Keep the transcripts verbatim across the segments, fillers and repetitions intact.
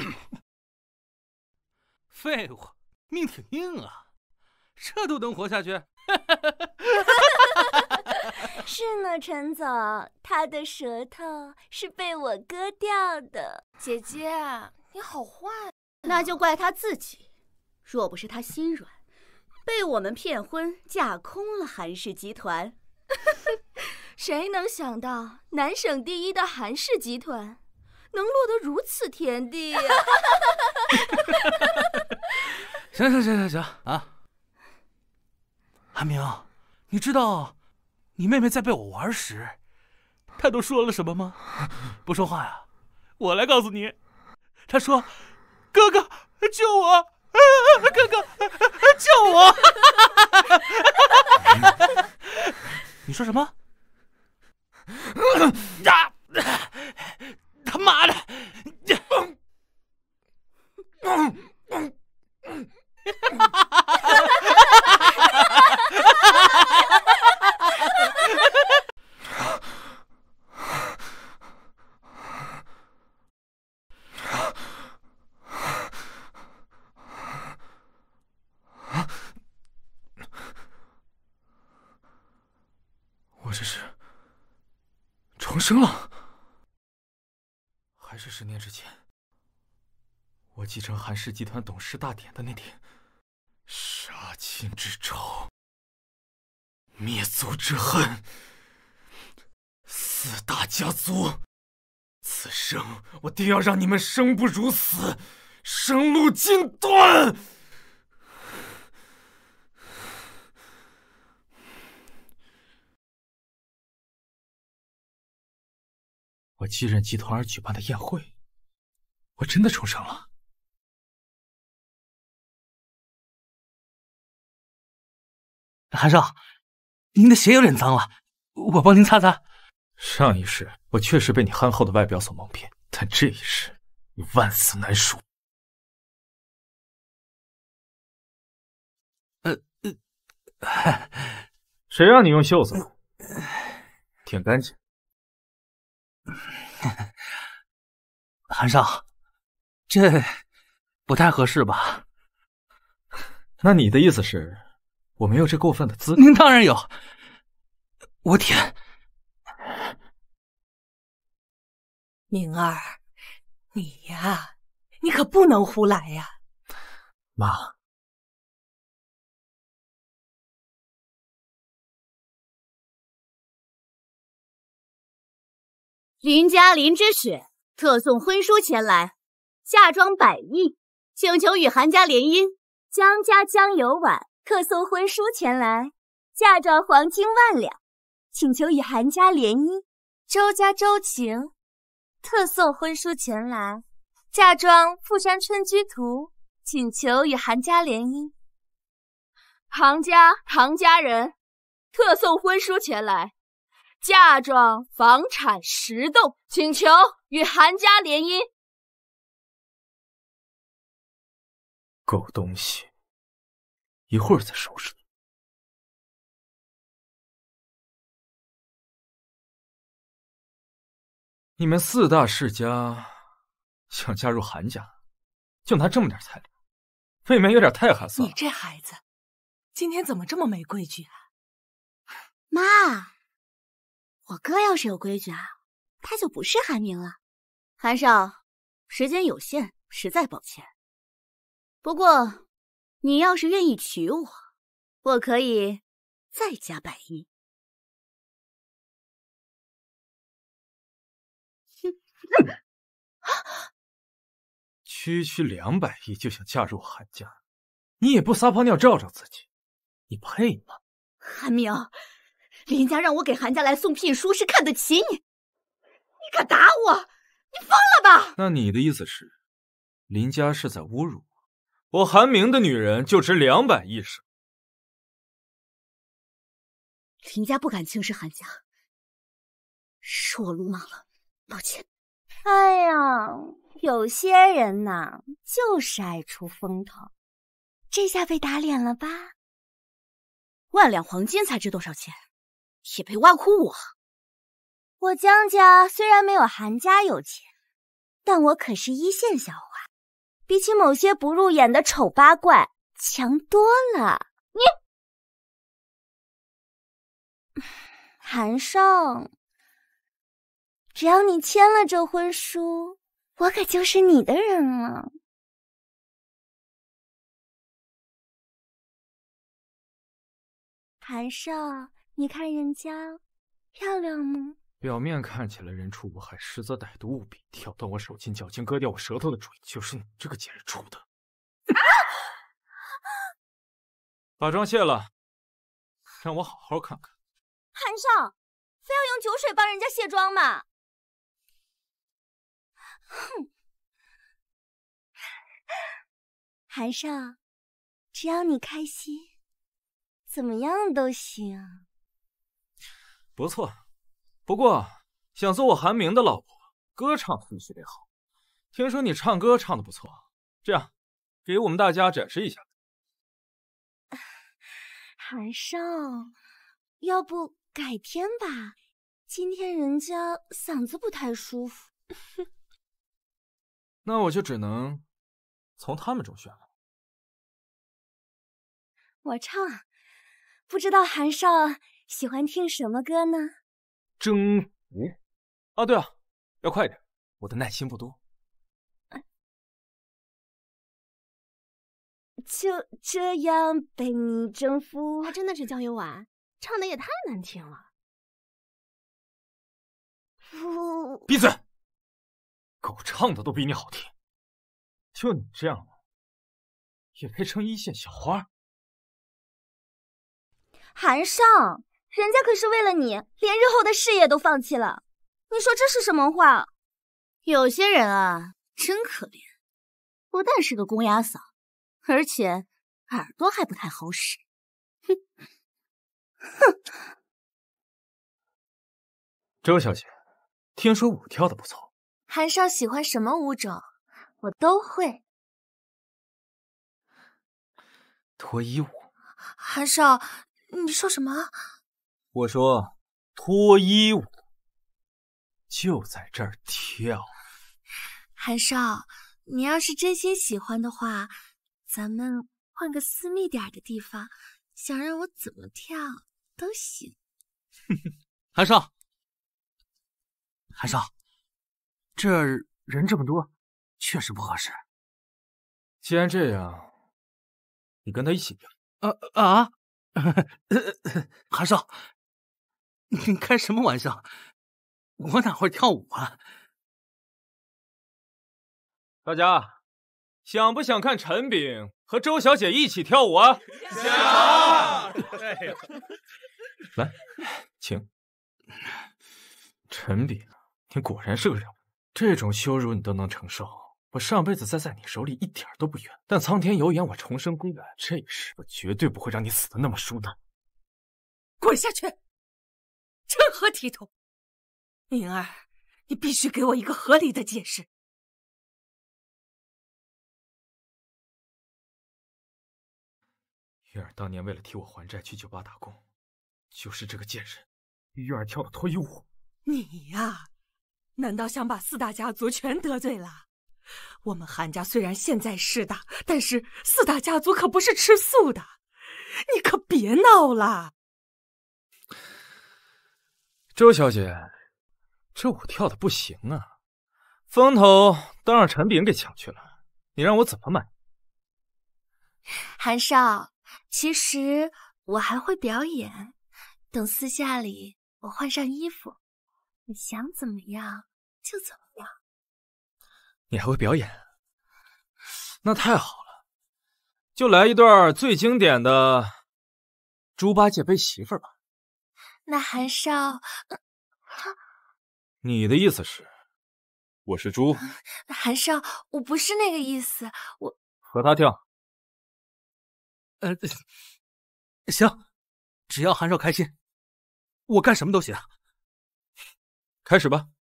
废物，命挺硬啊，这都能活下去？ 是呢，陈总，他的舌头是被我割掉的。 姐姐，你好坏啊！ 那就怪他自己，若不是他心软，被我们骗婚，架空了韩氏集团。 谁能想到南省第一的韩氏集团能落得如此田地呀、啊？ 行行行行行啊！韩明，你知道你妹妹在被我玩时，她都说了什么吗？不说话呀，我来告诉你。她说：“哥哥，救我！哥哥，救我！”你说什么？啊！他妈的！ 我这是重生了，还是十年之前我继承韩氏集团董事大典的那天，杀亲之仇，灭族之恨，四大家族，此生我定要让你们生不如死，生路尽断。我继任集团而举办的宴会，我真的重生了。 韩少，您的鞋有点脏了，我帮您擦擦。 上一世我确实被你憨厚的外表所蒙骗，但这一世你万死难赎。 呃呃， 谁让你用袖子了？挺干净。 韩少，这不太合适吧？ 那你的意思是，我没有这过分的资格？ 您当然有，我舔。 明儿，你呀，你可不能胡来呀！ 妈， 林家林之雪特送婚书前来，嫁妆百亿，请求与韩家联姻。 江家江有婉特送婚书前来，嫁妆黄金万两，请求与韩家联姻。周家周晴特送婚书前来，嫁妆富山春居图，请求与韩家联姻。唐家唐家人特送婚书前来，嫁妆房产十栋，请求与韩家联姻。 狗东西，一会儿再收拾你。你们四大世家想加入韩家，就拿这么点彩礼，未免有点太寒酸了。 你这孩子，今天怎么这么没规矩啊？ 妈，我哥要是有规矩啊，他就不是韩明了。韩少，时间有限，实在抱歉。不过，你要是愿意娶我，我可以再加百亿。 区区两百亿就想嫁入韩家，你也不撒泡尿照照自己，你配吗？ 韩明，林家让我给韩家来送聘书，是看得起你，你敢打我？你疯了吧？ 那你的意思是，林家是在侮辱我？我韩明的女人就值两百亿是？ 林家不敢轻视韩家，是我鲁莽了，抱歉。 哎呀，有些人呐，就是爱出风头，这下被打脸了吧？ 万两黄金才值多少钱，也配挖苦我？ 我江家虽然没有韩家有钱，但我可是一线小花， 比起某些不入眼的丑八怪强多了。你，韩少，只要你签了这婚书，我可就是你的人了。韩少，你看人家漂亮吗？ 表面看起来人畜无害，实则歹毒无比。挑断我手筋脚筋，割掉我舌头的主意，就是你这个贱人出的。啊、把妆卸了，让我好好看看。 韩少，非要用酒水帮人家卸妆吗？哼！韩少，只要你开心，怎么样都行。 不错。不过，想做我韩明的老婆，歌唱必须得好。听说你唱歌唱得不错，这样，给我们大家展示一下。 韩少，要不改天吧？今天人家嗓子不太舒服。 那我就只能从他们中选了。 我唱，不知道韩少喜欢听什么歌呢？ 征服啊，对了，要快点，我的耐心不多。 就这样被你征服， 还真的是江油丸，唱的也太难听了。 不， 闭嘴！狗唱的都比你好听，就你这样的，也配称一线小花？ 韩少。人家可是为了你，连日后的事业都放弃了。你说这是什么话？ 有些人啊，真可怜，不但是个公鸭嗓，而且耳朵还不太好使。哼哼！ 周小姐，听说舞跳得不错。 韩少喜欢什么舞种，我都会。 脱衣舞。 韩少，你说什么？ 我说脱衣舞，就在这儿跳。 韩少，你要是真心喜欢的话，咱们换个私密点的地方，想让我怎么跳都行。 韩少，韩少，这儿人这么多，确实不合适。 既然这样，你跟他一起跳。 啊啊！韩少。你开什么玩笑？我哪会跳舞啊？ 大家想不想看陈炳和周小姐一起跳舞啊？想！来，请。陈炳，你果然是个人物，这种羞辱你都能承受，我上辈子栽在你手里一点都不冤。但苍天有眼，我重生归来，这一世我绝对不会让你死的那么舒坦。 滚下去！成何体统？明儿，你必须给我一个合理的解释。 玉儿当年为了替我还债去酒吧打工，就是这个贱人与玉儿跳的脱衣舞。 你呀，难道想把四大家族全得罪了？我们韩家虽然现在势大，但是四大家族可不是吃素的，你可别闹了。 周小姐，这舞跳的不行啊，风头都让陈炳给抢去了，你让我怎么买？ 韩少，其实我还会表演，等私下里我换上衣服，你想怎么样就怎么样。 你还会表演？那太好了，就来一段最经典的猪八戒背媳妇儿吧。 那韩少， 你的意思是，我是猪？ 韩少，我不是那个意思，我和他跳。 呃，行，只要韩少开心，我干什么都行。 开始吧。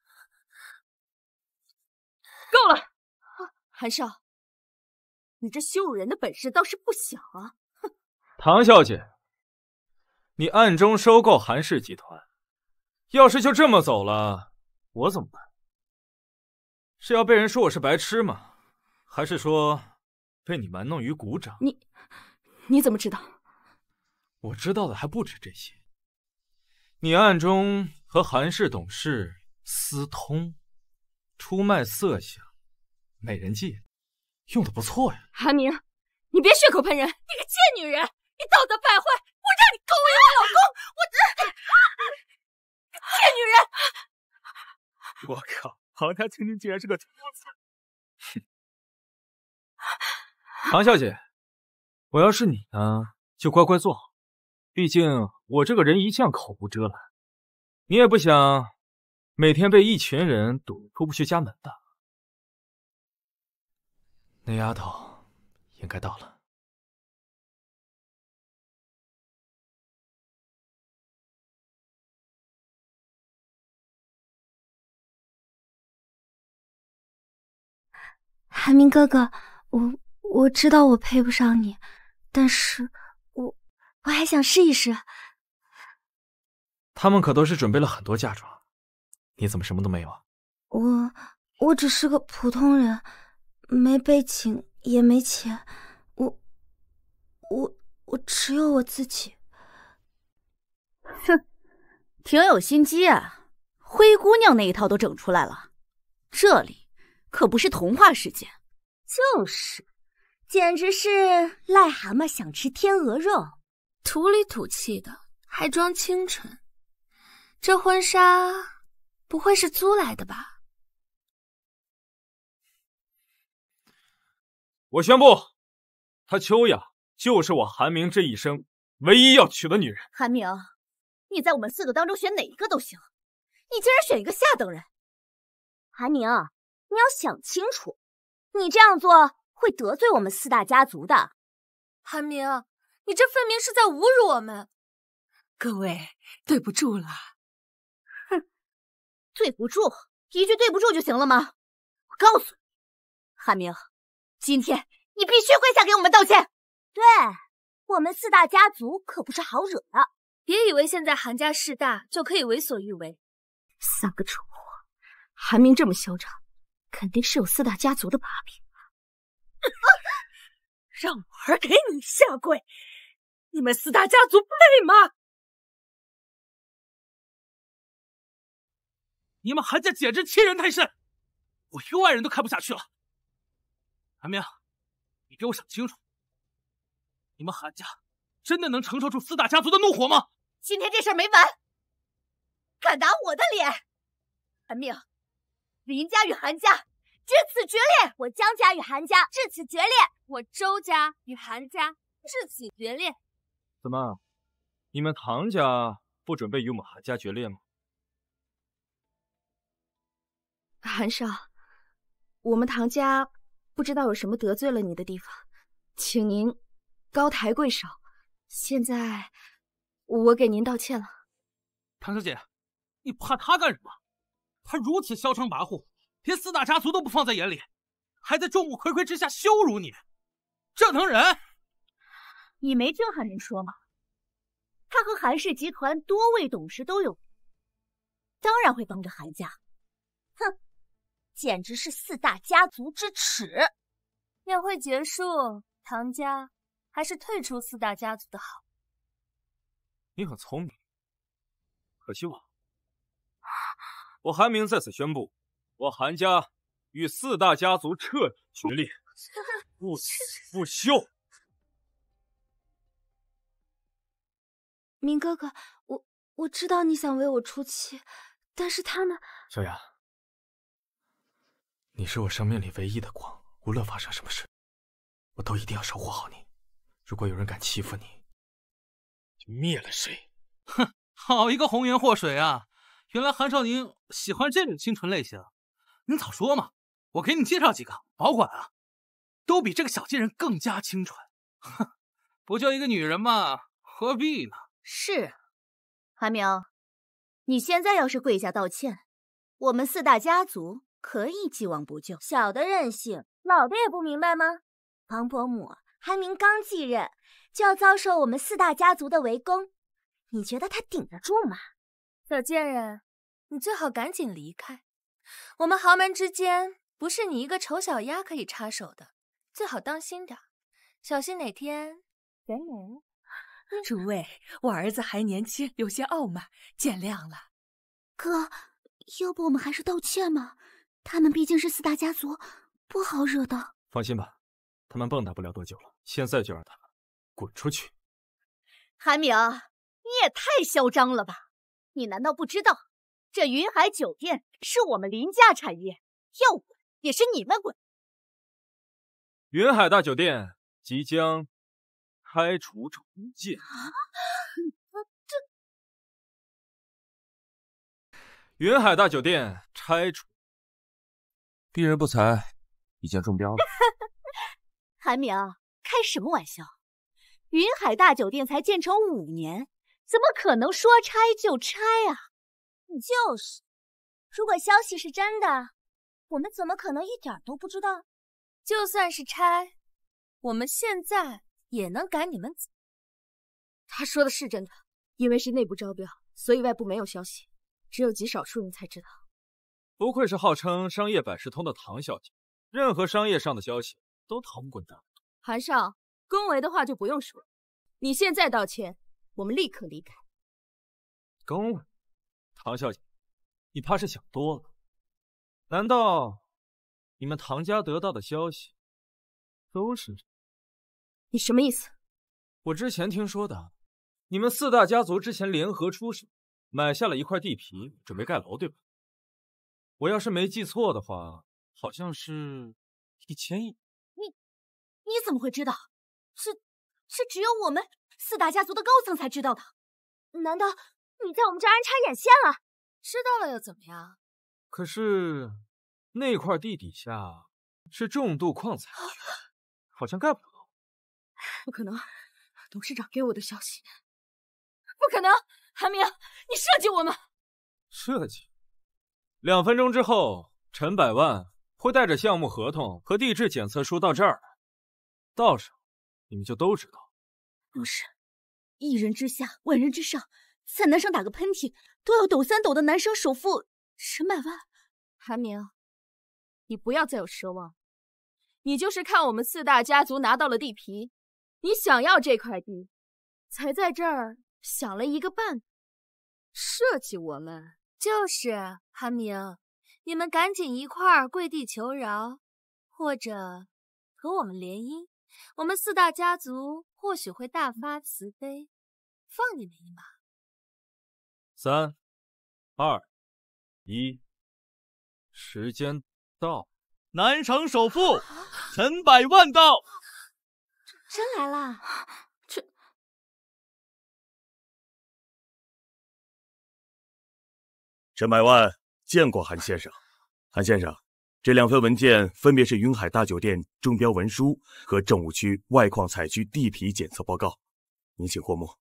够了，韩少，你这羞辱人的本事倒是不小啊！哼， 唐小姐。你暗中收购韩氏集团，要是就这么走了，我怎么办？是要被人说我是白痴吗？ 还是说被你玩弄于股掌？ 你你怎么知道？ 我知道的还不止这些。你暗中和韩氏董事私通，出卖色相、美人计，用的不错呀。 韩明，你别血口喷人！你个贱女人，你道德败坏！我让你勾引我老公！我这贱女人！ 我靠，庞家青青竟然是个秃子！庞小姐，我要是你呢，就乖乖做好。毕竟我这个人一向口无遮拦，你也不想每天被一群人堵出不去家门的。那丫头应该到了。 韩明哥哥，我我知道我配不上你，但是我我还想试一试。 他们可都是准备了很多嫁妆，你怎么什么都没有啊？ 我我只是个普通人，没背景也没钱，我我我只有我自己。 哼，挺有心机啊，灰姑娘那一套都整出来了，这里可不是童话世界。 就是，简直是癞蛤蟆想吃天鹅肉， 土里土气的，还装清纯。这婚纱不会是租来的吧？ 我宣布，她秋雅就是我韩明这一生唯一要娶的女人。 韩明，你在我们四个当中选哪一个都行，你竟然选一个下等人。 韩明，你要想清楚，你这样做会得罪我们四大家族的。 韩明，你这分明是在侮辱我们。 各位，对不住了。 哼，对不住，一句对不住就行了吗？我告诉你，韩明，今天你必须跪下给我们道歉。 对，我们四大家族可不是好惹的。 别以为现在韩家势大就可以为所欲为。 三个蠢货，韩明这么嚣张，肯定是有四大家族的把柄。让我儿给你下跪，你们四大家族配吗？ 你们韩家简直欺人太甚，我一个外人都看不下去了。韩明，你给我想清楚，你们韩家真的能承受住四大家族的怒火吗？ 今天这事儿没完，敢打我的脸！韩明，林家与韩家至此决裂， 我江家与韩家至此决裂， 我周家与韩家至此决裂。 怎么，你们唐家不准备与我们韩家决裂吗？ 韩少，我们唐家不知道有什么得罪了你的地方，请您高抬贵手。现在我给您道歉了。 唐小姐，你怕他干什么？他如此嚣张跋扈，连四大家族都不放在眼里，还在众目睽睽之下羞辱你，这能忍？ 你没听韩明说吗？他和韩氏集团多位董事都有，当然会帮着韩家。 哼，简直是四大家族之耻！ 宴会结束，唐家还是退出四大家族的好。 你很聪明，可惜我。我韩明在此宣布，我韩家与四大家族彻底决裂，不死不休。 明哥哥，我我知道你想为我出气，但是他们…… 小雅，你是我生命里唯一的光，无论发生什么事，我都一定要守护好你。如果有人敢欺负你，就灭了谁！ 哼，好一个红颜祸水啊！原来韩少宁喜欢这种清纯类型，您早说嘛！我给你介绍几个，保管啊，都比这个小贱人更加清纯。哼，不就一个女人吗？何必呢？ 是，韩明，你现在要是跪下道歉，我们四大家族可以既往不咎。 小的任性，老的也不明白吗？王伯母，韩明刚继任，就要遭受我们四大家族的围攻，你觉得他顶得住吗？ 小贱人，你最好赶紧离开，我们豪门之间不是你一个丑小鸭可以插手的，最好当心点，小心哪天别没。 诸位，我儿子还年轻，有些傲慢，见谅了。 哥，要不我们还是道歉嘛？他们毕竟是四大家族，不好惹的。 放心吧，他们蹦跶不了多久了，现在就让他们滚出去。 韩明，你也太嚣张了吧！你难道不知道，这云海酒店是我们林家产业，要滚也是你们滚。 云海大酒店即将开除重建。 啊，这云海大酒店拆除， 鄙人不才，已经中标了。 韩明，开什么玩笑？云海大酒店才建成五年，怎么可能说拆就拆啊？ 就是，如果消息是真的，我们怎么可能一点都不知道？ 就算是拆，我们现在也能赶你们走。 他说的是真的，因为是内部招标，所以外部没有消息，只有极少数人才知道。 不愧是号称商业百事通的唐小姐，任何商业上的消息都逃不过大。 韩少，恭维的话就不用说，你现在道歉，我们立刻离开。 恭维？唐小姐，你怕是想多了。难道你们唐家得到的消息都是？ 你什么意思？ 我之前听说的，你们四大家族之前联合出手，买下了一块地皮，准备盖楼，对吧？我要是没记错的话，好像是一千亿。 你你怎么会知道？是是只有我们四大家族的高层才知道的。难道你在我们这儿安插眼线了？ 知道了又怎么样？ 可是那块地底下是重度矿采区，好像盖不了。 不可能，董事长给我的消息。不可能，韩明，你设计我们？ 设计？两分钟之后，陈百万会带着项目合同和地质检测书到这儿来，到时候你们就都知道。 不是，一人之下，万人之上，在男生打个喷嚏都要抖三抖的男生首富陈百万。 韩明，你不要再有奢望，你就是看我们四大家族拿到了地皮，你想要这块地，才在这儿想了一个办法，设计我们。 就是韩明，你们赶紧一块儿跪地求饶，或者和我们联姻，我们四大家族或许会大发慈悲，放你们一马。 三、二、一，时间到。 南城首富陈百万到， 真来啦！ 这陈百万见过韩先生。韩先生，这两份文件分别是云海大酒店中标文书和政务区外矿采区地皮检测报告，您请过目。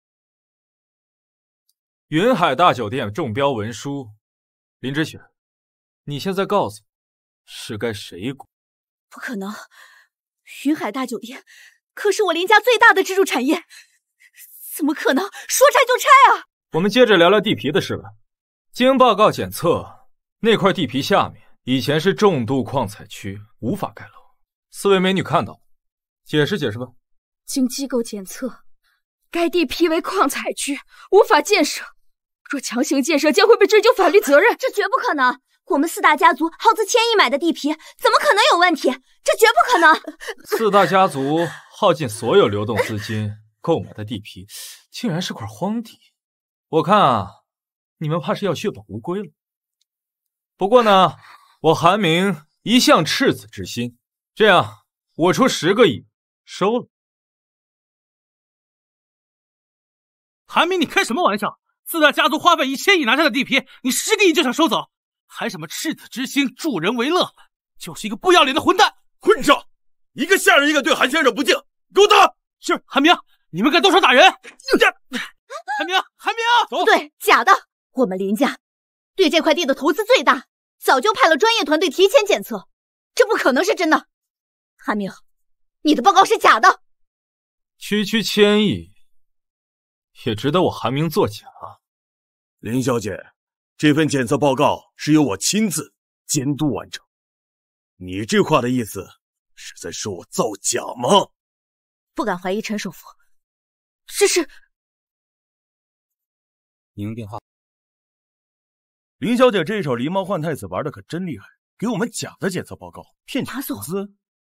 云海大酒店中标文书，林之雪，你现在告诉我，是该谁管？ 不可能，云海大酒店可是我林家最大的支柱产业，怎么可能说拆就拆啊？ 我们接着聊聊地皮的事吧。经报告检测，那块地皮下面以前是重度矿采区，无法盖楼。四位美女看到，解释解释吧。 经机构检测，该地批为矿采区，无法建设。若强行建设，将会被追究法律责任。 这绝不可能！我们四大家族耗资千亿买的地皮，怎么可能有问题？这绝不可能！ 四大家族耗尽所有流动资金购买的地皮，竟然是块荒地。我看啊，你们怕是要血本无归了。不过呢，我韩明一向赤子之心，这样我出十个亿收了。 韩明，你开什么玩笑？四大家族花费一千亿拿下的地皮，你十个亿就想收走？还什么赤子之心、助人为乐，就是一个不要脸的混蛋！ 混账！一个下人一个对韩先生不敬，给我打！ 是韩明，你们敢动手打人？韩明，韩明， 走！对，假的。我们林家对这块地的投资最大，早就派了专业团队提前检测，这不可能是真的。韩明，你的报告是假的。 区区千亿，也值得我韩明作假？ 林小姐，这份检测报告是由我亲自监督完成。 你这话的意思是在说我造假吗？ 不敢怀疑陈首府，这是…… 您电话。 林小姐这手狸猫换太子玩的可真厉害，给我们假的检测报告，骗取投资。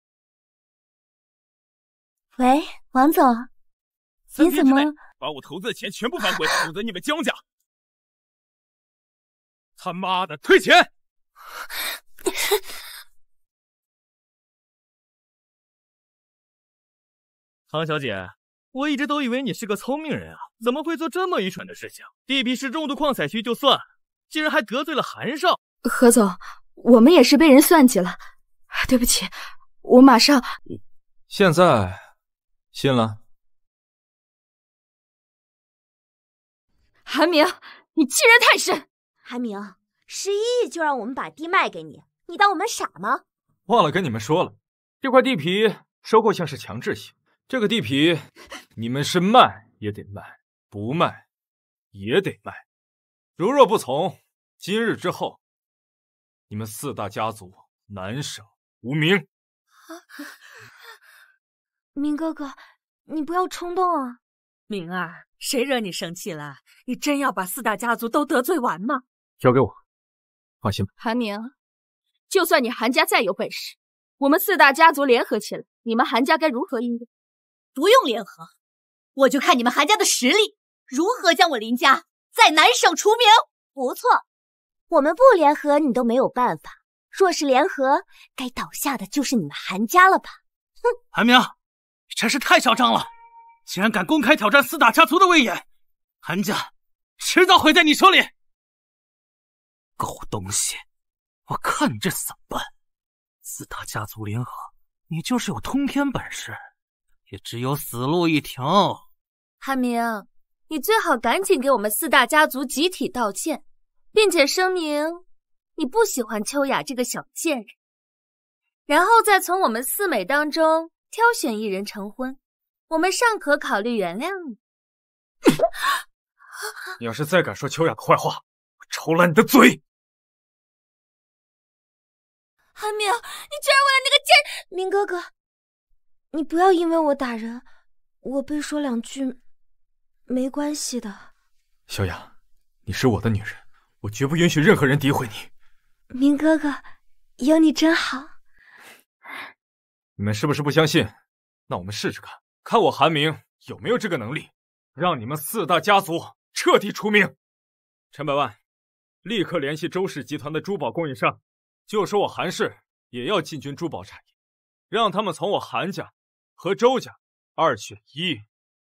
喂，王总，你怎么把我投资的钱全部反悔，否则你们江家他妈的退钱！ 唐小姐，我一直都以为你是个聪明人啊，怎么会做这么愚蠢的事情？地皮是重度矿采区就算，竟然还得罪了韩少。 何总，我们也是被人算计了，对不起，我马上。 现在信了？ 韩明，你欺人太甚！ 韩明，十一亿就让我们把地卖给你，你当我们傻吗？ 忘了跟你们说了，这块地皮收购项是强制性，这个地皮你们是卖也得卖，不卖也得卖。如若不从，今日之后，你们四大家族难生无名。 明哥哥，你不要冲动啊！ 明儿，谁惹你生气了？你真要把四大家族都得罪完吗？ 交给我，放心吧。 韩明，就算你韩家再有本事，我们四大家族联合起来，你们韩家该如何应对？ 不用联合，我就看你们韩家的实力，如何将我林家在南省除名。 不错，我们不联合你都没有办法，若是联合，该倒下的就是你们韩家了吧？ 哼，韩明，你真是太嚣张了！竟然敢公开挑战四大家族的威严，韩家迟早毁在你手里！狗东西，我看你这怎么办！四大家族联合，你就是有通天本事，也只有死路一条。 韩明，你最好赶紧给我们四大家族集体道歉，并且声明你不喜欢秋雅这个小贱人，然后再从我们四美当中挑选一人成婚，我们尚可考虑原谅你。 你要是再敢说秋雅的坏话，我抽烂你的嘴！ 韩明，你居然为了那个贱……明哥哥，你不要因为我打人，我被说两句没关系的。 小雅，你是我的女人，我绝不允许任何人诋毁你。 明哥哥，有你真好。 你们是不是不相信？那我们试试看，看我韩明有没有这个能力，让你们四大家族彻底除名。陈百万，立刻联系周氏集团的珠宝供应商，就说我韩氏也要进军珠宝产业，让他们从我韩家和周家二选一。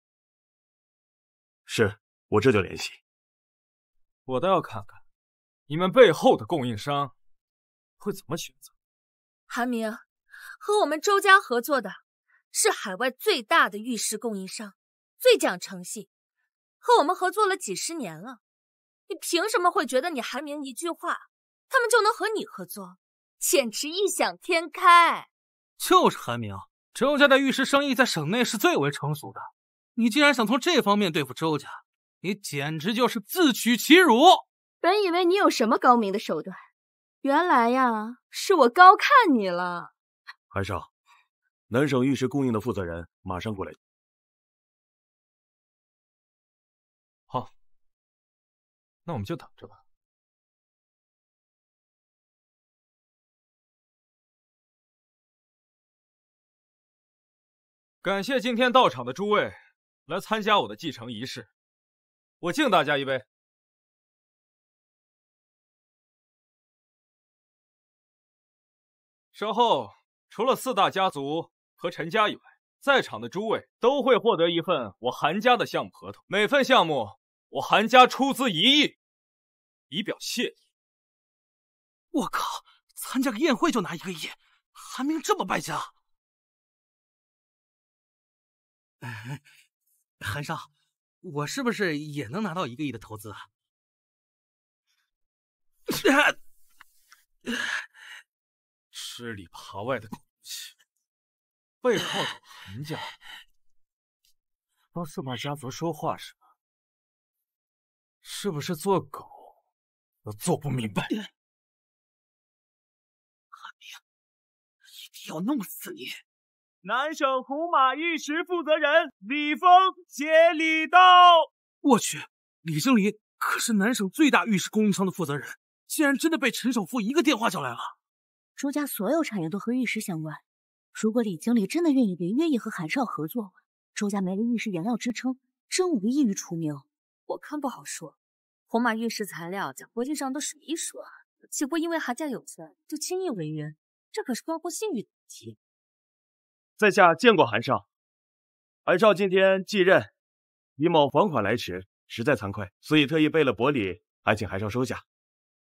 是，我这就联系。 我倒要看看你们背后的供应商会怎么选择。 韩明，和我们周家合作的是海外最大的玉石供应商，最讲诚信，和我们合作了几十年了。你凭什么会觉得你韩明一句话，他们就能和你合作？简直异想天开！ 就是韩明，周家的玉石生意在省内是最为成熟的，你竟然想从这方面对付周家，你简直就是自取其辱！ 本以为你有什么高明的手段，原来呀，是我高看你了。 韩少，南省玉石供应的负责人马上过来。 好，那我们就等着吧。感谢今天到场的诸位来参加我的继承仪式，我敬大家一杯。稍后，除了四大家族和陈家以外，在场的诸位都会获得一份我韩家的项目合同，每份项目我韩家出资一亿，以表谢意。 我靠，参加个宴会就拿一个亿，韩明这么败家！哎，韩少，我是不是也能拿到一个亿的投资啊？ 吃里扒外的狗东西，背靠着韩家，帮四大家族说话是吧？是不是做狗都做不明白？ 韩明， 一定要弄死你！ 南省红马玉石负责人李峰接礼到。 我去，李经理可是南省最大玉石供应商的负责人，竟然真的被陈首富一个电话叫来了。 周家所有产业都和玉石相关，如果李经理真的愿意违约意和韩少合作，周家没了玉石原料支撑，真无异于除名。 我看不好说，红马玉石材料在国际上都数一数二，岂会因为韩家有钱就轻易违约？这可是关乎信誉的问题。 在下见过韩少，韩少今天继任，李某还款来迟，实在惭愧，所以特意备了薄礼，还请韩少收下。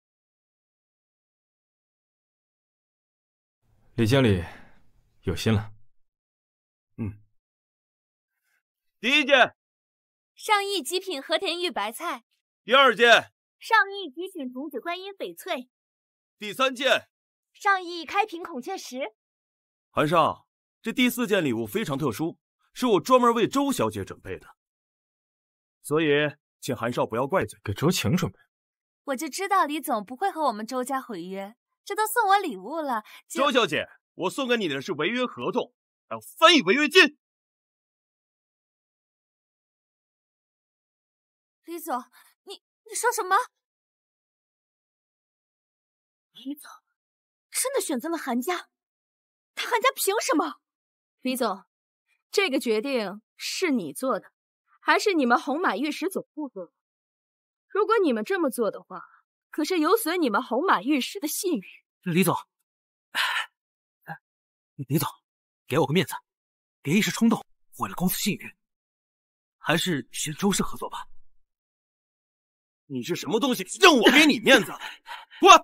李经理有心了。 嗯。第一件， 上亿极品和田玉白菜。 第二件， 上亿极品种子观音翡翠。 第三件， 上亿开屏孔雀石。 韩少，这第四件礼物非常特殊，是我专门为周小姐准备的，所以请韩少不要怪罪。 给周晴准备。 我就知道李总不会和我们周家毁约，这都送我礼物了。 周小姐，我送给你的是违约合同，还有三亿违约金。 李总，你你说什么？ 李总真的选择了韩家？他韩家凭什么？ 李总，这个决定是你做的，还是你们红马玉石总部做的？如果你们这么做的话，可是有损你们红马玉石的信誉。 李总，李总，给我个面子，别一时冲动，毁了公司信誉，还是选周氏合作吧。 你是什么东西，让我给你面子？滚！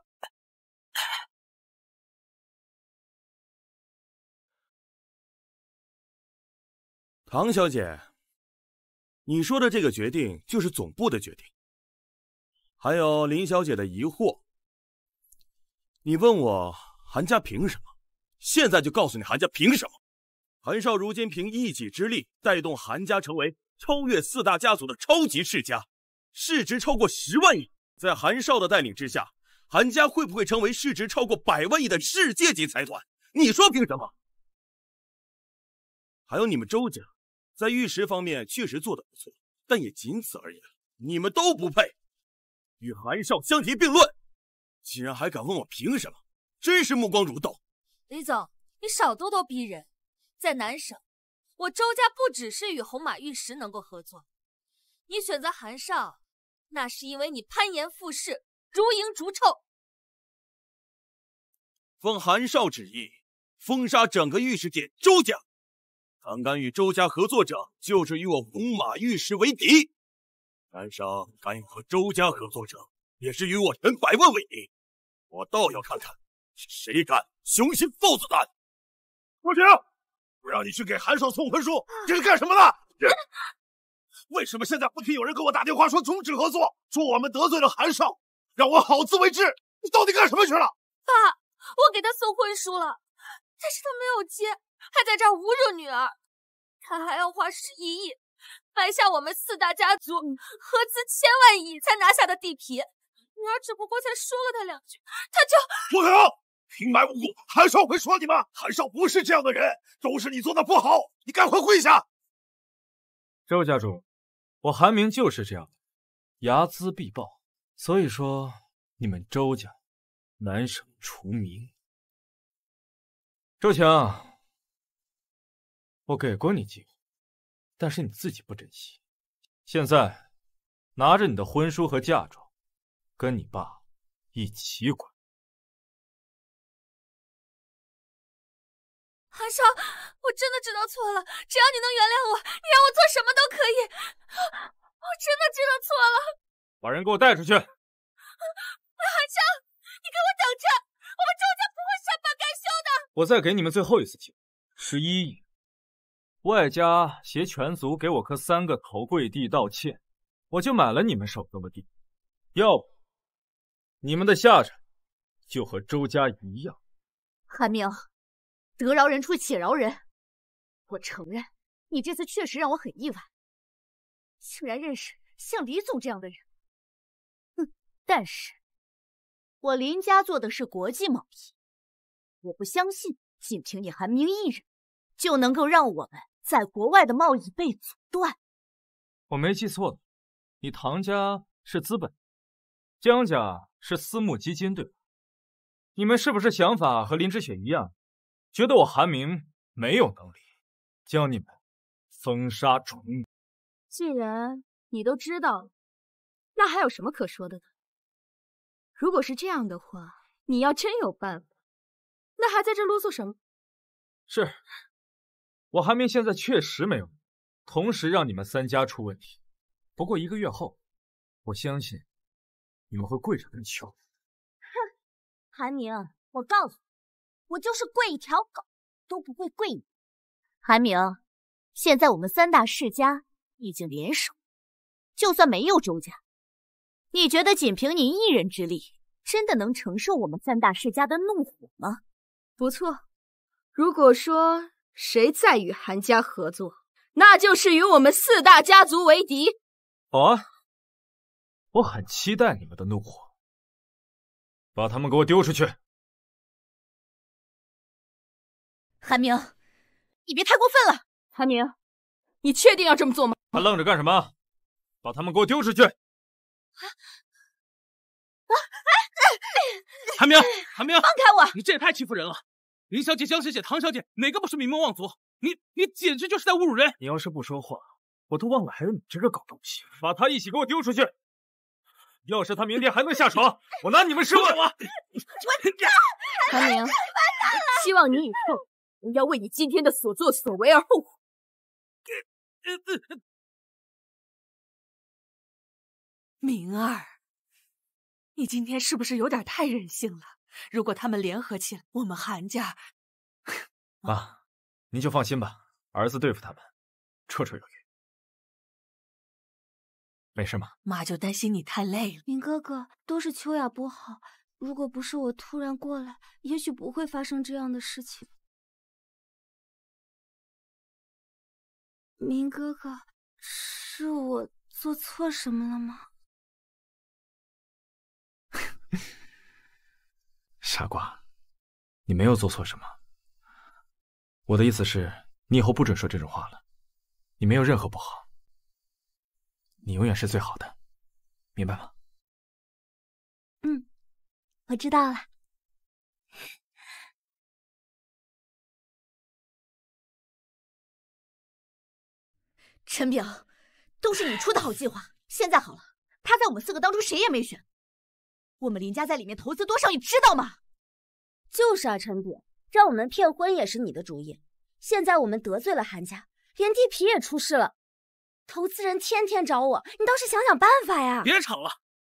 唐小姐，你说的这个决定就是总部的决定。还有林小姐的疑惑，你问我韩家凭什么？现在就告诉你韩家凭什么。韩少如今凭一己之力带动韩家成为超越四大家族的超级世家，市值超过十万亿。在韩少的带领之下，韩家会不会成为市值超过百万亿的世界级财团？你说凭什么？还有你们周家，在玉石方面确实做得不错，但也仅此而已。你们都不配与韩少相提并论，竟然还敢问我凭什么，真是目光如豆。 李总，你少咄咄逼人。在南省，我周家不只是与红马玉石能够合作，你选择韩少，那是因为你攀岩附势，如蝇逐臭。 奉韩少旨意，封杀整个玉石界周家。敢敢与周家合作者，就是与我红马玉石为敌。南省敢和周家合作者，也是与我陈百万为敌。我倒要看看是谁敢雄心豹子胆。 不行，我让你去给韩少送婚书，这是干什么的？为什么现在不停有人给我打电话说终止合作，说我们得罪了韩少，让我好自为之？你到底干什么去了？ 爸，我给他送婚书了，但是他没有接，还在这儿侮辱女儿。他还要花十一亿买下我们四大家族合资千万亿才拿下的地皮，女儿只不过才说了他两句，他就不可能！平白无故，韩少会说你吗？韩少不是这样的人，都是你做的不好，你赶快跪下！ 周家主，我韩明就是这样的，睚眦必报。所以说，你们周家南省除名。周晴，我给过你机会，但是你自己不珍惜。现在拿着你的婚书和嫁妆，跟你爸一起滚。 韩少，我真的知道错了，只要你能原谅我，你让我做什么都可以。我真的知道错了。 把人给我带出去。韩少，你给我等着，我们周家不会善罢甘休的。 我再给你们最后一次机会，十一亿，外加携全族给我磕三个头跪地道歉，我就买了你们手中的地。要不，你们的下场就和周家一样。 韩明，得饶人处且饶人。我承认，你这次确实让我很意外，竟然认识像李总这样的人。哼，但是我林家做的是国际贸易，我不相信仅凭你韩明一人，就能够让我们在国外的贸易被阻断？ 我没记错的，你唐家是资本，江家是私募基金，对吧？你们是不是想法和林之雪一样，觉得我韩明没有能力将你们封杀重灭？ 既然你都知道了，那还有什么可说的呢？如果是这样的话，你要真有办法，那还在这啰嗦什么？ 是，我韩明现在确实没有同时让你们三家出问题。不过一个月后，我相信你们会跪着跟求。 哼，韩明，我告诉你，我就是跪一条狗都不会跪你。韩明，现在我们三大世家已经联手，就算没有周家，你觉得仅凭你一人之力，真的能承受我们三大世家的怒火吗？ 不错，如果说谁再与韩家合作，那就是与我们四大家族为敌。 好啊，我很期待你们的怒火，把他们给我丢出去。 韩明，你别太过分了。 韩明，你确定要这么做吗？ 还愣着干什么？把他们给我丢出去！啊啊！韩明，韩明， 放开我！ 你这也太欺负人了！林小姐、江小姐、唐小姐，哪个不是名门望族？你你简直就是在侮辱人！ 你要是不说话，我都忘了还有你这个狗东西！把他一起给我丢出去！要是他明天还能下床，我拿你们试问！我韩明，希望你以后不要为你今天的所作所为而后悔。 明儿，你今天是不是有点太任性了？如果他们联合起来，我们韩家…… 妈，您就放心吧，儿子对付他们绰绰有余，没事吗？ 妈就担心你太累了。 明哥哥，都是秋雅不好，如果不是我突然过来，也许不会发生这样的事情。明哥哥，是我做错什么了吗？ 傻瓜，你没有做错什么。我的意思是，你以后不准说这种话了。你没有任何不好，你永远是最好的，明白吗？ 嗯，我知道了。 陈表，都是你出的好计划。现在好了，他在我们四个当中谁也没选，我们林家在里面投资多少，你知道吗？ 就是啊，陈表，让我们骗婚也是你的主意。现在我们得罪了韩家，连地皮也出事了，投资人天天找我，你倒是想想办法呀！ 别吵了。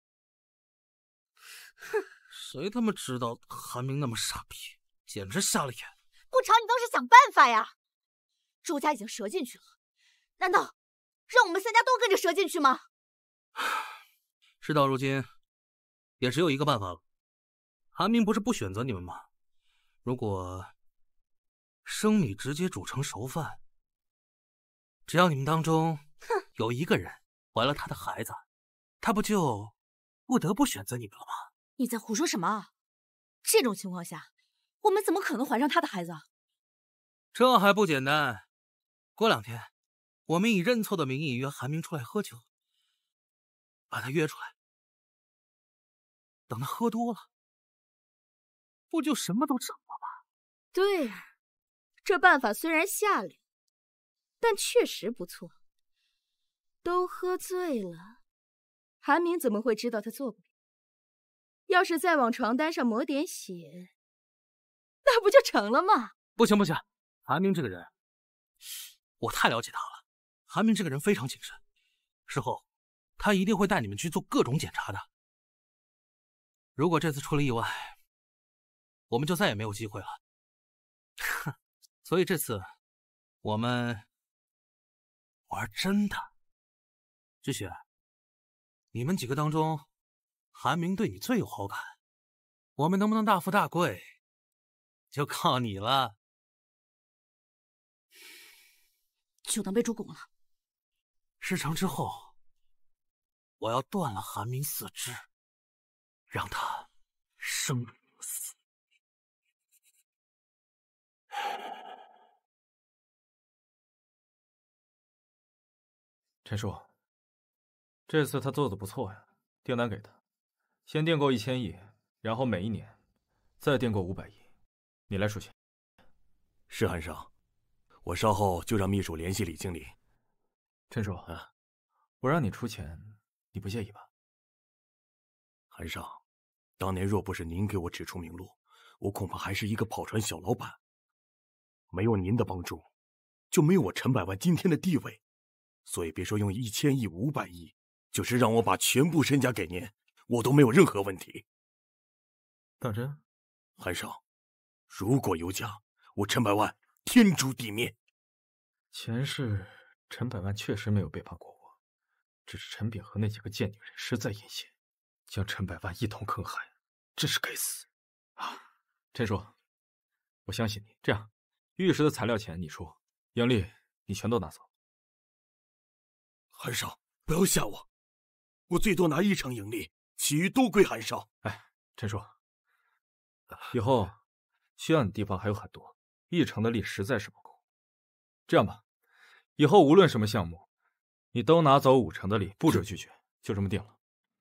哼，谁他妈知道韩明那么傻逼，简直瞎了眼。 不吵你倒是想办法呀！周家已经折进去了，难道让我们三家都跟着折进去吗？ 事到如今，也只有一个办法了。韩明不是不选择你们吗？如果生米直接煮成熟饭，只要你们当中有一个人怀了他的孩子，他不就不得不选择你们了吗？ 你在胡说什么？这种情况下，我们怎么可能怀上他的孩子啊？ 这还不简单？过两天，我们以认错的名义约韩明出来喝酒，把他约出来，等他喝多了，不就什么都成了吗？ 对呀，这办法虽然下流，但确实不错。都喝醉了，韩明怎么会知道他做不了？要是再往床单上抹点血，那不就成了吗？ 不行不行，韩明这个人，我太了解他了。韩明这个人非常谨慎，事后他一定会带你们去做各种检查的。如果这次出了意外，我们就再也没有机会了。所以这次我们玩真的。志雪，你们几个当中，韩明对你最有好感，我们能不能大富大贵，就靠你了。 就当被猪拱了。 事成之后，我要断了韩明四肢，让他生不死。 陈叔，这次他做的不错呀，订单给他，先订购一千亿，然后每一年再订购五百亿，你来出钱。 是韩少，我稍后就让秘书联系李经理。 陈叔，啊，我让你出钱，你不介意吧？ 韩少，当年若不是您给我指出明路，我恐怕还是一个跑船小老板。没有您的帮助，就没有我陈百万今天的地位。所以别说用一千亿、五百亿，就是让我把全部身家给您，我都没有任何问题。 当真？ 韩少，如果有假，我陈百万天诛地灭。 前世陈百万确实没有背叛过我，只是陈炳和那几个贱女人实在阴险，将陈百万一同坑害，真是该死啊！陈叔，我相信你。这样，玉石的材料钱你出，盈利你全都拿走。 韩少，不要吓我，我最多拿一成盈利，其余都归韩少。 哎，陈叔，以后需要你的地方还有很多，一成的利实在是不够。这样吧，以后无论什么项目，你都拿走五成的利，不准拒绝，就这么定了。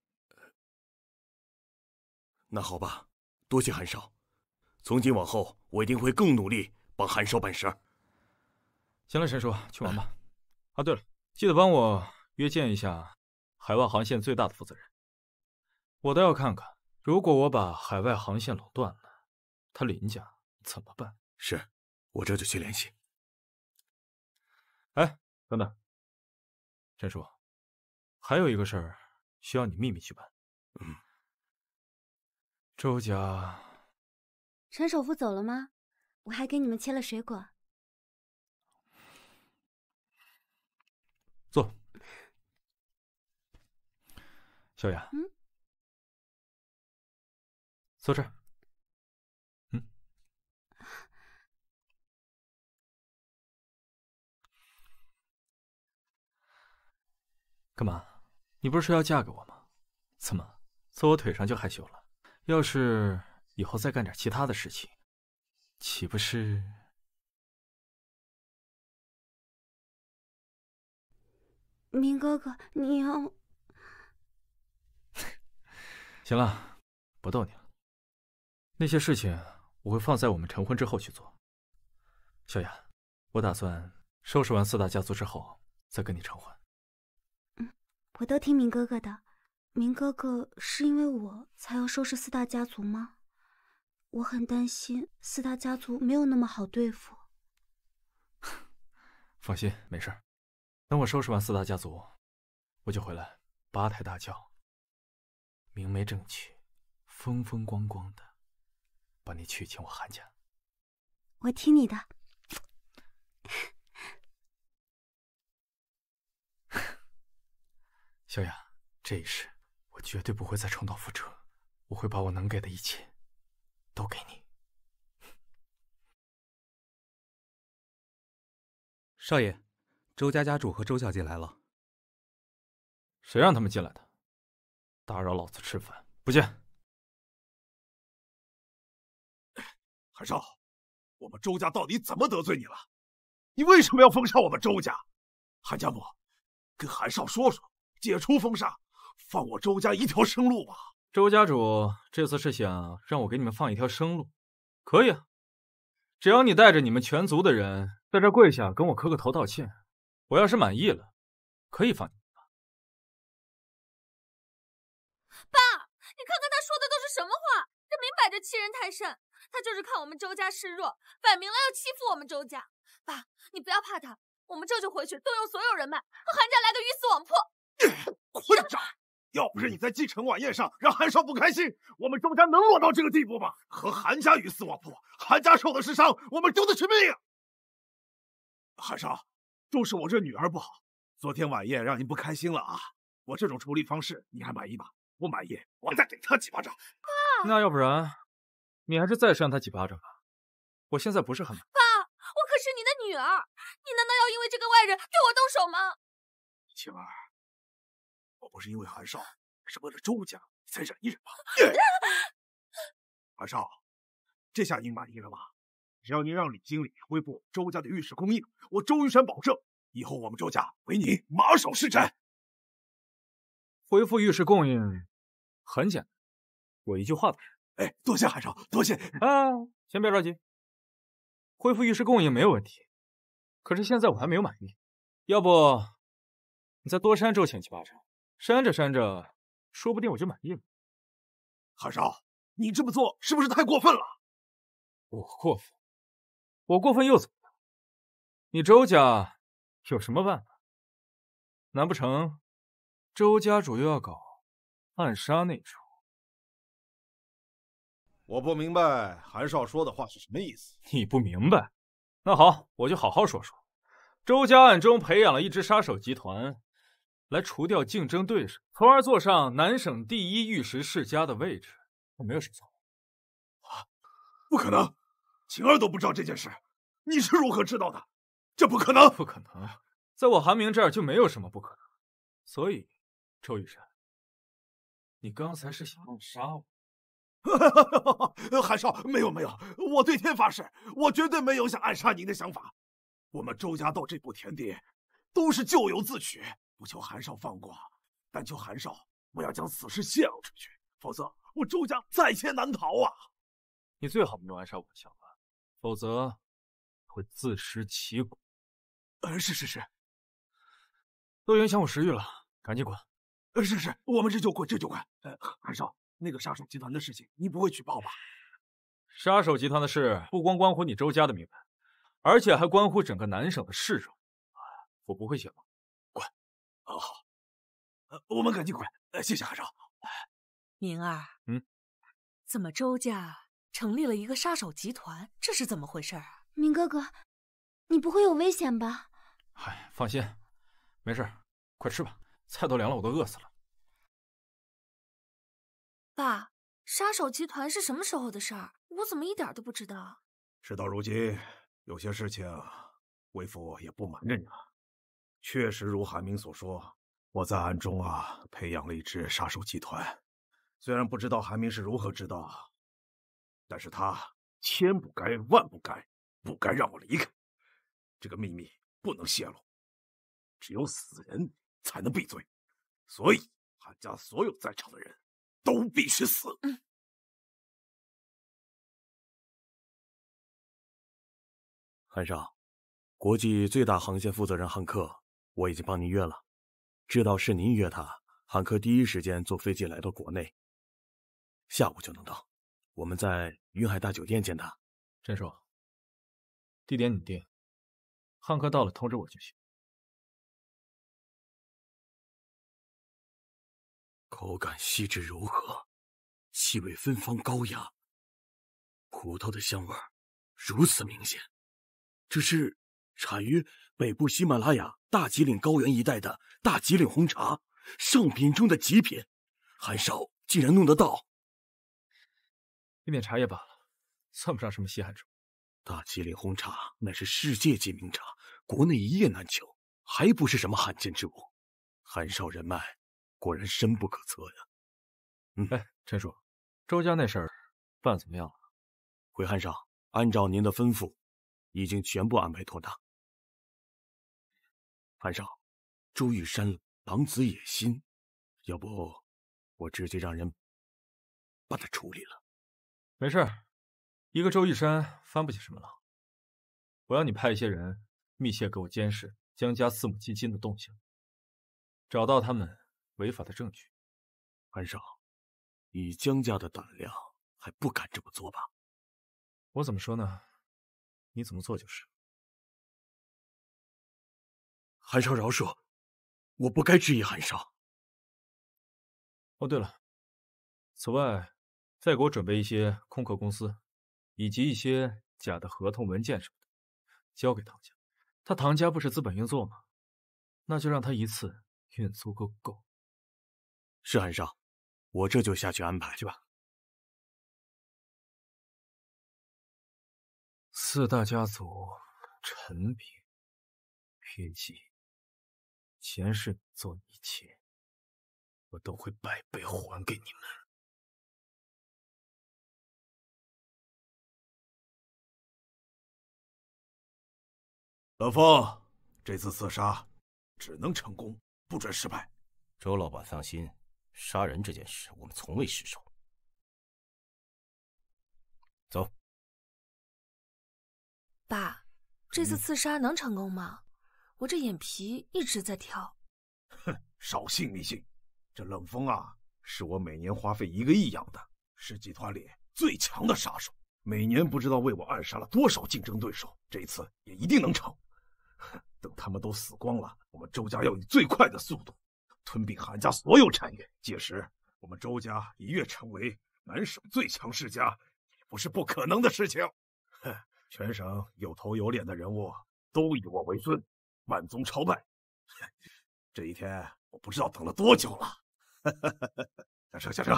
那好吧，多谢韩少，从今往后我一定会更努力帮韩少办事儿。 行了，陈叔，去忙吧。啊，对了，记得帮我约见一下海外航线最大的负责人，我倒要看看，如果我把海外航线垄断了，他林家怎么办？ 是，我这就去联系。 哎，等等，陈叔，还有一个事儿需要你秘密去办。 嗯， 周家， 陈首富走了吗？我还给你们切了水果。 坐。小雅， 嗯， 坐这儿。嗯，干嘛？你不是说要嫁给我吗？怎么坐我腿上就害羞了？要是以后再干点其他的事情，岂不是？ 明哥哥，你要…… 行了，不逗你了。那些事情我会放在我们成婚之后去做。小雅，我打算收拾完四大家族之后再跟你成婚。 嗯，我都听明哥哥的。明哥哥是因为我才要收拾四大家族吗？我很担心四大家族没有那么好对付。 放心，没事。等我收拾完四大家族，我就回来八抬大轿，明媒正娶，风风光光的把你娶进我韩家。 我听你的。 小雅，这一世我绝对不会再重蹈覆辙，我会把我能给的一切都给你。 少爷，周家家主和周小姐来了。 谁让他们进来的？打扰老子吃饭，不见。 韩少，我们周家到底怎么得罪你了？你为什么要封杀我们周家？韩家母，跟韩少说说，解除封杀，放我周家一条生路吧。 周家主这次是想让我给你们放一条生路，可以啊，只要你带着你们全族的人在这跪下跟我磕个头道歉，我要是满意了，可以放你们。 爸，你看看他说的都是什么话，这明摆着欺人太甚。他就是看我们周家示弱，摆明了要欺负我们周家。爸，你不要怕他，我们这就回去动用所有人脉，和韩家来个鱼死网破。 混账！要不是你在继承晚宴上让韩少不开心，我们周家能落到这个地步吗？和韩家鱼死网破，韩家受的是伤，我们丢的是命。韩少，都是我这女儿不好，昨天晚宴让您不开心了啊！我这种处理方式你还满意吗？不满意，我再给他几巴掌。 爸， 那要不然你还是再扇他几巴掌吧。我现在不是很…… 爸，我可是你的女儿，你难道要因为这个外人对我动手吗？ 晴儿，我不是因为韩少，是为了周家才忍一忍吧。韩少，这下您满意了吧？只要您让李经理恢复周家的玉石供应，我周玉山保证以后我们周家唯你马首是瞻。 恢复玉石供应很简单，我一句话的事。 哎，多谢韩少，多谢。 啊，先别着急，恢复玉石供应没有问题。可是现在我还没有满意，要不你再多扇周前七八掌，扇着扇着，说不定我就满意了。 韩少，你这么做是不是太过分了？ 我过分？我过分又怎么样？你周家有什么办法？难不成周家主又要搞暗杀那出？ 我不明白韩少说的话是什么意思。 你不明白？那好，我就好好说说。周家暗中培养了一支杀手集团，来除掉竞争对手，从而坐上南省第一玉石世家的位置。我没有说错。 啊，不可能！晴儿都不知道这件事，你是如何知道的？这不可能！ 不可能！在我韩明这儿就没有什么不可能。所以，周玉山，你刚才是想暗杀我？ 韩少，没有没有，我对天发誓，我绝对没有想暗杀您的想法。我们周家到这步田地，都是咎由自取，不求韩少放过，但求韩少不要将此事泄露出去，否则我周家在劫难逃啊！ 你最好没有暗杀我的想法，否则会自食其果。 呃，是是是， 都影响我食欲了，赶紧滚！ 呃，是是，我们这就滚，这就滚。呃，韩少。那个杀手集团的事情，你不会举报吧？ 杀手集团的事不光关乎你周家的命脉，而且还关乎整个南省的市容。我不会泄露。滚！ 哦，好，呃，我们赶紧滚。呃，谢谢韩少。 明儿， 嗯， 怎么周家成立了一个杀手集团？这是怎么回事啊？ 明哥哥，你不会有危险吧？ 哎，放心，没事，快吃吧，菜都凉了，我都饿死了。 爸，杀手集团是什么时候的事儿？我怎么一点都不知道？ 事到如今，有些事情，为父也不瞒着你了。确实如韩明所说，我在暗中啊培养了一支杀手集团。虽然不知道韩明是如何知道，但是他千不该万不该，不该让我离开。这个秘密不能泄露，只有死人才能闭嘴。所以韩家所有在场的人都必须死。 嗯， 韩少，国际最大航线负责人汉克，我已经帮您约了。知道是您约他，汉克第一时间坐飞机来到国内，下午就能到。我们在云海大酒店见他。 陈叔，地点你定，汉克到了通知我就行。 口感细致柔和，气味芬芳高雅，葡萄的香味如此明显。这是产于北部喜马拉雅大吉岭高原一带的大吉岭红茶，上品中的极品。韩少竟然弄得到， 一点茶叶罢了，算不上什么稀罕处。 大吉岭红茶乃是世界级名茶，国内一叶难求，还不是什么罕见之物。韩少人脉果然深不可测呀。 嗯，哎，陈叔，周家那事儿办怎么样了？ 回汉少，按照您的吩咐，已经全部安排妥当。韩少，周玉山狼子野心，要不我直接让人把他处理了。 没事，一个周玉山翻不起什么狼。我要你派一些人密切给我监视江家私募基金的动向，找到他们违法的证据。 韩少，以江家的胆量，还不敢这么做吧？ 我怎么说呢？你怎么做就是。 韩少饶恕，我不该质疑韩少。 哦，对了，此外，再给我准备一些空壳公司，以及一些假的合同文件什么的，交给唐家。他唐家不是资本运作吗？那就让他一次运足够够。 是韩少，我这就下去安排。 去吧。四大家族，陈炳，撇记，前世做一切，我都会百倍还给你们。 德峰， 这次刺杀只能成功，不准失败。 周老板放心，杀人这件事我们从未失手。走。 爸，这次刺杀能成功吗？嗯、我这眼皮一直在跳。 哼，少信迷信。这冷风啊，是我每年花费一个亿养的，是集团里最强的杀手。每年不知道为我暗杀了多少竞争对手，这一次也一定能成。等他们都死光了，我们周家要以最快的速度吞并韩家所有产业，届时我们周家一跃成为南省最强世家，也不是不可能的事情。哼，全省有头有脸的人物都以我为尊，万宗朝拜。这一天我不知道等了多久了。下车，下车。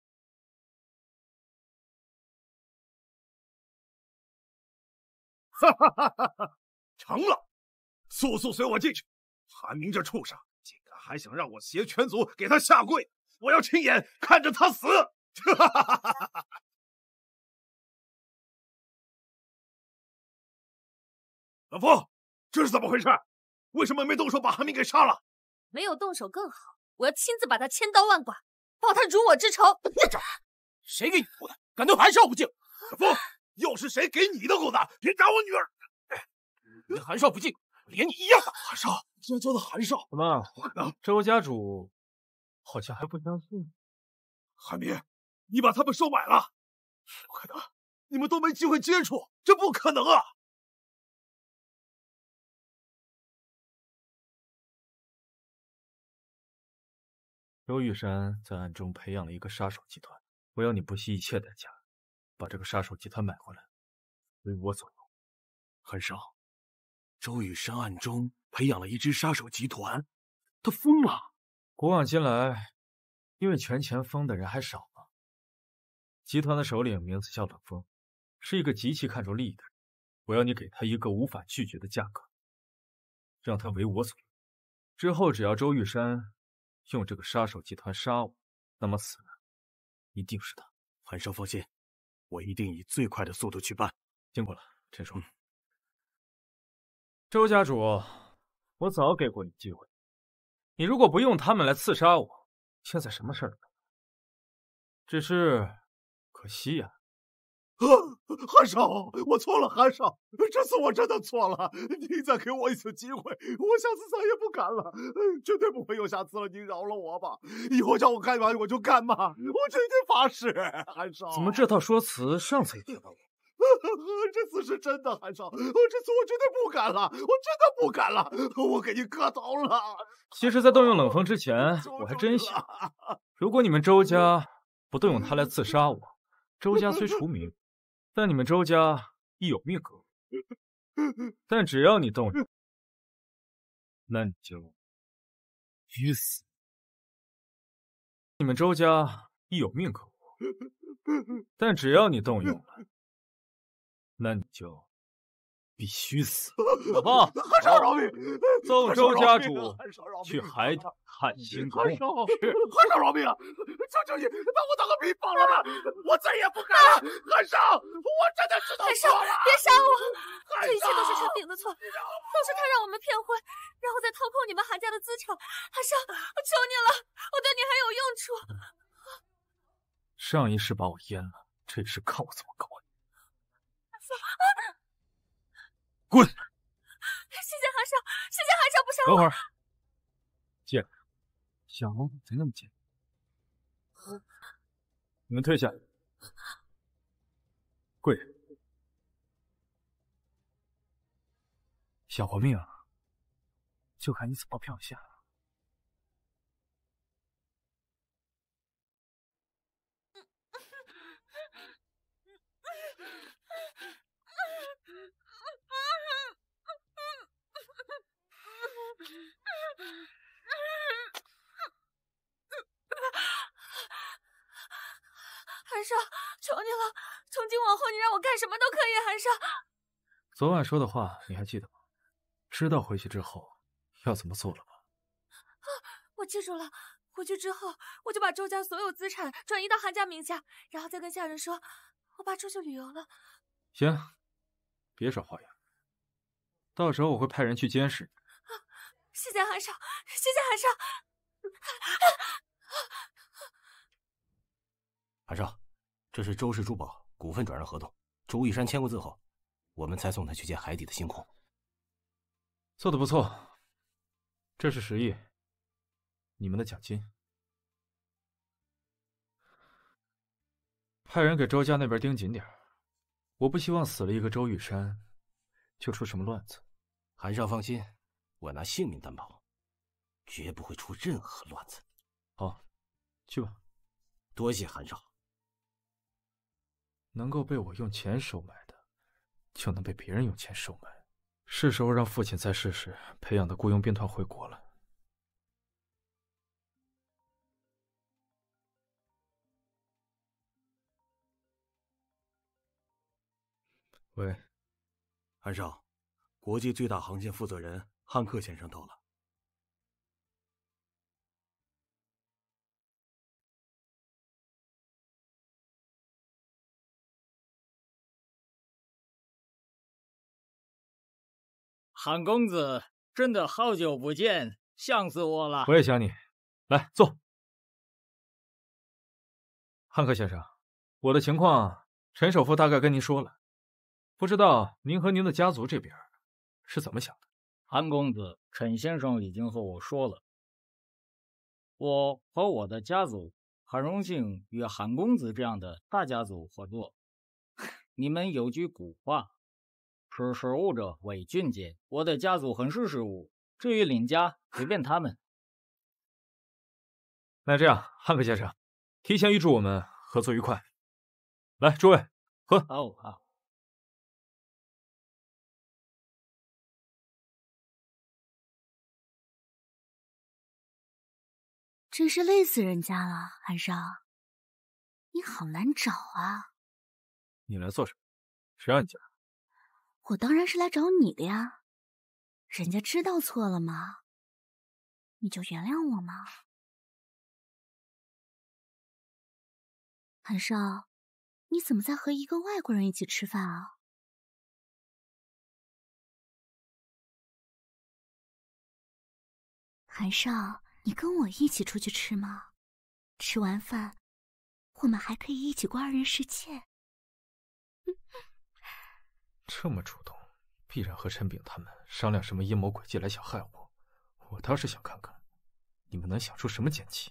哈哈哈哈哈！成了，速速随我进去。韩明这畜生，竟敢还想让我携全族给他下跪，我要亲眼看着他死！哈哈哈哈哈！老夫，这是怎么回事？为什么没动手把韩明给杀了？ 没有动手更好，我要亲自把他千刀万剐，报他辱我之仇。 混账！谁给你狗的？敢对韩少不敬？ 老夫。又是谁给你的狗的？别打我女儿！ 对韩少不敬，连你一样的。 韩少，竟然叫他韩少！ 怎么？周家主好像还不相信。 韩明，你把他们收买了？不可能，你们都没机会接触，这不可能啊！ 周玉山在暗中培养了一个杀手集团，我要你不惜一切代价把这个杀手集团买回来，为我所用。 韩少，周雨山暗中培养了一支杀手集团，他疯了。 古往今来，因为权钱疯的人还少吗？集团的首领名字叫冷风，是一个极其看重利益的人。我要你给他一个无法拒绝的价格，让他为我所用。之后，只要周玉山用这个杀手集团杀我，那么死的一定是他。 韩少放心。我一定以最快的速度去办。 辛苦了，陈叔。嗯、周家主，我早给过你机会，你如果不用他们来刺杀我，现在什么事儿都没有。只是可惜呀、 啊。韩少，我错了，韩少，这次我真的错了，您再给我一次机会，我下次再也不敢了，绝对不会有下次了，您饶了我吧！以后叫我干嘛我就干嘛，我真心发誓，韩少。 怎么这套说辞上次也听到过？ 这次是真的，韩少，这次我绝对不敢了，我真的不敢了，我给您磕头了。 其实，在动用冷风之前，我还真想，如果你们周家不动用他来刺杀我，周家虽除名。但你们周家亦有命格，但只要你动用，那你就必死。你们周家亦有命格，但只要你动用了，那你就必须死。老爸， 韩少饶命！ 奏周家主去海岛看星宫。 韩少，韩少饶命！求求你，把我当个屁放了吧！我再也不敢了。韩少，我真的知道错了。 别杀我！这一切都是陈炳的错，都是他让我们骗婚，然后再掏空你们韩家的资产。韩少，我求你了，我对你还有用处。 上一世把我阉了，这一世看我怎么搞你！滚！ 谢谢韩少，谢谢韩少不杀我。 等会儿，进来，小王怎么那么贱？你们退下，跪着。小活命，就看你怎么表现了。 韩少，求你了，从今往后你让我干什么都可以。韩少， 昨晚说的话你还记得吗？知道回去之后要怎么做了吧？ 啊，我记住了。回去之后，我就把周家所有资产转移到韩家名下，然后再跟下人说，我爸出去旅游了。 行，别耍花样。到时候我会派人去监视你， 谢谢韩少，谢谢韩少。 韩少，这是周氏珠宝股份转让合同，周玉山签过字后，我们才送他去见海底的星空。 做的不错，这是十亿，你们的奖金。派人给周家那边盯紧点，我不希望死了一个周玉山，就出什么乱子。 韩少放心，我拿性命担保，绝不会出任何乱子。 好，去吧。 多谢韩少。 能够被我用钱收买的，就能被别人用钱收买。是时候让父亲在世时培养的雇佣兵团回国了。喂， 韩少，国际最大航线负责人汉克先生到了。 韩公子，真的好久不见，想死我了。 我也想你，来坐。汉克先生，我的情况陈首富大概跟您说了，不知道您和您的家族这边是怎么想的？ 韩公子，陈先生已经和我说了，我和我的家族很荣幸与韩公子这样的大家族合作。你们有句古话，识时务者为俊杰。我的家族很识时务，至于领家，随便他们。 那这样，汉克先生，提前预祝我们合作愉快。来，诸位喝。 哦，好。 真是累死人家了，韩少，你好难找啊！ 你来做什么？谁让你进来？ 我当然是来找你的呀，人家知道错了吗？你就原谅我吗？韩少，你怎么在和一个外国人一起吃饭啊？韩少，你跟我一起出去吃吗？吃完饭，我们还可以一起过二人世界。 这么主动，必然和陈炳他们商量什么阴谋诡计来想害我。我倒是想看看，你们能想出什么奸计。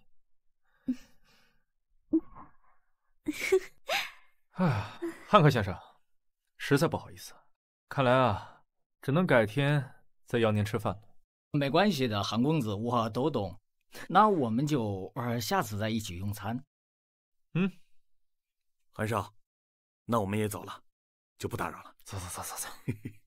哎，汉克先生，实在不好意思，看来啊，只能改天再邀您吃饭了。 没关系的，韩公子，我都懂。那我们就呃下次再一起用餐。 嗯， 韩少，那我们也走了，就不打扰了。 走走走走走。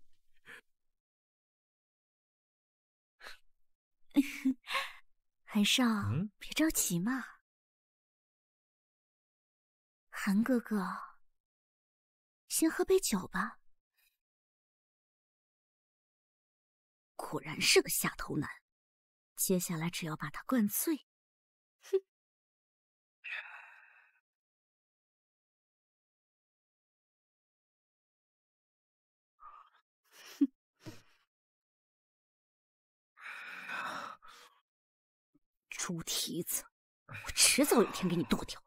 韩少， 嗯， 别着急嘛。韩哥哥，先喝杯酒吧。果然是个下头男，接下来只要把他灌醉。哼。猪蹄子，我迟早有天给你剁掉。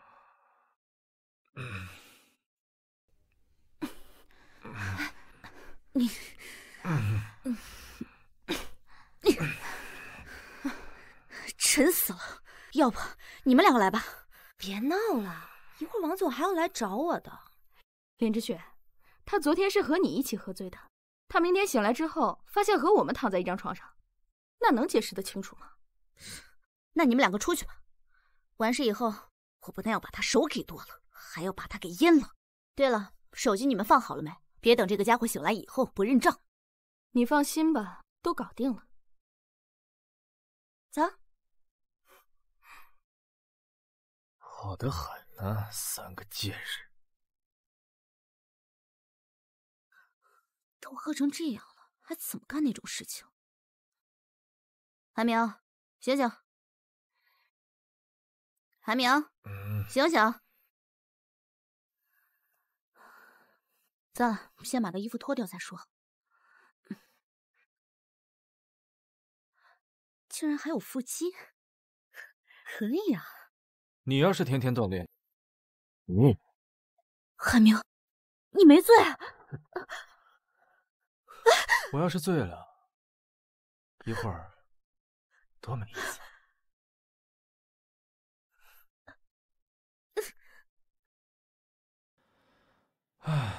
你，沉死了！要不你们两个来吧。 别闹了，一会儿王总还要来找我的。林之雪，他昨天是和你一起喝醉的，他明天醒来之后发现和我们躺在一张床上，那能解释得清楚吗？ 那你们两个出去吧。完事以后，我不但要把他手给剁了，还要把他给阉了。对了，手机你们放好了没？别等这个家伙醒来以后不认账。 你放心吧，都搞定了。 走。 好的很呢，三个贱人。 都喝成这样了，还怎么干那种事情？韩明，醒醒！韩明， 嗯， 醒醒！算了，先把个衣服脱掉再说。 竟然还有腹肌，可以啊！ 你要是天天锻炼，嗯， 韩明，你没醉啊？ 我要是醉了，一会儿多没意思。唉。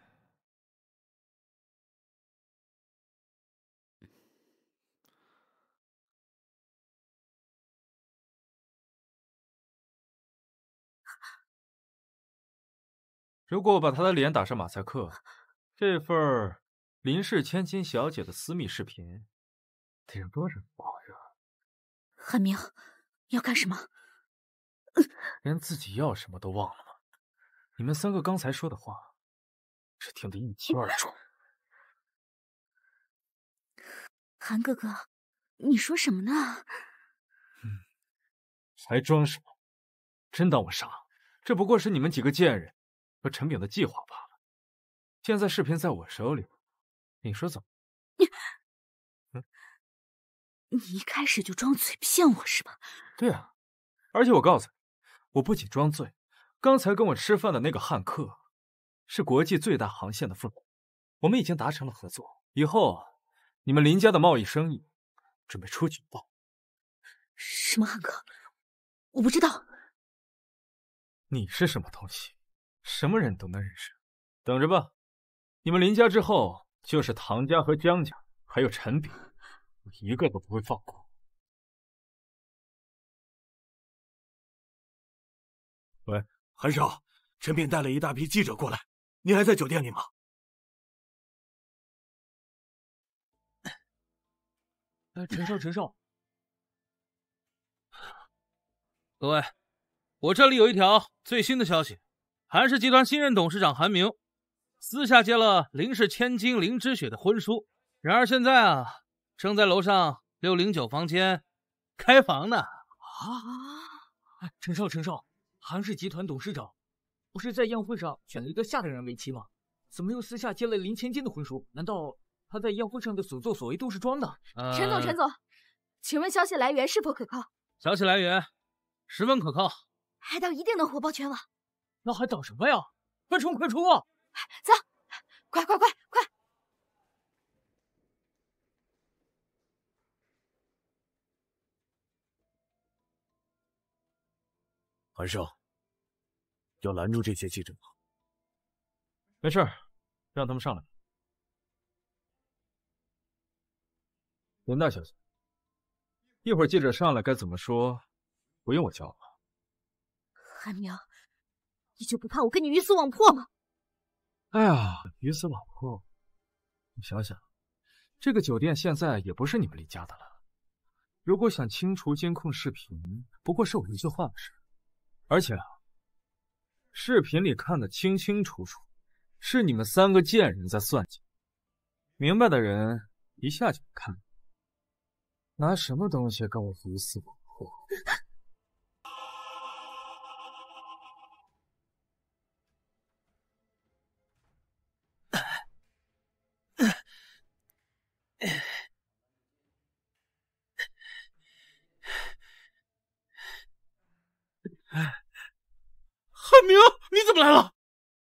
如果我把他的脸打上马赛克，这份林氏千金小姐的私密视频，得让多少人不好惹？ 韩明，你要干什么？ 连自己要什么都忘了吗？你们三个刚才说的话，只听得一清二楚。 韩哥哥，你说什么呢？ 嗯，还装什么？真当我傻？这不过是你们几个贱人和陈炳的计划罢了。现在视频在我手里，你说怎么？ 你，嗯，你一开始就装醉骗我是吧？ 对啊，而且我告诉你，我不仅装醉，刚才跟我吃饭的那个汉克，是国际最大航线的副总，我们已经达成了合作，以后你们林家的贸易生意准备出举报。 什么汉克？我不知道。 你是什么东西？什么人都能认识。等着吧，你们林家之后就是唐家和江家，还有陈炳，我一个都不会放过。 喂，韩少，陈炳带了一大批记者过来，你还在酒店里吗？ 哎，陈少，陈少， 各位，我这里有一条最新的消息：韩氏集团新任董事长韩明私下接了林氏千金林之雪的婚书，然而现在啊，正在楼上六零九房间开房呢。 啊！陈少，陈少，韩氏集团董事长不是在宴会上选了一个下等人为妻吗？怎么又私下接了林千金的婚书？难道他在宴会上的所作所为都是装的？ 呃、陈总，陈总，请问消息来源是否可靠？ 消息来源十分可靠， 海盗一定能火爆全网。 那还等什么呀？快冲，快冲啊！ 走，快快快快！ 韩少，要拦住这些记者吗？ 没事，让他们上来。林大小姐，一会儿记者上来该怎么说，不用我教了。 韩明，你就不怕我跟你鱼死网破吗？ 哎呀，鱼死网破！你想想，这个酒店现在也不是你们林家的了。如果想清除监控视频，不过是我一句话的事。而且啊，视频里看得清清楚楚，是你们三个贱人在算计。明白的人一下就看。拿什么东西跟我鱼死网破？ 汉明，你怎么来了？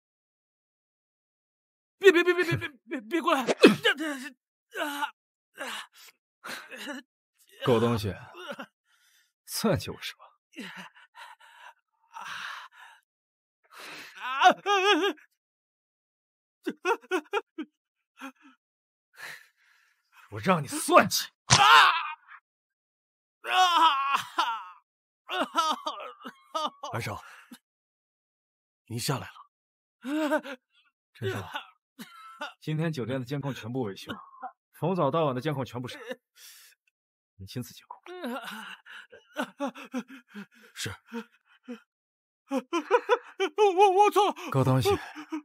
别别别别别别别别过来！ 狗东西，算计我是吧？我让你算计！ 韩少，您下来了。 陈少，今天酒店的监控全部维修，从早到晚的监控全部删，你亲自监控。 是。 我我错了。 狗东西，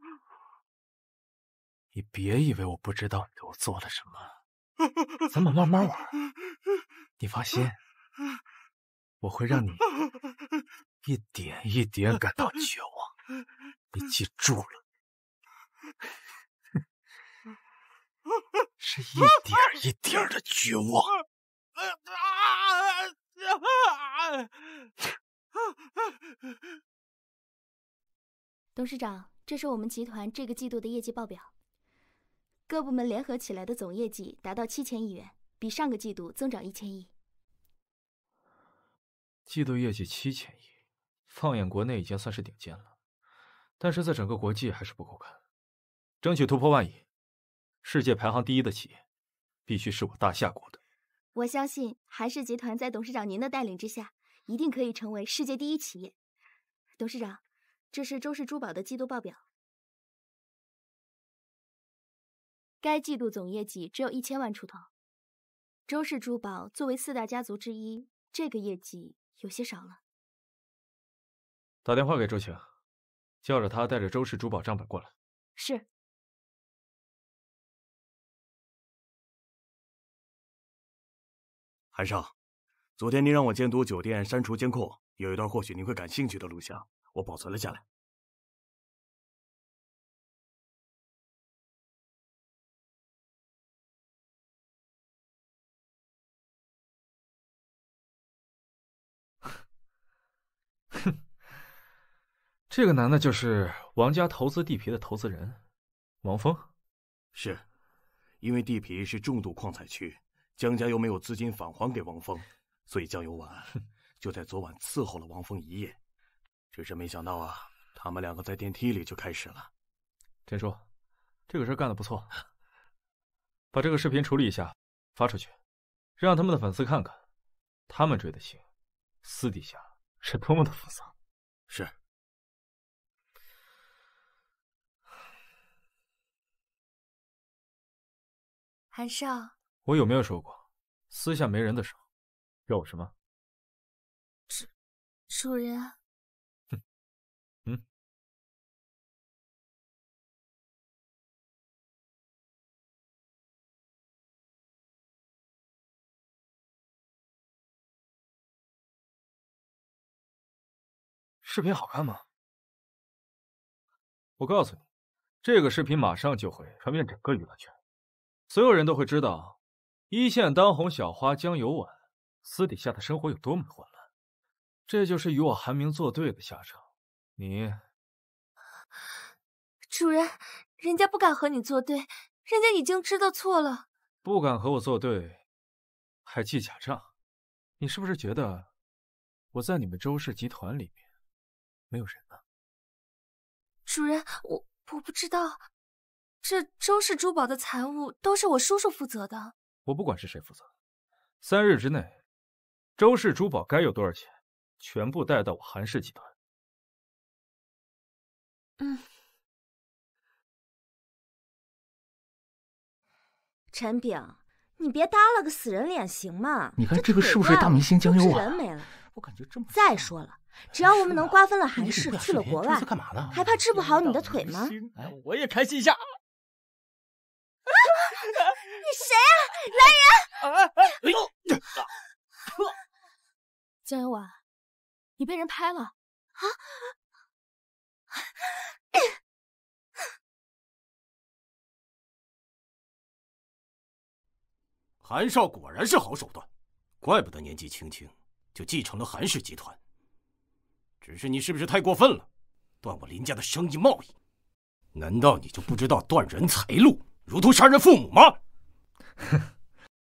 你别以为我不知道你对我做了什么，咱们慢慢玩。你放心，我会让你一点一点感到绝望。你记住了，是一点一点的绝望。 董事长，这是我们集团这个季度的业绩报表，各部门联合起来的总业绩达到七千亿元，比上个季度增长一千亿。 季度业绩七千亿，放眼国内已经算是顶尖了，但是在整个国际还是不够看，争取突破万亿。世界排行第一的企业，必须是我大夏国的。 我相信韩氏集团在董事长您的带领之下，一定可以成为世界第一企业。董事长，这是周氏珠宝的季度报表。该季度总业绩只有一千万出头。周氏珠宝作为四大家族之一，这个业绩有些少了。 打电话给周晴，叫着他带着周氏珠宝账本过来。 是。 韩少，昨天您让我监督酒店删除监控，有一段或许您会感兴趣的录像，我保存了下来。 哼，这个男的就是王家投资地皮的投资人，王峰。 是，因为地皮是重度矿采区，江家又没有资金返还给王峰，所以江有晚就在昨晚伺候了王峰一夜。只是没想到啊，他们两个在电梯里就开始了。 陈叔，这个事干得不错，把这个视频处理一下，发出去，让他们的粉丝看看，他们追的星私底下是多么的复杂。 是。 韩少， 我有没有说过，私下没人的时候，要我什么？ 主主人。 嗯嗯。视频好看吗？我告诉你，这个视频马上就会传遍整个娱乐圈。所有人都会知道，一线当红小花江有晚私底下的生活有多么混乱，这就是与我韩明作对的下场。你， 主人，人家不敢和你作对，人家已经知道错了。 不敢和我作对，还记假账，你是不是觉得我在你们周氏集团里面没有人呢？ 主人，我我不知道。这周氏珠宝的财务都是我叔叔负责的。 我不管是谁负责，三日之内，周氏珠宝该有多少钱，全部带到我韩氏集团。 嗯。 陈炳，你别耷拉个死人脸行吗？ 你看这个是不是大明星江有晚？ 人没了。 我感觉这么…… 再说了，只要我们能瓜分了韩氏，去了国外， 干嘛呢？ 还怕治不好你的腿吗？ 哎，我也开心一下。 你谁啊？来人！ 江有晚，你被人拍了啊！ 韩少果然是好手段，怪不得年纪轻轻就继承了韩氏集团。只是你是不是太过分了，断我林家的生意贸易？难道你就不知道断人财路如同杀人父母吗？ 哼。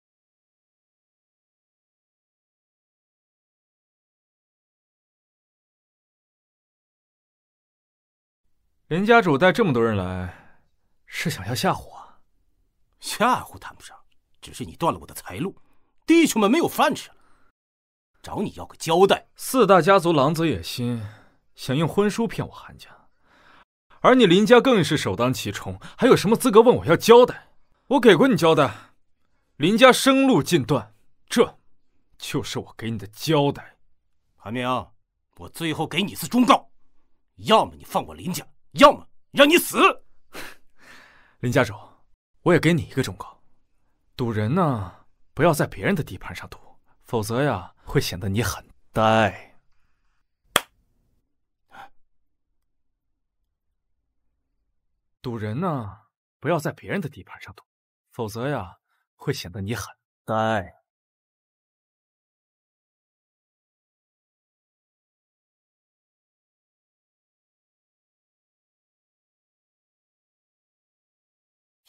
林家主带这么多人来，是想要吓唬我？ 吓唬谈不上，只是你断了我的财路，弟兄们没有饭吃了，找你要个交代。 四大家族狼子野心，想用婚书骗我韩家，而你林家更是首当其冲，还有什么资格问我要交代？我给过你交代，林家生路尽断，这就是我给你的交代。 韩明，我最后给你一次忠告，要么你放我林家，要么让你死。 林家主，我也给你一个忠告，赌人呢，不要在别人的地盘上赌，否则呀，会显得你很呆。赌人呢，不要在别人的地盘上赌，否则呀，会显得你很呆。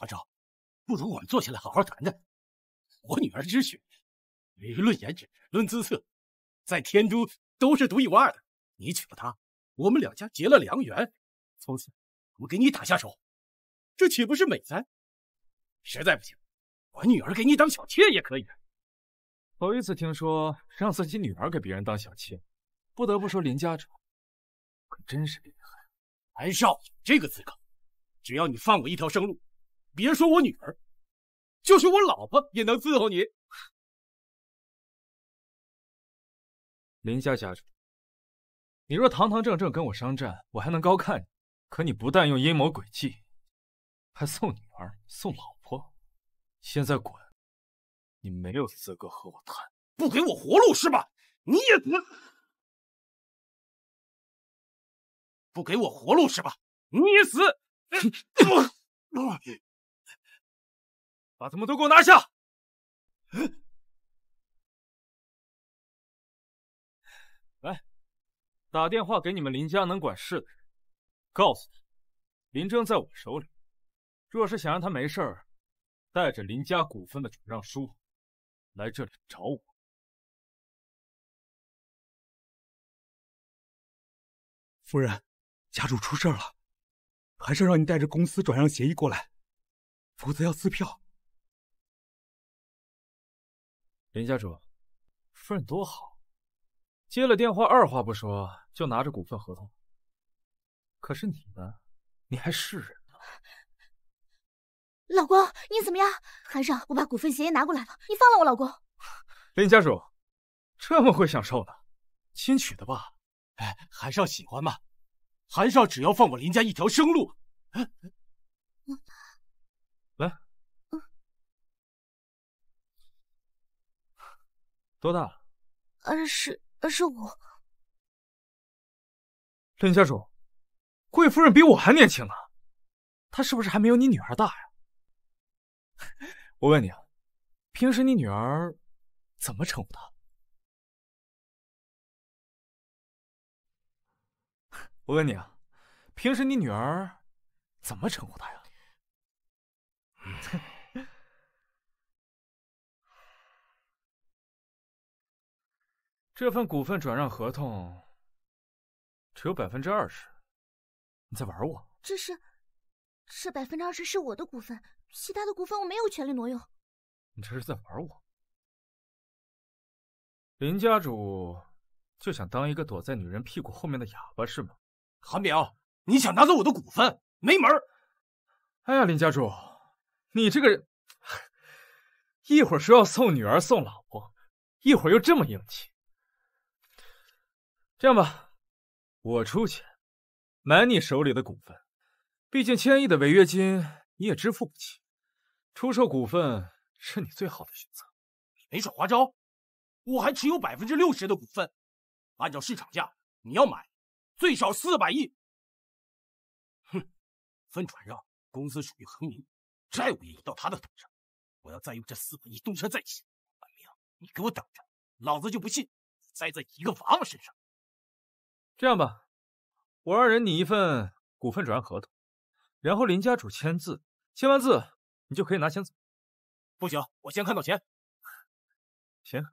韩少，不如我们坐下来好好谈谈。我女儿知雪，论颜值，论姿色，在天都都是独一无二的。你娶了她，我们两家结了良缘，从此我给你打下手，这岂不是美哉？实在不行，我女儿给你当小妾也可以。 头一次听说让自己女儿给别人当小妾，不得不说林家主可真是厉害。 韩少，这个资格，只要你放我一条生路，别说我女儿，就是我老婆也能伺候你。 林家家主，你若堂堂正正跟我商战，我还能高看你。可你不但用阴谋诡计，还送女儿、送老婆，现在滚！你没有资格和我谈。 不给我活路是吧？你也死！不给我活路是吧？你也死！ 把他们都给我拿下！来，打电话给你们林家能管事的人，告诉他，林征在我手里。若是想让他没事儿，带着林家股份的转让书来这里找我。 夫人，家主出事了，还是让你带着公司转让协议过来，否则要撕票。 林家主，夫人多好，接了电话二话不说就拿着股份合同。可是你呢？你还是人吗？ 老公，你怎么样？韩少，我把股份协议拿过来了，你放了我老公。 林家主，这么会享受呢？新娶的吧？ 哎，韩少喜欢吗？韩少只要放我林家一条生路。嗯、 来， 嗯、 多大？ 二十二十五。 林家主，贵夫人比我还年轻呢，她是不是还没有你女儿大呀？我问你啊，平时你女儿怎么称呼她？我问你啊，平时你女儿怎么称呼她呀？这份股份转让合同只有百分之二十，你在玩我？ 这是，这百分之二十是我的股份，其他的股份我没有权利挪用。 你这是在玩我？林家主就想当一个躲在女人屁股后面的哑巴是吗？ 韩淼，你想拿走我的股份，没门儿！ 哎呀，林家主，你这个人，一会儿说要送女儿送老婆，一会儿又这么硬气。这样吧，我出钱买你手里的股份，毕竟千亿的违约金你也支付不起，出售股份是你最好的选择。 没耍花招，我还持有百分之六十的股份，按照市场价，你要买最少四百亿。哼，分转让，公司属于恒明，债务也移到他的头上，我要再用这四百亿东山再起。韩明，你给我等着，老子就不信栽在一个娃娃身上。 这样吧，我让人拟一份股份转让合同，然后林家主签字，签完字你就可以拿钱走。 不行，我先看到钱。 行，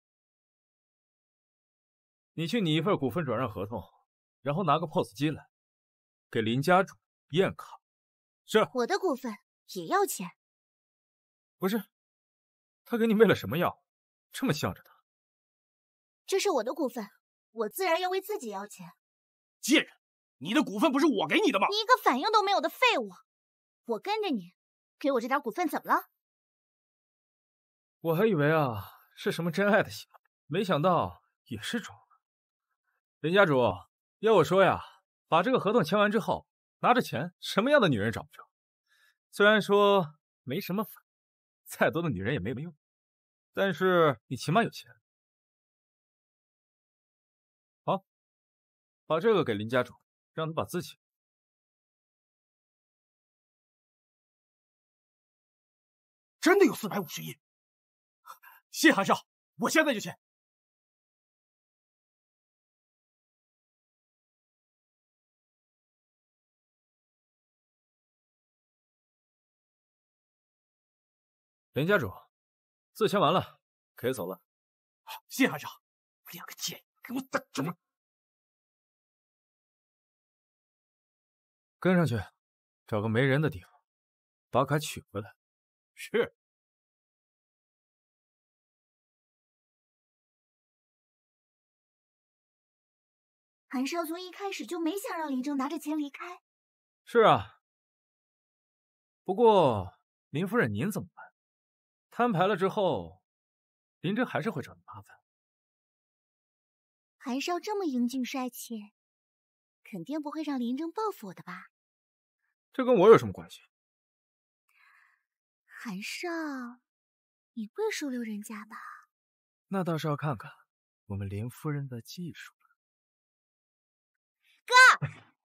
你去拟一份股份转让合同，然后拿个 P O S 机来，给林家主验卡。是。 我的股份也要钱。 不是，他给你喂了什么药，这么向着他？ 这是我的股份，我自然要为自己要钱。 贱人，你的股份不是我给你的吗？ 你一个反应都没有的废物！我跟着你，给我这点股份怎么了？ 我还以为啊是什么真爱的行为，没想到也是装的。林家主，要我说呀，把这个合同签完之后，拿着钱，什么样的女人找不着？虽然说没什么粉，再多的女人也没有用，但是你起码有钱。好，把这个给林家主，让他把字写。 真的有四百五十亿，谢韩少，我现在就签。 林家主，字签完了，可以走了。 好，谢韩少。两个贱人，给我等着！ 跟上去，找个没人的地方，把卡取回来。 是。 韩少从一开始就没想让林正拿着钱离开。 是啊。不过林夫人您怎么办？摊牌了之后，林正还是会找你麻烦。 韩少这么英俊帅气，肯定不会让林正报复我的吧？ 这跟我有什么关系？ 韩少，你会收留人家吧？ 那倒是要看看我们林夫人的技术了。 哥，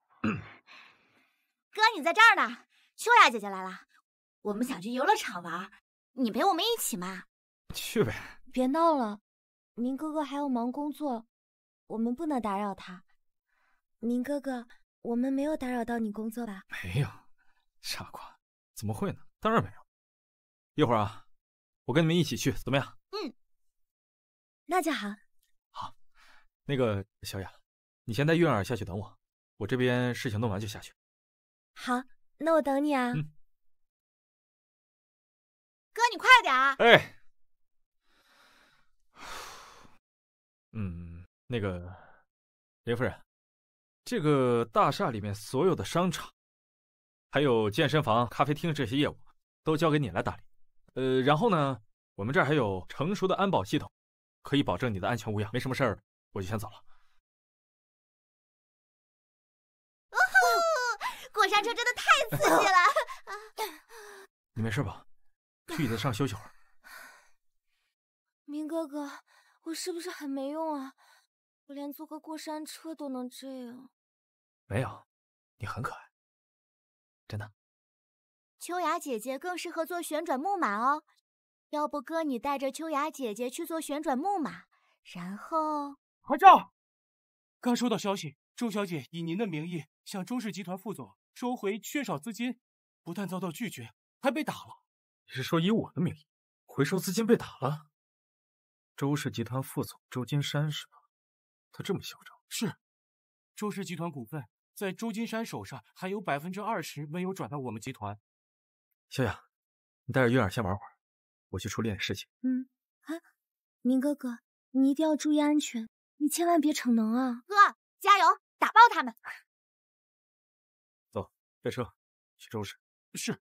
哥，你在这儿呢。秋雅姐姐来了，我们想去游乐场玩，你陪我们一起嘛？ 去呗。 别闹了，明哥哥还要忙工作，我们不能打扰他。明哥哥，我们没有打扰到你工作吧？ 没有，傻瓜，怎么会呢？当然没有。一会儿啊，我跟你们一起去，怎么样？ 嗯，那就好。 好，那个小雅，你先带韵儿下去等我，我这边事情弄完就下去。 好，那我等你啊。 嗯。 哥，你快点啊！ 哎。嗯，那个林夫人，这个大厦里面所有的商场，还有健身房、咖啡厅这些业务，都交给你来打理。呃，然后呢，我们这儿还有成熟的安保系统，可以保证你的安全无恙。没什么事儿，我就先走了。 哦吼，过山车真的太刺激了！ 你没事吧？去椅子上休息会儿。 明哥哥，我是不是很没用啊？我连坐个过山车都能这样。 没有，你很可爱，真的。 秋雅姐姐更适合坐旋转木马哦，要不哥你带着秋雅姐姐去坐旋转木马，然后…… 韩少，刚收到消息，周小姐以您的名义向周氏集团副总收回缺少资金，不但遭到拒绝，还被打了。 你是说以我的名义回收资金被打了？周氏集团副总周金山是吧？他这么嚣张？ 是，周氏集团股份在周金山手上还有百分之二十没有转到我们集团。 小雅，你带着韵儿先玩会儿，我去处理点事情。 嗯，啊，明哥哥，你一定要注意安全，你千万别逞能啊！ 哥，加油，打爆他们！ 走，备车，去周氏。 是。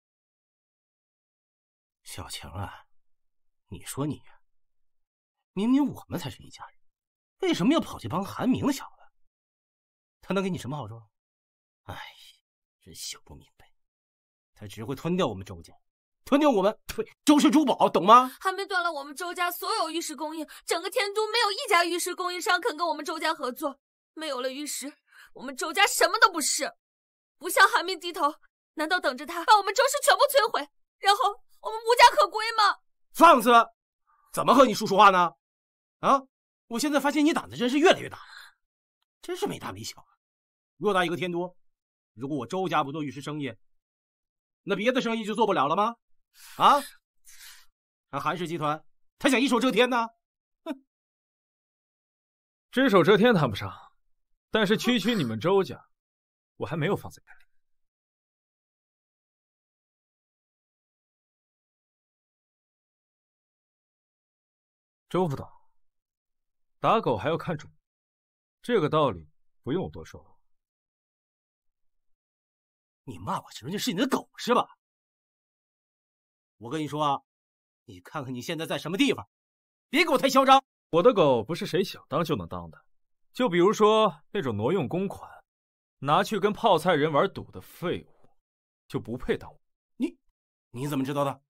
小强啊，你说你呀，明明我们才是一家人，为什么要跑去帮韩明的小子？他能给你什么好处？哎，真想不明白。他只会吞掉我们周家，吞掉我们呸周氏珠宝，懂吗？ 韩明断了我们周家所有玉石供应，整个天都没有一家玉石供应商肯跟我们周家合作。没有了玉石，我们周家什么都不是。不向韩明低头，难道等着他把我们周氏全部摧毁，然后我们无家可归吗？ 放肆！怎么和你叔说话呢？啊！我现在发现你胆子真是越来越大，真是没大没小啊！偌大一个天都，如果我周家不做玉石生意，那别的生意就做不了了吗？啊！那韩氏集团，他想一手遮天呢？哼！ 只手遮天谈不上，但是区区你们周家，我还没有放在眼里。周副总，打狗还要看主，这个道理不用我多说。 你骂我人家是你的狗是吧？我跟你说啊，你看看你现在在什么地方，别给我太嚣张。 我的狗不是谁想当就能当的，就比如说那种挪用公款，拿去跟泡菜人玩赌的废物，就不配当我。 你你怎么知道的？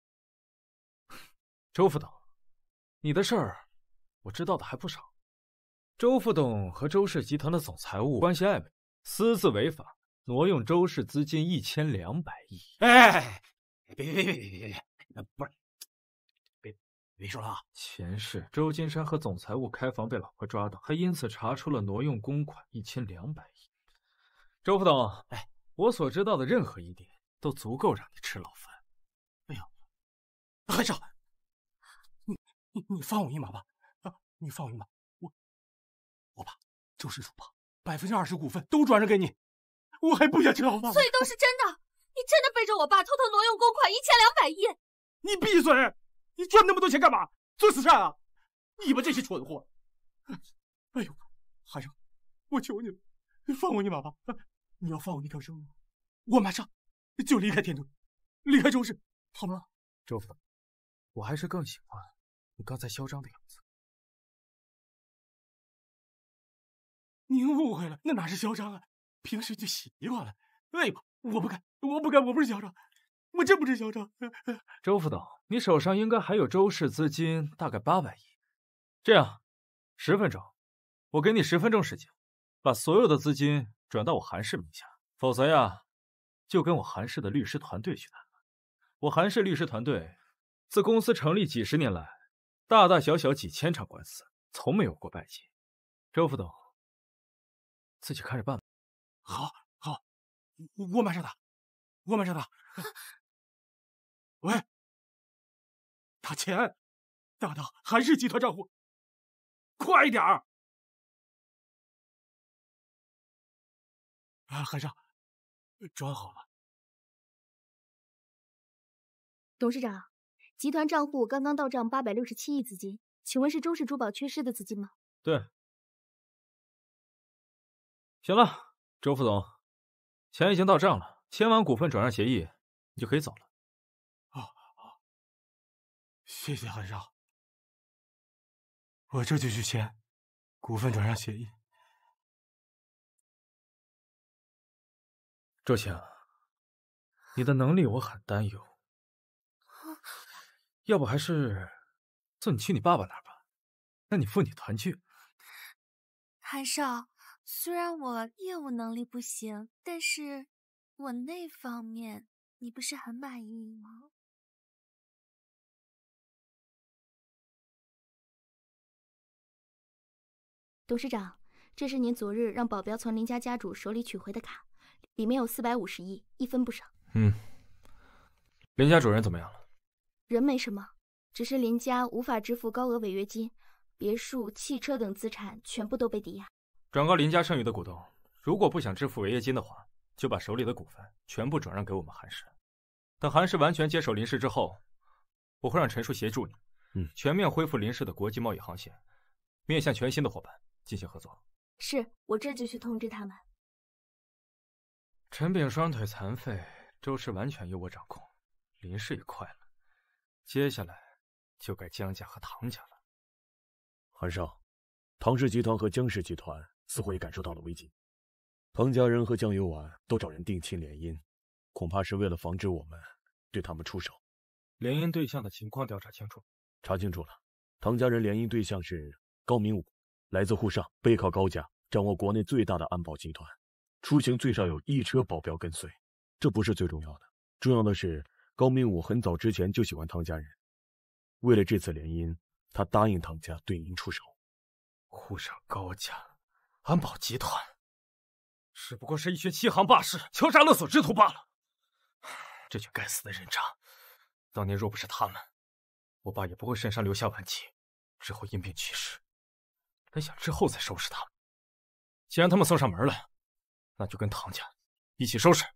周副董，你的事儿我知道的还不少。周副董和周氏集团的总裁务关系暧昧，私自违法挪用周氏资金一千两百亿。 哎，别别别别别别别，不是，别别说了啊！ 前世周金山和总裁务开房被老婆抓到，还因此查出了挪用公款一千两百亿。周副董，哎，我所知道的任何一点都足够让你吃牢饭。 哎呦， 韩少，你你你放我一马吧！啊，你放我一马，我我把周氏主把百分之二十股份都转让给你，我还不想吃牢饭。 所以都是真的，你真的背着我爸偷偷挪用公款一千两百亿？ 你闭嘴！你赚那么多钱干嘛？做慈善啊！你们这些蠢货！哎呦，韩少，我求你了，你放我一马吧！你要放我一条生路，我马上就离开天都，离开周氏，好吗？ 周副，我还是更喜欢你刚才嚣张的样子。 您误会了，那哪是嚣张啊？平时就习惯了。哎呦，我不敢，我不敢，我不是嚣张，我真不是嚣张。 周副董，你手上应该还有周氏资金，大概八百亿。这样，十分钟，我给你十分钟时间，把所有的资金转到我韩氏名下，否则呀，就跟我韩氏的律师团队去谈。我韩氏律师团队自公司成立几十年来，大大小小几千场官司，从没有过败绩。周副董，自己看着办吧。 好，好，我马上打，我马上打。喂，打钱，打到韩氏集团账户，快一点儿！啊，韩少，转好了。 董事长，集团账户刚刚到账八百六十七亿资金，请问是周氏珠宝缺失的资金吗？ 对。行了，周副总，钱已经到账了，签完股份转让协议，你就可以走了。 好，好，谢谢韩少，我这就去签股份转让协议。 周晴，你的能力我很担忧，要不还是送你去你爸爸那儿吧，让你父女团聚。 韩少。虽然我业务能力不行，但是我那方面你不是很满意吗？ 董事长，这是您昨日让保镖从林家家主手里取回的卡，里面有四百五十亿，一分不少。 嗯，林家主人怎么样了？ 人没什么，只是林家无法支付高额违约金，别墅、汽车等资产全部都被抵押。 转告林家剩余的股东，如果不想支付违约金的话，就把手里的股份全部转让给我们韩氏。等韩氏完全接手林氏之后，我会让陈叔协助你， 嗯， 全面恢复林氏的国际贸易航线，面向全新的伙伴进行合作。 是，我这就去通知他们。 陈炳双腿残废，周氏完全由我掌控，林氏也快了，接下来就该江家和唐家了。 韩少，唐氏集团和江氏集团似乎也感受到了危机，唐家人和江有婉都找人定亲联姻，恐怕是为了防止我们对他们出手。 联姻对象的情况调查清楚？ 查清楚了，唐家人联姻对象是高明武，来自沪上，背靠高家，掌握国内最大的安保集团，出行最少有一车保镖跟随。这不是最重要的，重要的是高明武很早之前就喜欢唐家人，为了这次联姻，他答应唐家对您出手。 沪上高家安保集团只不过是一群欺行霸市、敲诈勒索之徒罢了。这群该死的人渣，当年若不是他们，我爸也不会身上留下顽疾，之后因病去世。本想之后再收拾他们，既然他们送上门来，那就跟唐家一起收拾。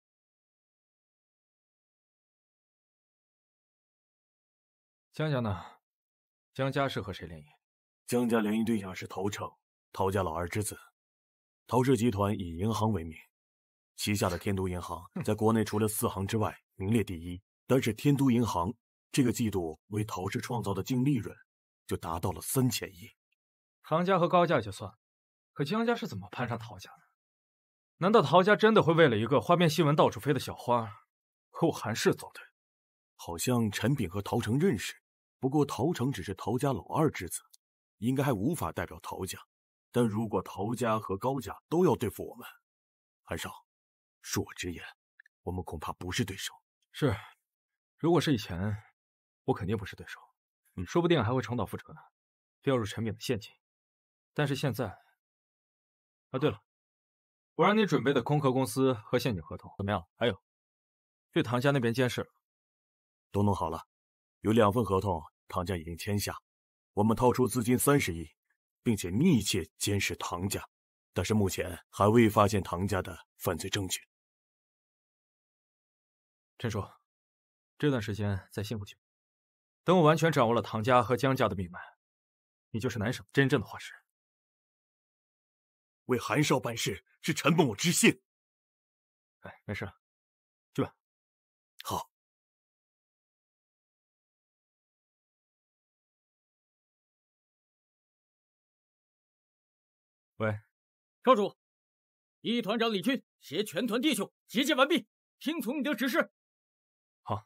江家呢？江家是和谁联姻？ 江家联姻对象是陶成，陶家老二之子。陶氏集团以银行为名，旗下的天都银行在国内除了四行之外名列第一。但是天都银行这个季度为陶氏创造的净利润就达到了三千亿。 唐家和高家就算，可江家是怎么攀上陶家的？难道陶家真的会为了一个花边新闻到处飞的小花和我韩氏作对？ 好像陈炳和陶成认识，不过陶成只是陶家老二之子，应该还无法代表陶家。但如果陶家和高家都要对付我们，韩少，恕我直言，我们恐怕不是对手。 是，如果是以前，我肯定不是对手，嗯，说不定还会重蹈覆辙呢，掉入陈炳的陷阱。但是现在，啊，对了，我让你准备的空壳公司和陷阱合同怎么样？还有，对唐家那边监视了， 都弄好了。 有两份合同，唐家已经签下，我们掏出资金三十亿，并且密切监视唐家，但是目前还未发现唐家的犯罪证据。 陈叔，这段时间再辛苦几步，等我完全掌握了唐家和江家的命脉，你就是南省真正的画师。 为韩少办事是陈某知信。 哎，没事，去吧。 好。 喂， 少主，一团长李军携全团弟兄集结完毕，听从你的指示。 好。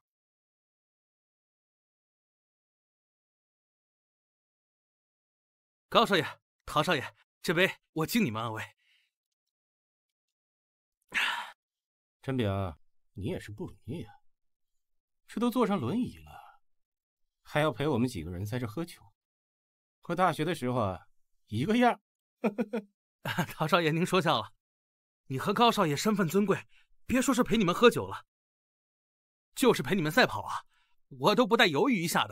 高少爷、唐少爷，这杯我敬你们二位。 陈炳，你也是不容易啊，这都坐上轮椅了，还要陪我们几个人在这喝酒，和大学的时候啊一个样。 唐少爷，您说笑了，你和高少爷身份尊贵，别说是陪你们喝酒了，就是陪你们赛跑啊，我都不带犹豫一下的。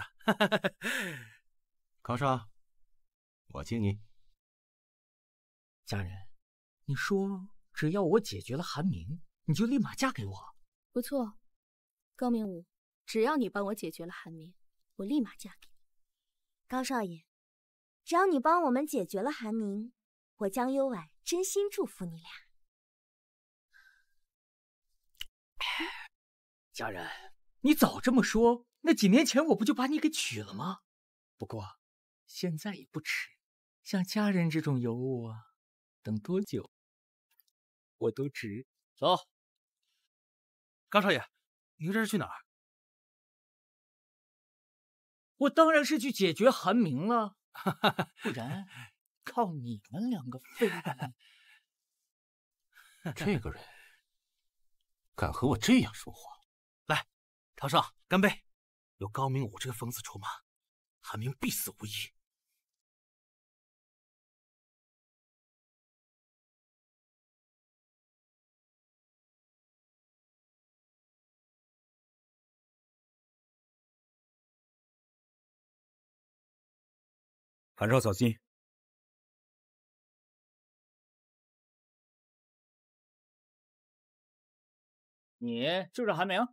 高少，我敬你。 家人，你说只要我解决了韩明，你就立马嫁给我？ 不错，高明武，只要你帮我解决了韩明，我立马嫁给你。 高少爷，只要你帮我们解决了韩明，我江幽婉真心祝福你俩。 家人，你早这么说，那几年前我不就把你给娶了吗？不过现在也不迟，像家人这种尤物啊，等多久我都值。走。 高少爷，您这是去哪儿？ 我当然是去解决韩明了，不然靠你们两个废物。 这个人敢和我这样说话？ 来，唐少，干杯！有高明武这个疯子出马，韩明必死无疑。 韩少小心！ 你就是韩明？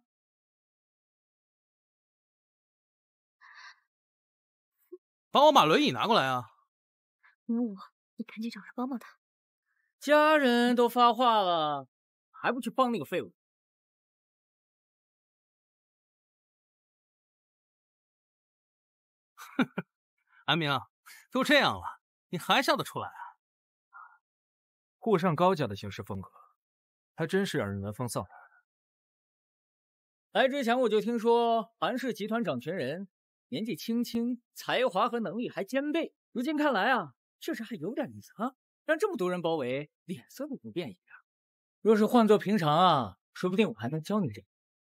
帮我把轮椅拿过来啊！ 明武，你赶紧找人帮帮他。 家人都发话了，还不去帮那个废物？ 呵呵，韩明，都这样了，你还笑得出来啊？ 顾上高家的行事风格，还真是让人闻风丧胆。 来之前我就听说韩氏集团掌权人年纪轻轻，才华和能力还兼备。如今看来啊，确实还有点意思啊！让这么多人包围，脸色都不变一样。若是换做平常啊，说不定我还能教你这个。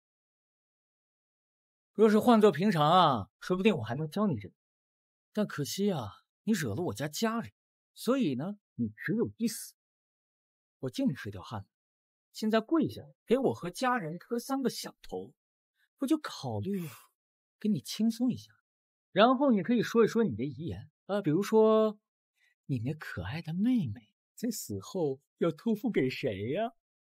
若是换做平常啊，说不定我还能教你这个。但可惜啊，你惹了我家家人，所以呢，你只有一死。我敬你是条汉子，现在跪下给我和家人磕三个响头，我就考虑给你轻松一下，然后你可以说一说你的遗言啊，比如说你那可爱的妹妹在死后要托付给谁呀？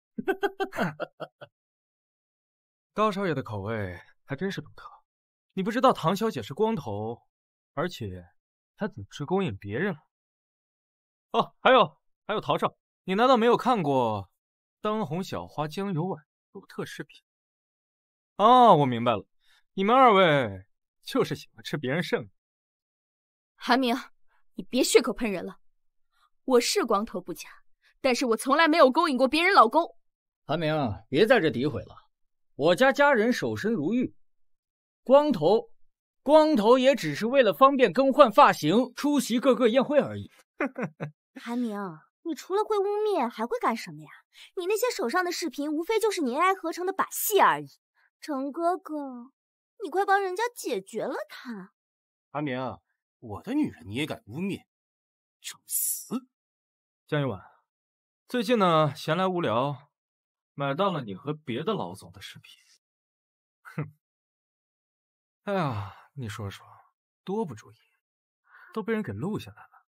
高少爷的口味还真是独特。你不知道唐小姐是光头，而且她总是勾引别人了。哦，还有还有陶少，你难道没有看过当红小花江有婉独特视频？哦，我明白了，你们二位就是喜欢吃别人剩的。 韩明，你别血口喷人了。我是光头不假，但是我从来没有勾引过别人老公。 韩明，别在这诋毁了。我家家人守身如玉，光头，光头也只是为了方便更换发型，出席各个宴会而已。 韩明，你除了会污蔑，还会干什么呀？你那些手上的视频，无非就是你 A I 合成的把戏而已。程哥哥，你快帮人家解决了他。 韩明，我的女人你也敢污蔑，找死！ 江一婉，最近呢闲来无聊，买到了你和别的老总的视频。哼， 哎呀，你说说，多不注意，都被人给录下来了。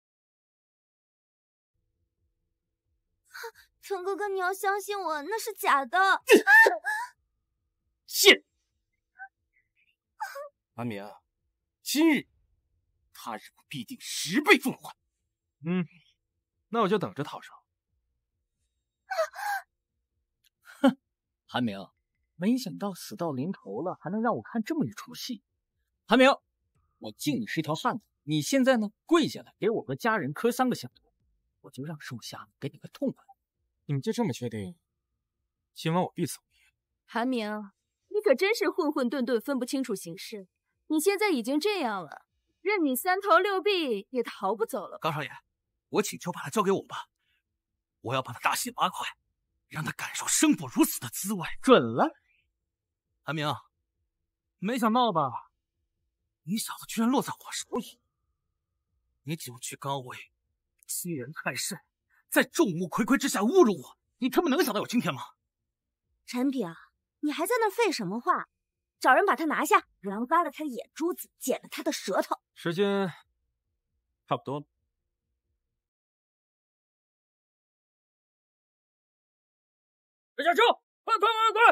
程哥哥，你要相信我，那是假的。 信。韩明，今日他日我必定十倍奉还。 嗯，那我就等着讨上。 哼，韩明，没想到死到临头了，还能让我看这么一出戏。韩明，我敬你是一条汉子，你现在呢，跪下来给我和家人磕三个响头，我就让属下给你个痛快。 你们就这么确定？今晚我必走。 韩明，你可真是混混沌沌，分不清楚形势。你现在已经这样了，任你三头六臂也逃不走了。 高少爷，我请求把他交给我吧，我要把他大卸八块，让他感受生不如死的滋味。 准了， 韩明，没想到吧？你小子居然落在我手里！你九曲高位，欺人害甚，在众目睽睽之下侮辱我，你他妈能想到有今天吗？ 陈炳，你还在那废什么话？找人把他拿下，然后挖了他的眼珠子，剪了他的舌头。 时间差不多了。 别下车，快快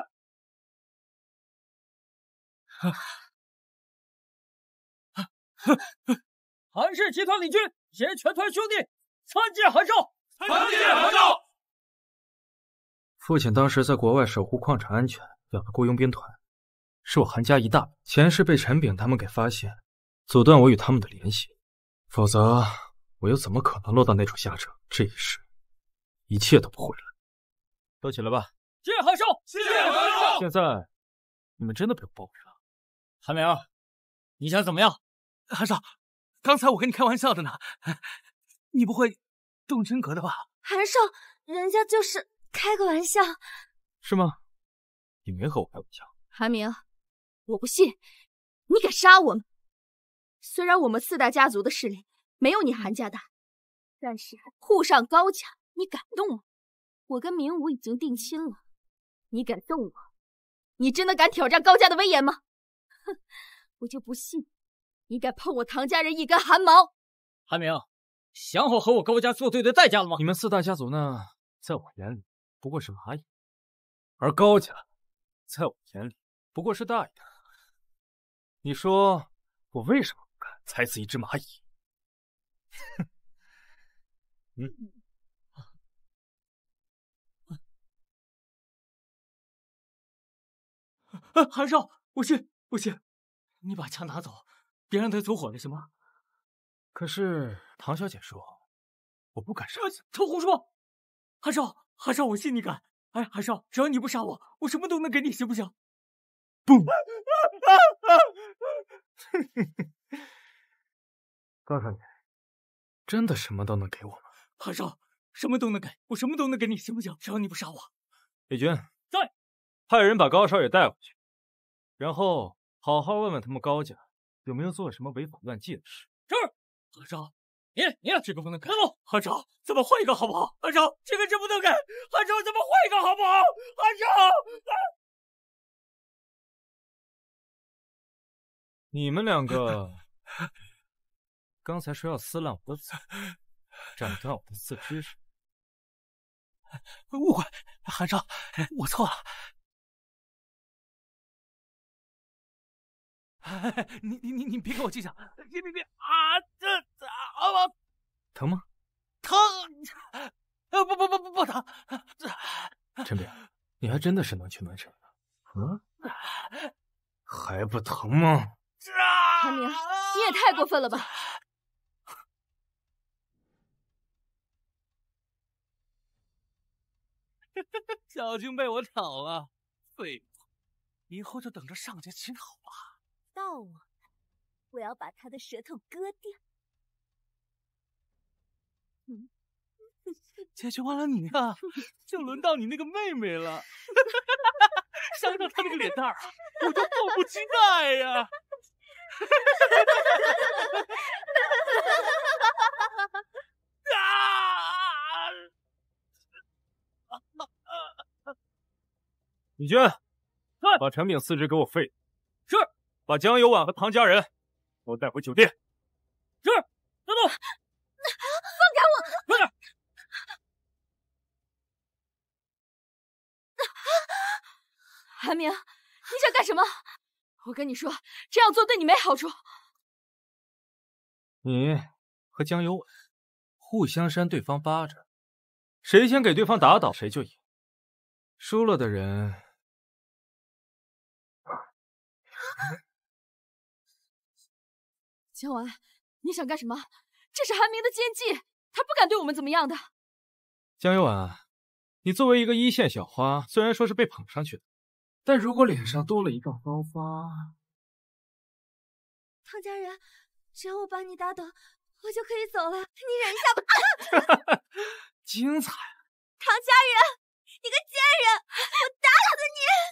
快快！韩氏集团领军，携全团兄弟参见韩少， 参见韩少。 父亲当时在国外守护矿场安全，养了雇佣兵团，是我韩家一大本。前世被陈炳他们给发现，阻断我与他们的联系，否则我又怎么可能落到那种下场？这一世，一切都不会了。都起来吧。 谢韩少， 谢韩少。 现在你们真的不用抱我了。 韩明，你想怎么样？ 韩少，刚才我跟你开玩笑的呢，你不会动真格的吧？ 韩少，人家就是开个玩笑。 是吗？你没和我开玩笑。 韩明，我不信，你敢杀我们？虽然我们四大家族的势力没有你韩家大，但是沪上高家，你敢动我？我跟明武已经定亲了，你敢动我？你真的敢挑战高家的威严吗？哼，我就不信你敢碰我唐家人一根汗毛！ 韩明，想好和我高家作对的代价了吗？ 你们四大家族呢，在我眼里不过是蚂蚁，而高家在我眼里不过是大爷。你说我为什么不敢踩死一只蚂蚁？嗯。 啊，韩少，不行不行，你把枪拿走，别让他走火了，行吗？ 可是唐小姐说，我不敢杀。 他胡说！韩少，韩少，我信你敢。哎，韩少，只要你不杀我，我什么都能给你，行不行？ 不！高少爷，真的什么都能给我吗？ 韩少，什么都能给，我什么都能给你，行不行？只要你不杀我。 李军在， 派人把高少爷带回去，然后好好问问他们高家有没有做什么违法乱纪的事。 是。韩少，你你这个不能给。韩少，咱们换一个好不好？韩少，这个真不能给。韩少，咱们换一个好不好？韩少。 你们两个刚才说要撕烂我的嘴，斩断我的四肢时， 误会，韩少，我错了。你你你你别给我记上，别别别啊！这啊！ 疼吗？ 疼！呃不不不不不疼！ 陈炳，你还真的是能屈能伸啊！嗯，还不疼吗？ 韩明，你也太过分了吧！ 小心被我讨了，废物！以后就等着上街乞讨吧。 到我了，我要把他的舌头割掉。 嗯，解决完了你啊，就轮到你那个妹妹了。想想她那个脸蛋儿，我就迫不及待呀！ 李军，把陈炳四肢给我废了。 是。 把江有婉和唐家人都带回酒店。 是，等等， 放开我！ 快点！ 韩明，你想干什么？我跟你说，这样做对你没好处。 你和江有婉互相扇对方巴掌，谁先给对方打倒，谁就赢。输了的人。 江婉，你想干什么？这是韩明的奸计，他不敢对我们怎么样的。 江有婉，你作为一个一线小花，虽然说是被捧上去的，但如果脸上多了一道刀疤， 唐家人，只要我把你打倒，我就可以走了。你忍一下吧。 精彩！ 唐家人，你个贱人，我打死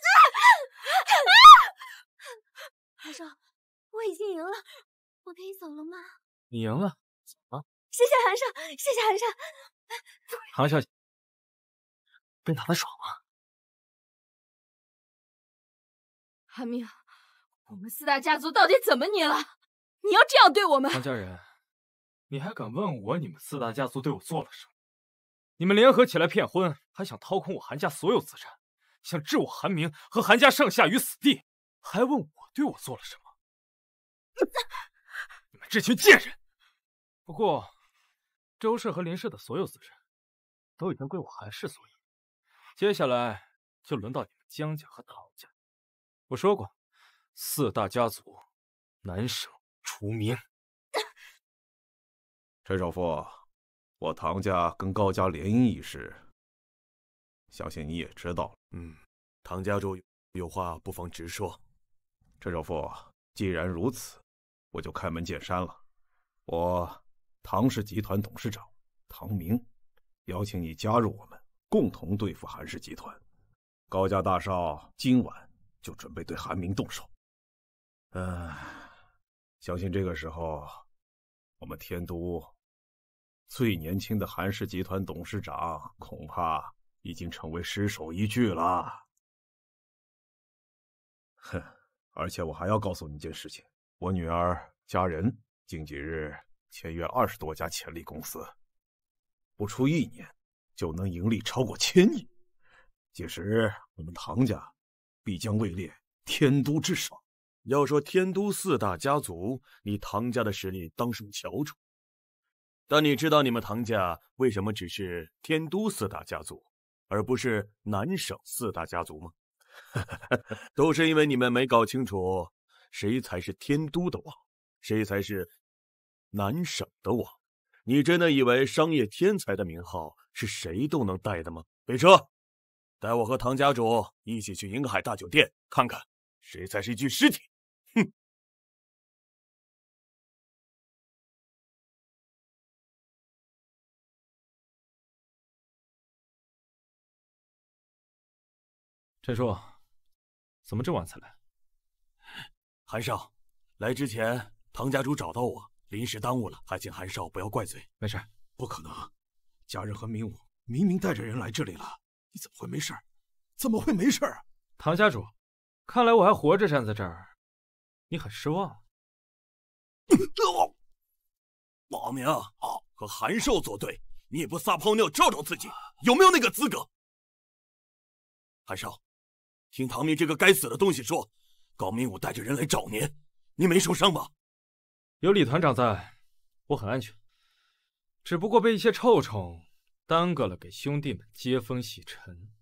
你！韩少，我已经赢了，我可以走了吗？ 你赢了，走吧。 谢谢韩少，谢谢韩少。 唐小姐，被打得爽吗？ 韩明，我们四大家族到底怎么你了？你要这样对我们？ 唐家人，你还敢问我你们四大家族对我做了什么？你们联合起来骗婚，还想掏空我韩家所有资产，想置我韩明和韩家上下于死地，还问我对我做了什么？你们这群贱人！不过，周氏和林氏的所有资产都已经归我韩氏所有，接下来就轮到你们江家和唐家。我说过，四大家族难省除名。 陈首富，我唐家跟高家联姻一事，相信你也知道。 嗯，唐家主有话不妨直说。 陈首富，既然如此，我就开门见山了。我唐氏集团董事长唐明邀请你加入我们，共同对付韩氏集团。高家大少今晚就准备对韩明动手。嗯，相信这个时候，我们天都最年轻的韩氏集团董事长恐怕已经成为尸首一具了。哼，而且我还要告诉你一件事情，我女儿家人近几日签约二十多家潜力公司，不出一年就能盈利超过千亿。届时我们唐家必将位列天都之首。 要说天都四大家族，你唐家的实力当属翘楚。但你知道你们唐家为什么只是天都四大家族，而不是南省四大家族吗？都是因为你们没搞清楚谁才是天都的王，谁才是南省的王。你真的以为商业天才的名号是谁都能带的吗？备车，带我和唐家主一起去银海大酒店看看谁才是一具尸体。哼！ 陈叔，怎么这晚才来？ 韩少，来之前唐家主找到我，临时耽误了，还请韩少不要怪罪。 没事。 不可能，家人和明武明明带着人来这里了，你怎么会没事？怎么会没事啊？ 唐家主，看来我还活着站在这儿，你很失望。 王明和韩少作对，你也不撒泡尿照照自己，有没有那个资格？韩少，听唐明这个该死的东西说，高明武带着人来找您，你没受伤吧？ 有李团长在，我很安全，只不过被一些臭虫耽搁了给兄弟们接风洗尘。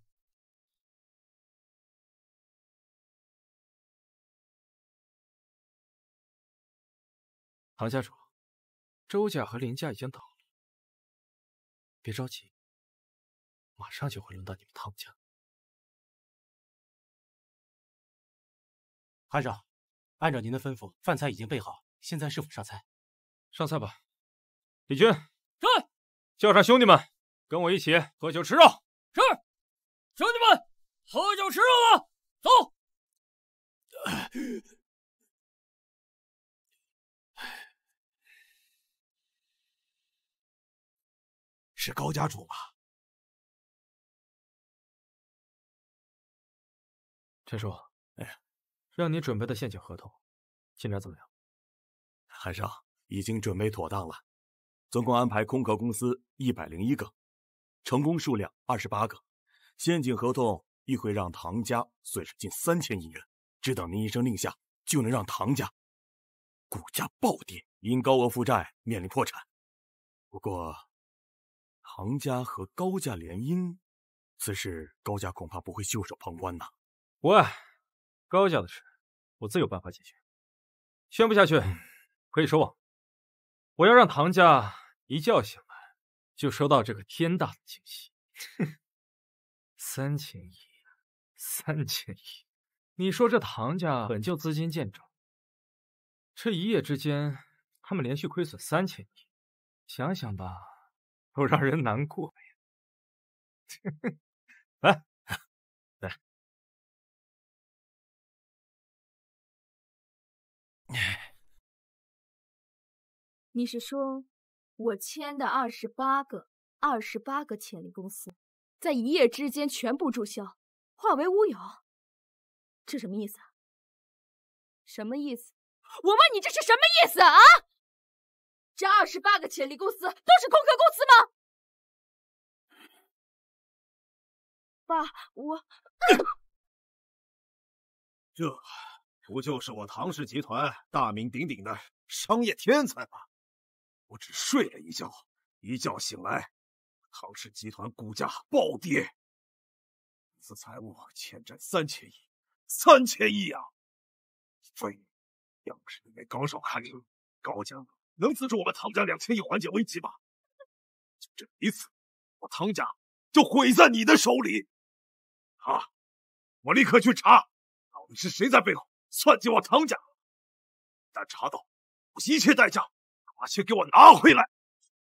唐家主，周家和林家已经倒了，别着急，马上就会轮到你们唐家。 韩少，按照您的吩咐，饭菜已经备好，现在是否上菜？ 上菜吧。李军，是。叫上兄弟们，跟我一起喝酒吃肉。 是。兄弟们，喝酒吃肉了，走。 是高家主吗？ 陈叔，哎呀，让你准备的陷阱合同进展怎么样？ 韩少，已经准备妥当了，总共安排空壳公司一百零一个，成功数量二十八个，陷阱合同亦会让唐家损失近三千亿元，只等您一声令下，就能让唐家股价暴跌，因高额负债面临破产。不过，唐家和高家联姻，此事高家恐怕不会袖手旁观呐。 无碍，高家的事我自有办法解决。宣布下去，可以收网。我要让唐家一觉醒来就收到这个天大的惊喜。三千亿，三千亿！你说这唐家本就资金见长，这一夜之间他们连续亏损三千亿，想想吧，都让人难过呀。来，来。 你是说，我签的二十八个、二十八个潜力公司，在一夜之间全部注销，化为乌有？这什么意思啊？什么意思？我问你，这是什么意思啊？这二十八个潜力公司都是空壳公司吗？爸，我这不就是我唐氏集团大名鼎鼎的商业天才吗？我只睡了一觉，一觉醒来，唐氏集团股价暴跌，公司财务欠债三千亿，三千亿啊！所以，要是因为高少看清高家能资助我们唐家两千亿缓解危机吗？就这一次，我唐家就毁在你的手里！啊！我立刻去查，到底是谁在背后算计我唐家？一旦查到，不惜一切代价把钱给我拿回来！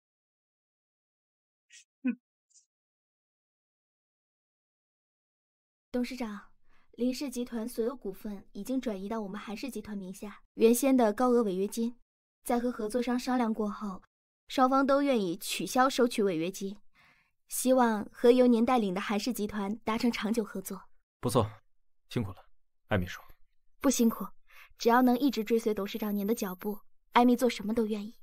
董事长，林氏集团所有股份已经转移到我们韩氏集团名下。原先的高额违约金，在和合作商商量过后，双方都愿意取消收取违约金。希望和由您带领的韩氏集团达成长久合作。 不错，辛苦了，艾秘书。 不辛苦，只要能一直追随董事长您的脚步，艾米做什么都愿意。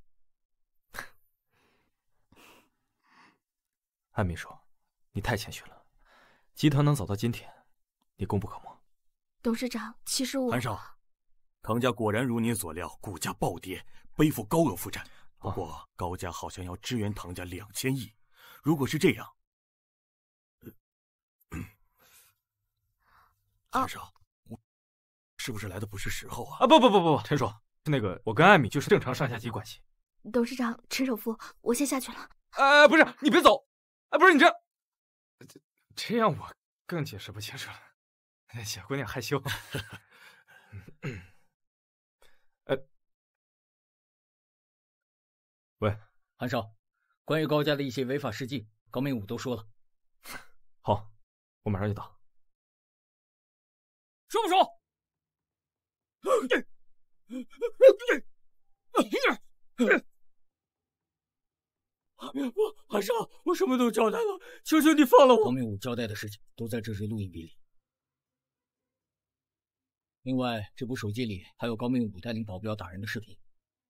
艾秘书，你太谦虚了。集团能走到今天，你功不可没。 董事长，其实我…… 韩少，唐家果然如您所料，股价暴跌，背负高额负债。不过、啊、高家好像要支援唐家两千亿。如果是这样，韩少，我是不是来的不是时候啊？ 啊不不不不不，陈叔，那个我跟艾米就是正常上下级关系。 董事长，陈首富，我先下去了。 呃，不是，你别走。哎，不是你这，这这样我更解释不清楚了。小姑娘害羞。呃，喂， 韩少，关于高家的一些违法事迹，高明武都说了。 好，我马上就到。 说不说？韩少，我什么都交代了，求求你放了我。 高明武交代的事情都在这支录音笔里。另外，这部手机里还有高明武带领保镖打人的视频。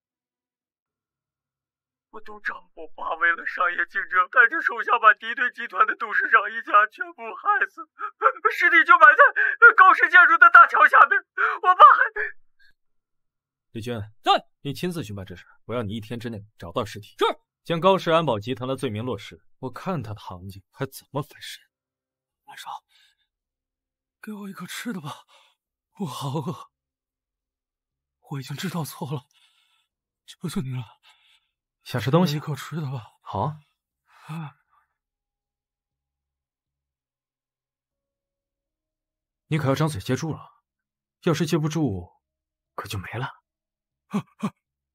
我董长，我爸为了商业竞争，带着手下把敌对集团的董事长一家全部害死，尸体就埋在高氏建筑的大桥下面。我爸还…… 李军， 在， 你亲自去办这事，我要你一天之内找到尸体。 是。 将高氏安保集团的罪名落实，我看他唐家还怎么翻身。 晚上，给我一口吃的吧，我好饿。我已经知道错了，求求你了。 想吃东西？ 一口吃的吧。 好啊。 啊！ 你可要张嘴接住了，要是接不住，可就没了。 啊啊！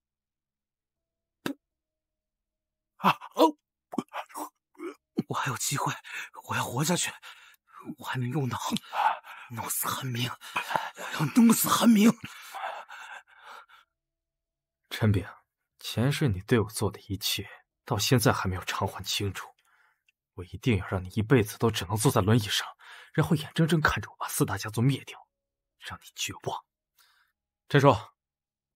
啊哦！我还有机会，我要活下去，我还能用脑弄死韩明，我要弄死韩明。 陈炳，前世你对我做的一切，到现在还没有偿还清楚。我一定要让你一辈子都只能坐在轮椅上，然后眼睁睁看着我把四大家族灭掉，让你绝望。陈叔，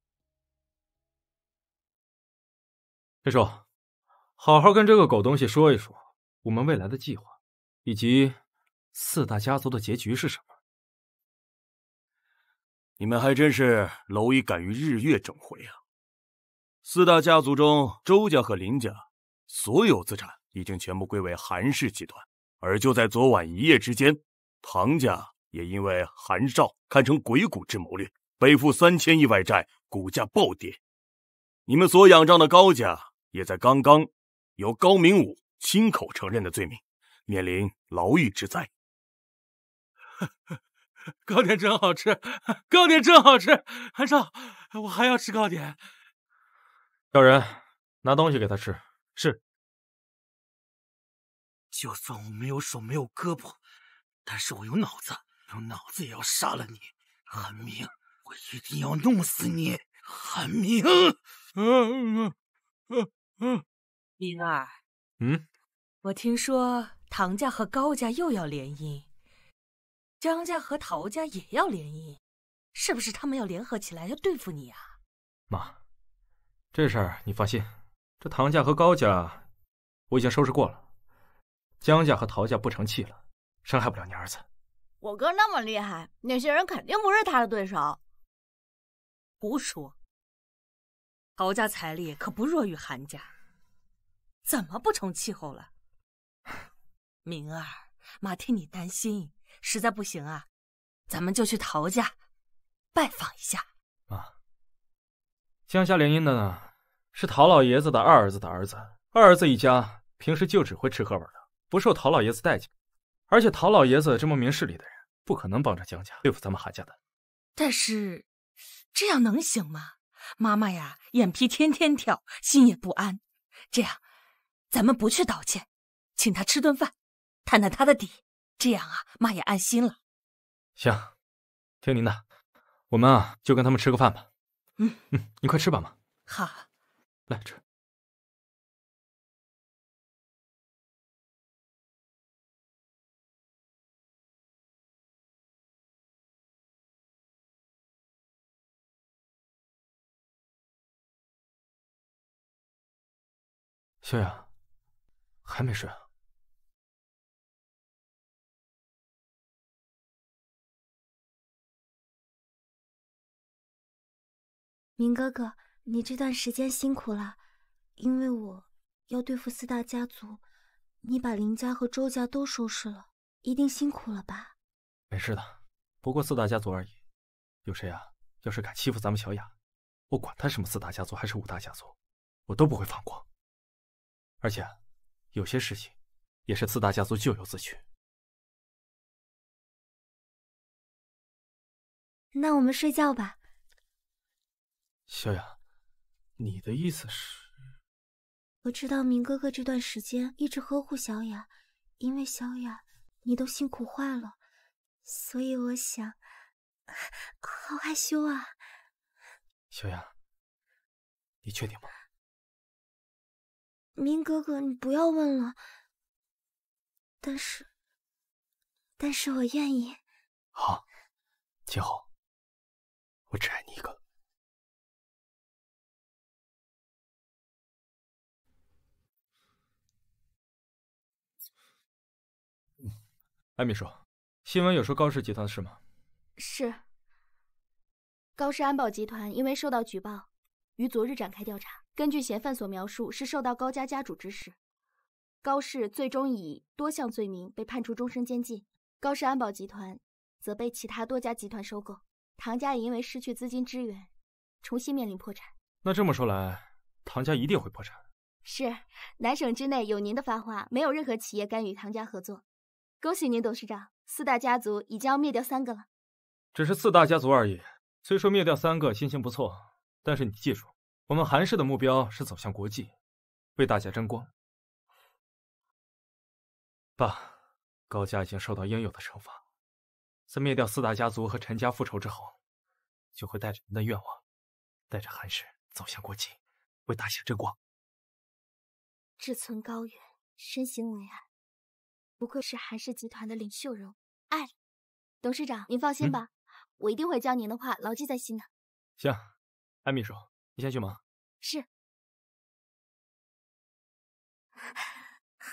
黑手，好好跟这个狗东西说一说我们未来的计划，以及四大家族的结局是什么。 你们还真是蝼蚁敢于日月争辉啊！四大家族中，周家和林家所有资产已经全部归为韩氏集团，而就在昨晚一夜之间，唐家也因为韩少堪称鬼谷之谋略，背负三千亿外债，股价暴跌。你们所仰仗的高家，也在刚刚由高明武亲口承认的罪名，面临牢狱之灾。 糕点真好吃，糕点真好吃，韩少，我还要吃糕点。 叫人拿东西给他吃。 是。就算我没有手没有胳膊，但是我有脑子，有脑子也要杀了你，韩明，我一定要弄死你，韩明。嗯嗯嗯嗯。明儿， 嗯， 我听说唐家和高家又要联姻。张家和陶家也要联姻，是不是他们要联合起来要对付你啊？ 妈，这事儿你放心，这唐家和高家我已经收拾过了，江家和陶家不成器了，伤害不了你儿子。 我哥那么厉害，那些人肯定不是他的对手。 胡说！陶家财力可不弱于韩家，怎么不成气候了？明儿，妈替你担心。实在不行啊，咱们就去陶家拜访一下。 妈，江家联姻的呢，是陶老爷子的二儿子的儿子。二儿子一家平时就只会吃喝玩乐，不受陶老爷子待见。而且陶老爷子这么明事理的人，不可能帮着江家对付咱们韩家的。 但是这样能行吗？妈妈呀，眼皮天天跳，心也不安。这样，咱们不去道歉，请他吃顿饭，探探他的底。这样啊，妈也安心了。 行，听您的，我们啊就跟他们吃个饭吧。 嗯嗯，你快吃吧，妈。 好， 来吃。小雅，还没睡啊？ 明哥哥，你这段时间辛苦了，因为我要对付四大家族，你把林家和周家都收拾了，一定辛苦了吧？ 没事的，不过四大家族而已。有谁啊？要是敢欺负咱们小雅，我管他什么四大家族还是五大家族，我都不会放过。而且，有些事情也是四大家族咎由自取。 那我们睡觉吧。 小雅，你的意思是？ 我知道明哥哥这段时间一直呵护小雅，因为小雅你都辛苦坏了，所以我想，好害羞啊。 小雅，你确定吗？ 明哥哥，你不要问了。但是，但是我愿意。 好，今后我只爱你一个。艾秘书，新闻有说高氏集团的事吗？ 是。高氏安保集团因为受到举报，于昨日展开调查。根据嫌犯所描述，是受到高家家主指使。高氏最终以多项罪名被判处终身监禁。高氏安保集团则被其他多家集团收购。唐家也因为失去资金支援，重新面临破产。 那这么说来，唐家一定会破产。 是，南省之内有您的发话，没有任何企业敢与唐家合作。恭喜您，董事长！四大家族已经要灭掉三个了。 只是四大家族而已，虽说灭掉三个心情不错，但是你记住，我们韩氏的目标是走向国际，为大家争光。爸，高家已经受到应有的惩罚，在灭掉四大家族和陈家复仇之后，就会带着您的愿望，带着韩氏走向国际，为大家争光。 志存高远，身形伟岸，不愧是韩氏集团的领袖人物。爱你，董事长，您放心吧，嗯、我一定会将您的话牢记在心的。 行，安秘书，你先去忙。 是。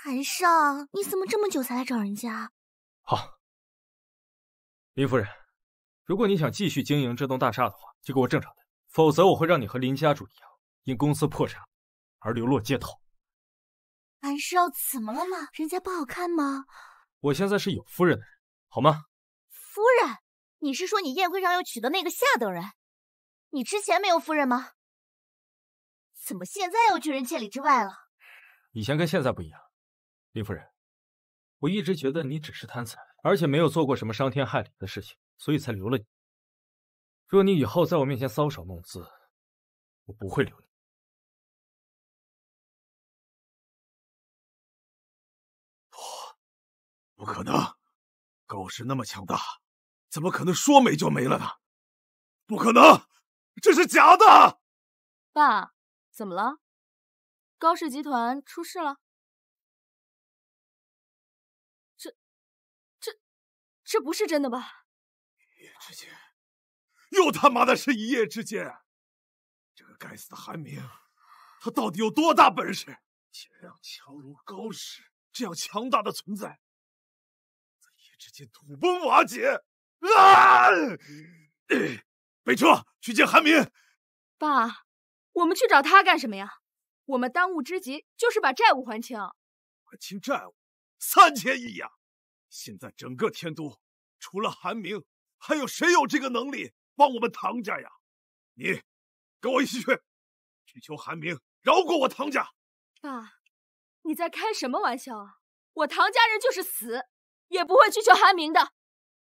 韩少，你怎么这么久才来找人家？ 好，林夫人，如果你想继续经营这栋大厦的话，就给我正常点，否则我会让你和林家主一样，因公司破产而流落街头。 韩少，怎么了吗？人家不好看吗？ 我现在是有夫人的人，好吗？ 夫人？你是说你宴会上要娶的那个下等人？你之前没有夫人吗？怎么现在又拒人千里之外了？ 以前跟现在不一样，林夫人，我一直觉得你只是贪财，而且没有做过什么伤天害理的事情，所以才留了你。若你以后在我面前搔首弄姿，我不会留你。 不可能，高氏那么强大，怎么可能说没就没了呢？不可能，这是假的！ 爸，怎么了？高氏集团出事了？这、这、这不是真的吧？ 一夜之间，又他妈的是一夜之间！这个该死的韩明，他到底有多大本事，竟然让强如高氏这样强大的存在，在一夜之间土崩瓦解！啊！备车去见韩明。 爸，我们去找他干什么呀？我们当务之急就是把债务还清。 还清债务三千亿呀！现在整个天都除了韩明，还有谁有这个能力帮我们唐家呀？你跟我一起去，去求韩明饶过我唐家。 爸，你在开什么玩笑啊？我唐家人就是死也不会去求韩明的。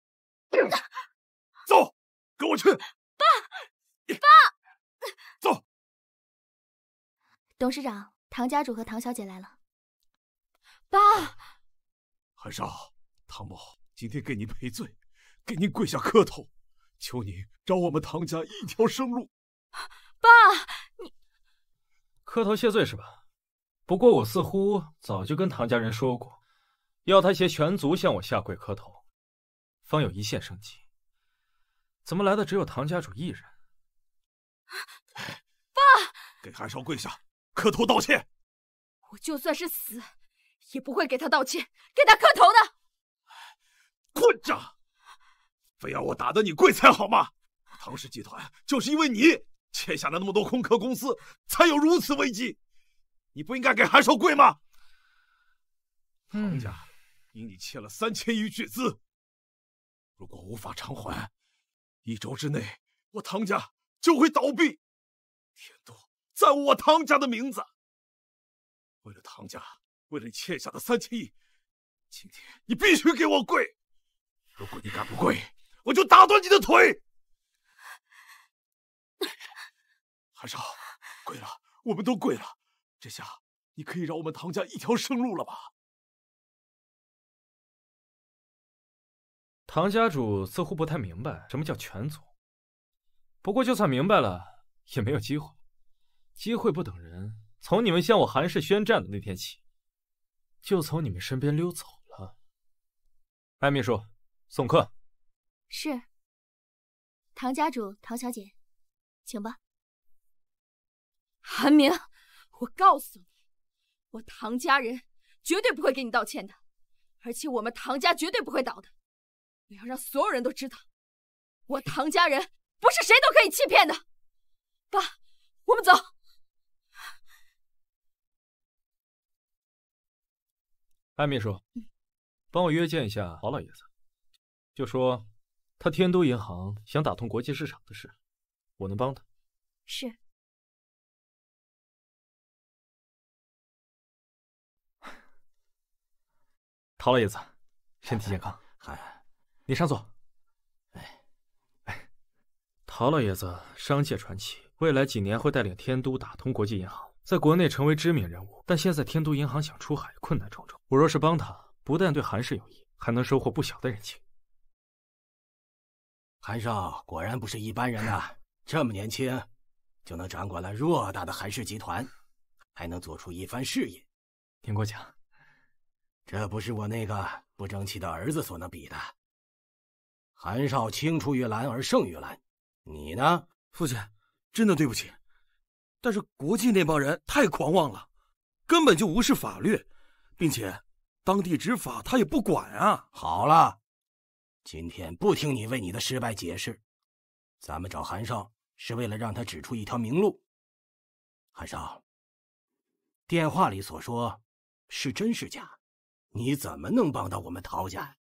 走，跟我去。 爸，爸， 走。 董事长，唐家主和唐小姐来了。 爸， 韩少，唐某今天给您赔罪，给您跪下磕头，求您饶我们唐家一条生路。 爸，你磕头谢罪是吧？不过我似乎早就跟唐家人说过，要他携全族向我下跪磕头，方有一线生机。怎么来的只有唐家主一人？ 爸， 给韩少跪下磕头道歉。 我就算是死，也不会给他道歉，给他磕头的。 混账！非要我打得你跪才好吗？唐氏集团就是因为你欠下了那么多空壳公司，才有如此危机。你不应该给韩少跪吗？唐家因你欠了三千亿巨资，如果无法偿还，一周之内我唐家就会倒闭，天都在我唐家的名字。为了唐家，为了你欠下的三千亿，今天你必须给我跪！如果你敢不跪，我就打断你的腿！韩少，跪了，我们都跪了，这下你可以让我们唐家一条生路了吧？ 唐家主似乎不太明白什么叫全族，不过就算明白了，也没有机会。机会不等人，从你们向我韩氏宣战的那天起，就从你们身边溜走了。艾秘书，送客。 是。唐家主、唐小姐，请吧。 韩明，我告诉你，我唐家人绝对不会给你道歉的，而且我们唐家绝对不会倒的。我要让所有人都知道，我唐家人不是谁都可以欺骗的。爸，我们走。 艾秘书，帮我约见一下陶老爷子，就说他天都银行想打通国际市场的事，我能帮他。 是。 陶老爷子，身体健康。 嗨， 你上座。哎，哎，陶老爷子商界传奇，未来几年会带领天都打通国际银行，在国内成为知名人物。但现在天都银行想出海，困难重重。我若是帮他，不但对韩氏有益，还能收获不小的人情。 韩少果然不是一般人呐，这么年轻就能掌管了偌大的韩氏集团，还能做出一番事业。 听过奖。 这不是我那个不争气的儿子所能比的。韩少青出于蓝而胜于蓝，你呢？ 父亲，真的对不起，但是国际那帮人太狂妄了，根本就无视法律， 并且当地执法他也不管啊。 好了，今天不听你为你的失败解释，咱们找韩少是为了让他指出一条明路。韩少，电话里所说是真是假？你怎么能帮到我们陶家？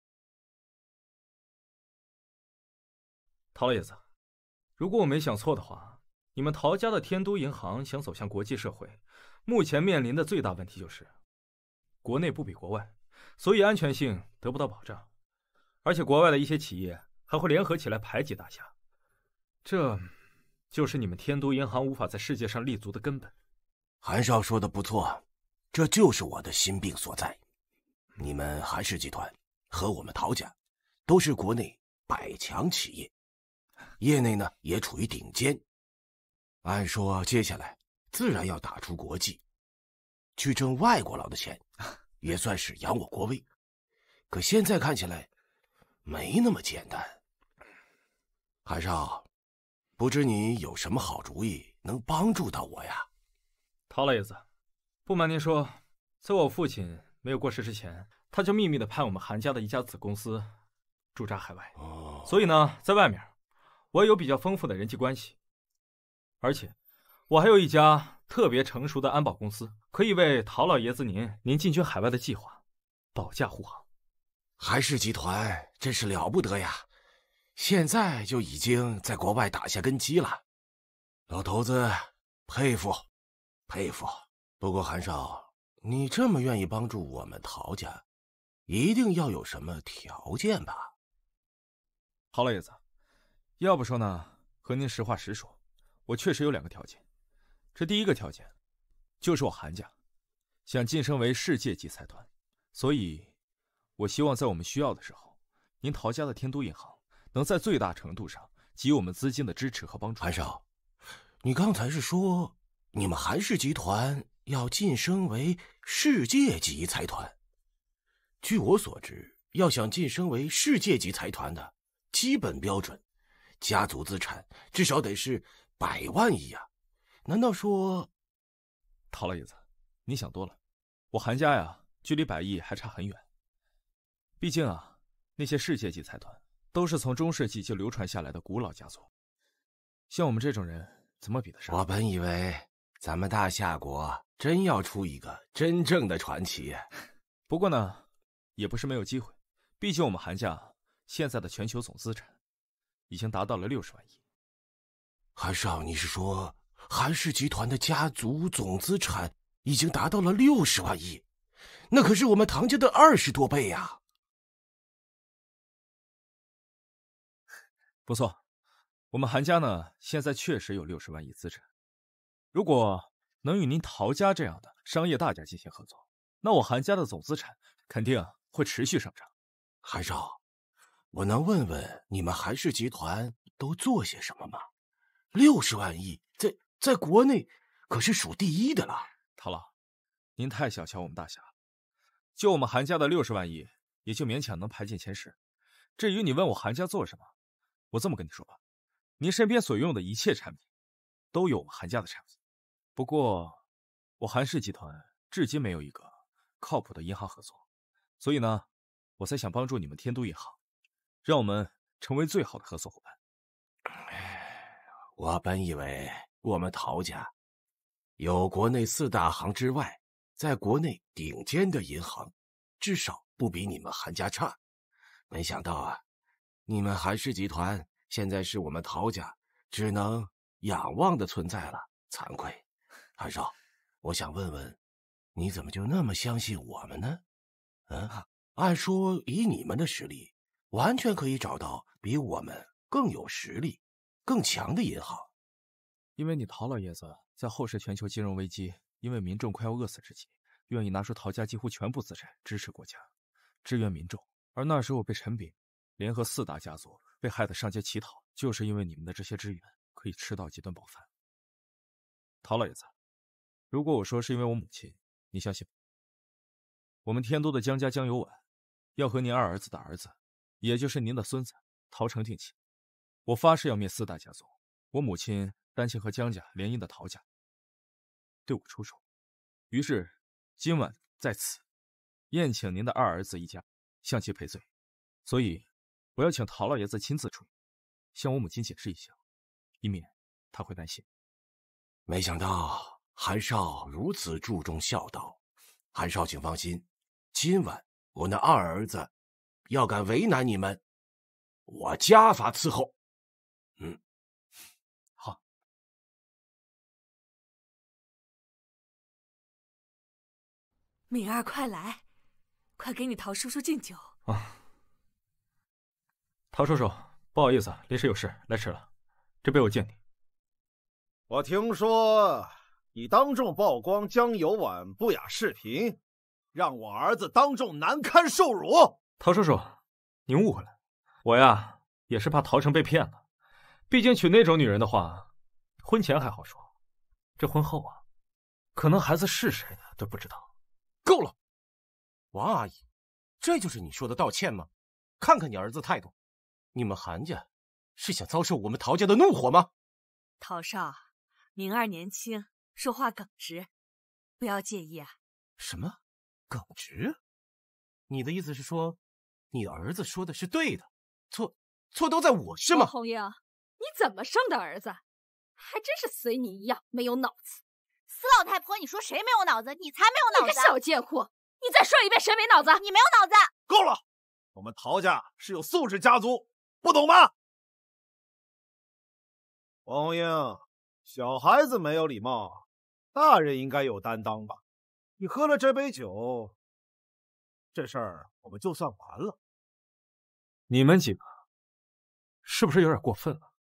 陶老爷子，如果我没想错的话，你们陶家的天都银行想走向国际社会，目前面临的最大问题就是国内不比国外，所以安全性得不到保障，而且国外的一些企业还会联合起来排挤大家，这就是你们天都银行无法在世界上立足的根本。 韩少说的不错，这就是我的心病所在。你们韩氏集团和我们陶家都是国内百强企业，业内呢也处于顶尖。按说接下来自然要打出国际，去挣外国佬的钱，也算是扬我国威。可现在看起来没那么简单。韩少，不知你有什么好主意能帮助到我呀？ 陶老爷子，不瞒您说，在我父亲没有过世之前，他就秘密的派我们韩家的一家子公司驻扎海外。哦，所以呢，在外面我有比较丰富的人际关系，而且我还有一家特别成熟的安保公司，可以为陶老爷子您您进军海外的计划保驾护航。 韩氏集团真是了不得呀，现在就已经在国外打下根基了。老头子，佩服佩服。不过韩少，你这么愿意帮助我们陶家，一定要有什么条件吧？ 陶老爷子，要不说呢，和您实话实说，我确实有两个条件。这第一个条件，就是我韩家想晋升为世界级财团，所以我希望在我们需要的时候，您陶家的天都银行能在最大程度上给予我们资金的支持和帮助。 韩少，你刚才是说你们韩氏集团要晋升为世界级财团？据我所知，要想晋升为世界级财团的基本标准，家族资产至少得是百万亿啊！难道说…… 陶老爷子，你想多了，我韩家呀，距离百亿还差很远。毕竟啊，那些世界级财团都是从中世纪就流传下来的古老家族，像我们这种人怎么比得上？ 我本以为咱们大夏国真要出一个真正的传奇， 不过呢，也不是没有机会。毕竟我们韩家现在的全球总资产已经达到了六十万亿。 韩少，你是说韩氏集团的家族总资产已经达到了六十万亿？那可是我们唐家的二十多倍呀！ 不错，我们韩家呢，现在确实有六十万亿资产。如果能与您陶家这样的商业大家进行合作，那我韩家的总资产肯定会持续上涨。 韩少，我能问问你们韩氏集团都做些什么吗？六十万亿，在在国内可是数第一的了。 陶老，您太小瞧我们大侠了。就我们韩家的六十万亿，也就勉强能排进前十。至于你问我韩家做什么，我这么跟你说吧，您身边所拥有的一切产品，都有我们韩家的产品。不过，我韩氏集团至今没有一个靠谱的银行合作，所以呢，我才想帮助你们天都银行，让我们成为最好的合作伙伴。 我本以为我们陶家有国内四大行之外，在国内顶尖的银行，至少不比你们韩家差。没想到啊，你们韩氏集团现在是我们陶家只能仰望的存在了，惭愧。韩少，我想问问，你怎么就那么相信我们呢？嗯，按说以你们的实力，完全可以找到比我们更有实力、更强的银行。 因为你陶老爷子在后世全球金融危机，因为民众快要饿死之际，愿意拿出陶家几乎全部资产支持国家，支援民众。而那时候我被陈炳联合四大家族被害得上街乞讨，就是因为你们的这些支援，可以吃到几顿饱饭。陶老爷子，如果我说是因为我母亲，你相信吗？我们天都的江家江有晚要和您二儿子的儿子，也就是您的孙子陶成定亲，我发誓要灭四大家族。我母亲担心和江家联姻的陶家对我出手，于是今晚在此宴请您的二儿子一家，向其赔罪，所以我要请陶老爷子亲自出面，向我母亲解释一下，以免她会担心。 没想到韩少如此注重孝道，韩少请放心，今晚我那二儿子要敢为难你们，我家法伺候。嗯， 好。 敏儿，快来，快给你陶叔叔敬酒啊！陶叔叔，不好意思，临时有事来迟了，这杯我敬你。 我听说你当众曝光江有婉不雅视频，让我儿子当众难堪受辱。 陶叔叔，您误会了，我呀也是怕陶成被骗了。毕竟娶那种女人的话，婚前还好说，这婚后啊，可能孩子是谁的都不知道。 够了，王阿姨，这就是你说的道歉吗？看看你儿子态度，你们韩家是想遭受我们陶家的怒火吗？ 陶少，明儿年轻，说话耿直，不要介意啊。 什么耿直？你的意思是说，你儿子说的是对的，错错都在我是吗？ 红英，你怎么生的儿子？还真是随你一样没有脑子。 死老太婆，你说谁没有脑子？你才没有脑子！ 你个小贱货！你再说一遍，谁没脑子？ 你没有脑子！ 够了，我们陶家是有素质家族，不懂吗？王红英，小孩子没有礼貌，大人应该有担当吧？你喝了这杯酒，这事儿我们就算完了。 你们几个是不是有点过分了？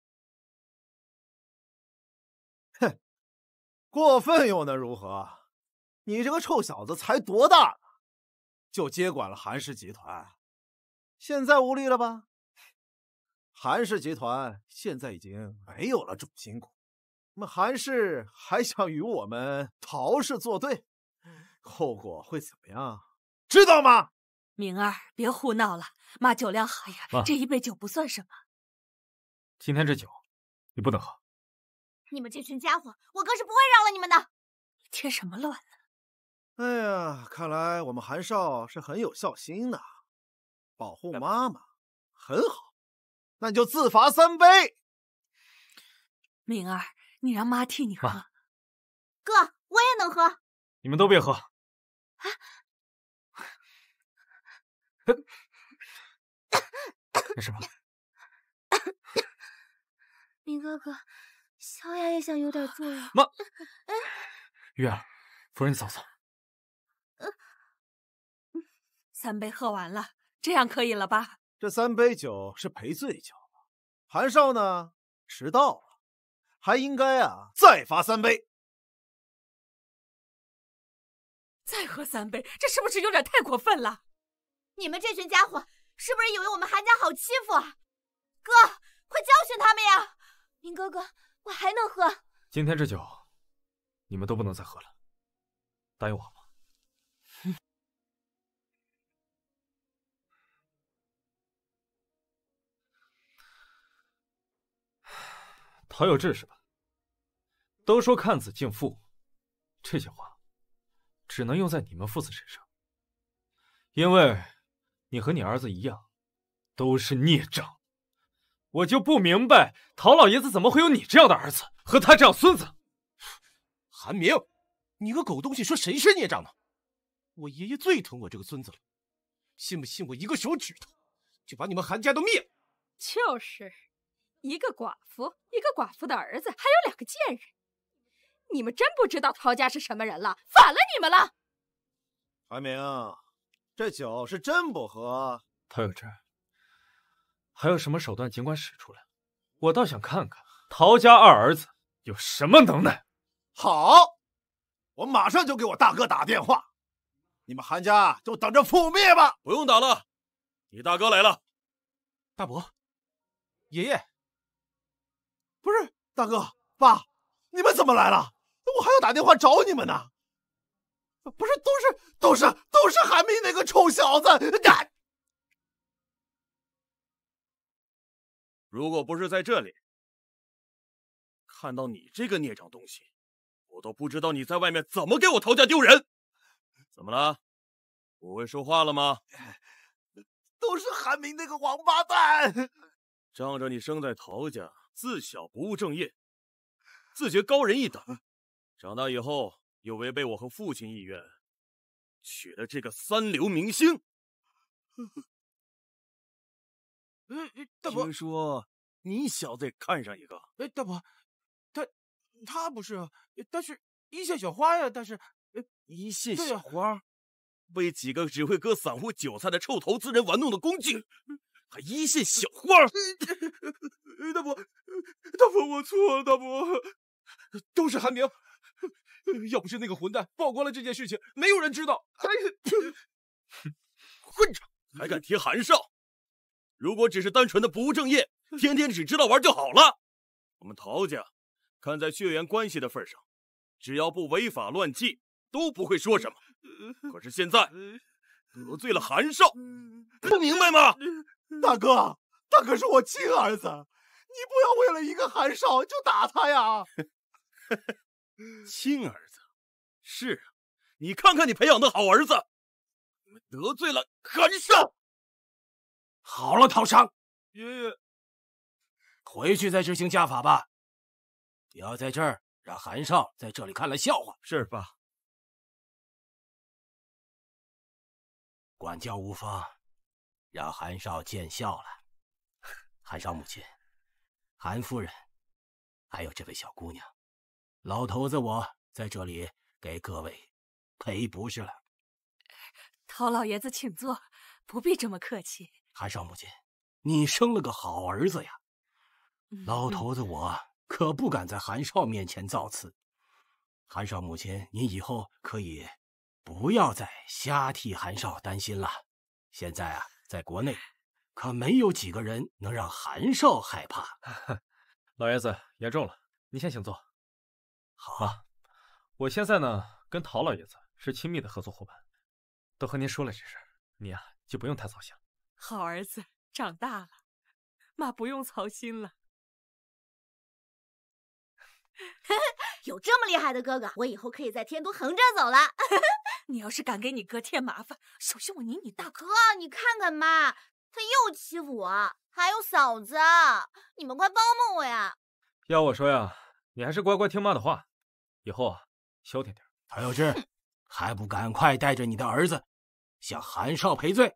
哼，过分又能如何？你这个臭小子才多大呢，就接管了韩氏集团，现在无力了吧？韩氏集团现在已经没有了主心骨，那么韩氏还想与我们陶氏作对，后果会怎么样？知道吗？ 明儿，别胡闹了，妈酒量好呀， 妈这一杯酒不算什么。 今天这酒你不能喝。 你们这群家伙，我哥是不会饶了你们的！ 你添什么乱呢？ 哎呀，看来我们韩少是很有孝心的，保护妈妈，很好。那你就自罚三杯。 明儿，你让妈替你喝。 哥，我也能喝。 你们都别喝。 啊！ 没事吧？ 明哥哥，小雅也想有点作用。 妈，玉儿，夫人，你走走。 三杯喝完了，这样可以了吧？ 这三杯酒是赔罪酒，韩少呢迟到了，还应该啊再罚三杯。 再喝三杯，这是不是有点太过分了？ 你们这群家伙是不是以为我们韩家好欺负啊？哥，快教训他们呀！明哥哥，我还能喝。 今天这酒，你们都不能再喝了，答应我好吗？嗯。陶有志是吧？都说看子敬父，这些话只能用在你们父子身上，因为你和你儿子一样，都是孽障。我就不明白，陶老爷子怎么会有你这样的儿子，和他这样孙子。 韩明，你个狗东西，说谁是孽障呢？我爷爷最疼我这个孙子了，信不信我一个手指头就把你们韩家都灭了？ 就是，一个寡妇，一个寡妇的儿子，还有两个贱人。你们真不知道陶家是什么人了，反了你们了。 韩明，这酒是真不喝。 陶有志，还有什么手段尽管使出来，我倒想看看陶家二儿子有什么能耐。 好，我马上就给我大哥打电话，你们韩家就等着覆灭吧。 不用打了，你大哥来了。 大伯，爷爷， 不是大哥爸，你们怎么来了？我还要打电话找你们呢。不是，都是都是都是韩明那个臭小子！干！ 如果不是在这里看到你这个孽障东西，我都不知道你在外面怎么给我陶家丢人。怎么了？ 不会说话了吗？ 都是韩明那个王八蛋！ 仗着你生在陶家，自小不务正业，自觉高人一等，长大以后又违背我和父亲意愿，娶了这个三流明星。 大伯， 听说你小子也看上一个？ 哎，大伯，他他不是，但是一线小花呀，但是一线小花，被几个只会割散户韭菜的臭投资人玩弄的工具，还一线小花？ 大伯，大伯，我错了，大伯，都是韩明。要不是那个混蛋曝光了这件事情，没有人知道。 混账，还敢提韩少！如果只是单纯的不务正业，天天只知道玩就好了。我们陶家看在血缘关系的份上，只要不违法乱纪，都不会说什么。可是现在得罪了韩少，不明白吗？ 大哥，他可是我亲儿子，你不要为了一个韩少就打他呀！ 亲儿子，是啊，你看看你培养的好儿子，得罪了韩少。 好了，陶商爷爷，回去再执行家法吧，不要在这儿让韩少在这里看了笑话。 是爸。 管教无方，让韩少见笑了。韩少母亲、韩夫人，还有这位小姑娘，老头子我在这里给各位赔不是了。 陶老爷子请坐，不必这么客气。 韩少母亲，你生了个好儿子呀！嗯、老头子我可不敢在韩少面前造次。韩少母亲，您以后可以不要再瞎替韩少担心了。现在啊，在国内可没有几个人能让韩少害怕。 老爷子言重了，您先请坐。 好啊，我现在呢跟陶老爷子是亲密的合作伙伴，都和您说了这事儿，你啊就不用太操心了。 好儿子长大了，妈不用操心了。 有这么厉害的哥哥，我以后可以在天都横着走了。 你要是敢给你哥添麻烦，首先我拧你大哥！你看看妈，他又欺负我，还有嫂子，你们快帮帮我呀！ 要我说呀，你还是乖乖听妈的话，以后啊消停点。 陶有志，还不赶快带着你的儿子向韩少赔罪！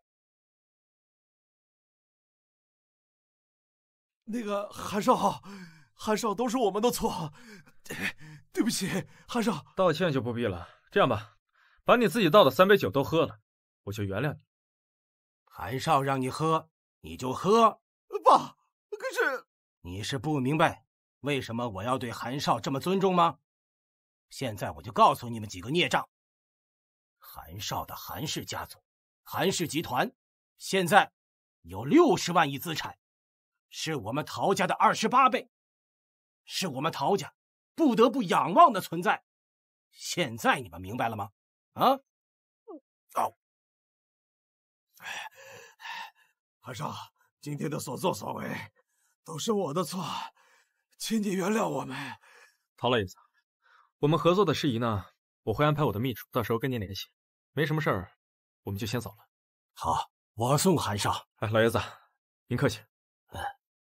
那个韩少，韩少都是我们的错，对不起，韩少。 道歉就不必了，这样吧，把你自己倒的三杯酒都喝了，我就原谅你。 韩少让你喝，你就喝。 爸，可是你是不明白为什么我要对韩少这么尊重吗？现在我就告诉你们几个孽障，韩少的韩氏家族、韩氏集团现在有六十万亿资产。是我们陶家的二十八倍，是我们陶家不得不仰望的存在。现在你们明白了吗？啊！ 哦，韩少，今天的所作所为都是我的错，请你原谅我们。 陶老爷子，我们合作的事宜呢，我会安排我的秘书到时候跟您联系。没什么事儿，我们就先走了。 好，我送韩少。 哎，老爷子，您客气。 嗯。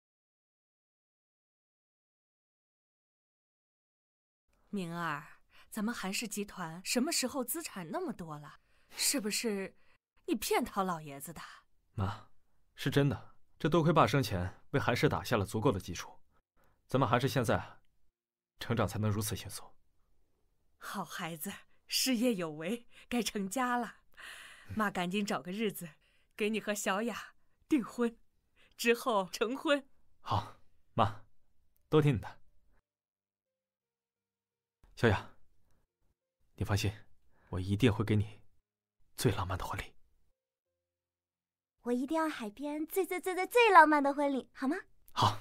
明儿，咱们韩氏集团什么时候资产那么多了？是不是你骗陶老爷子的？ 妈，是真的。这多亏爸生前为韩氏打下了足够的基础，咱们韩氏现在成长才能如此迅速。 好孩子，事业有为，该成家了。妈赶紧找个日子给你和小雅订婚，之后成婚。 好，妈，都听你的。小雅，你放心，我一定会给你最浪漫的婚礼。 我一定要海边最最最最最浪漫的婚礼，好吗？ 好。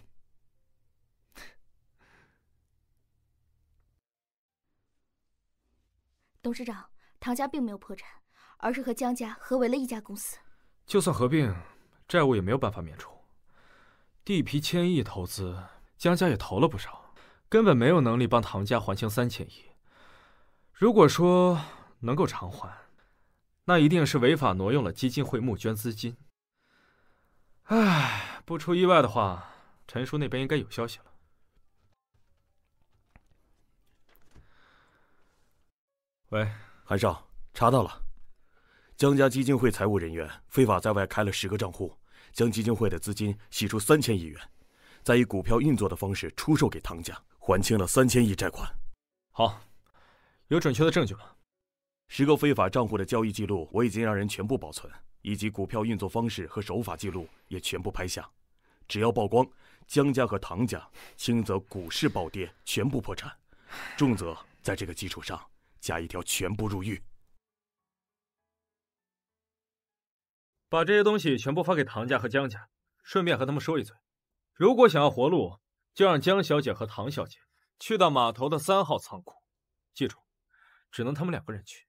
董事长，唐家并没有破产，而是和江家合为了一家公司。 就算合并，债务也没有办法免除。地皮千亿投资，江家也投了不少，根本没有能力帮唐家还清三千亿。如果说能够偿还， 那一定是违法挪用了基金会募捐资金。唉，不出意外的话，陈叔那边应该有消息了。喂， 韩少，查到了，江家基金会财务人员非法在外开了十个账户，将基金会的资金洗出三千亿元，再以股票运作的方式出售给唐家，还清了三千亿债款。 好，有准确的证据吗？ 十个非法账户的交易记录我已经让人全部保存，以及股票运作方式和手法记录也全部拍下。只要曝光，江家和唐家，轻则股市暴跌，全部破产；重则在这个基础上加一条全部入狱。 把这些东西全部发给唐家和江家，顺便和他们说一嘴，如果想要活路，就让江小姐和唐小姐去到码头的三号仓库，记住，只能他们两个人去。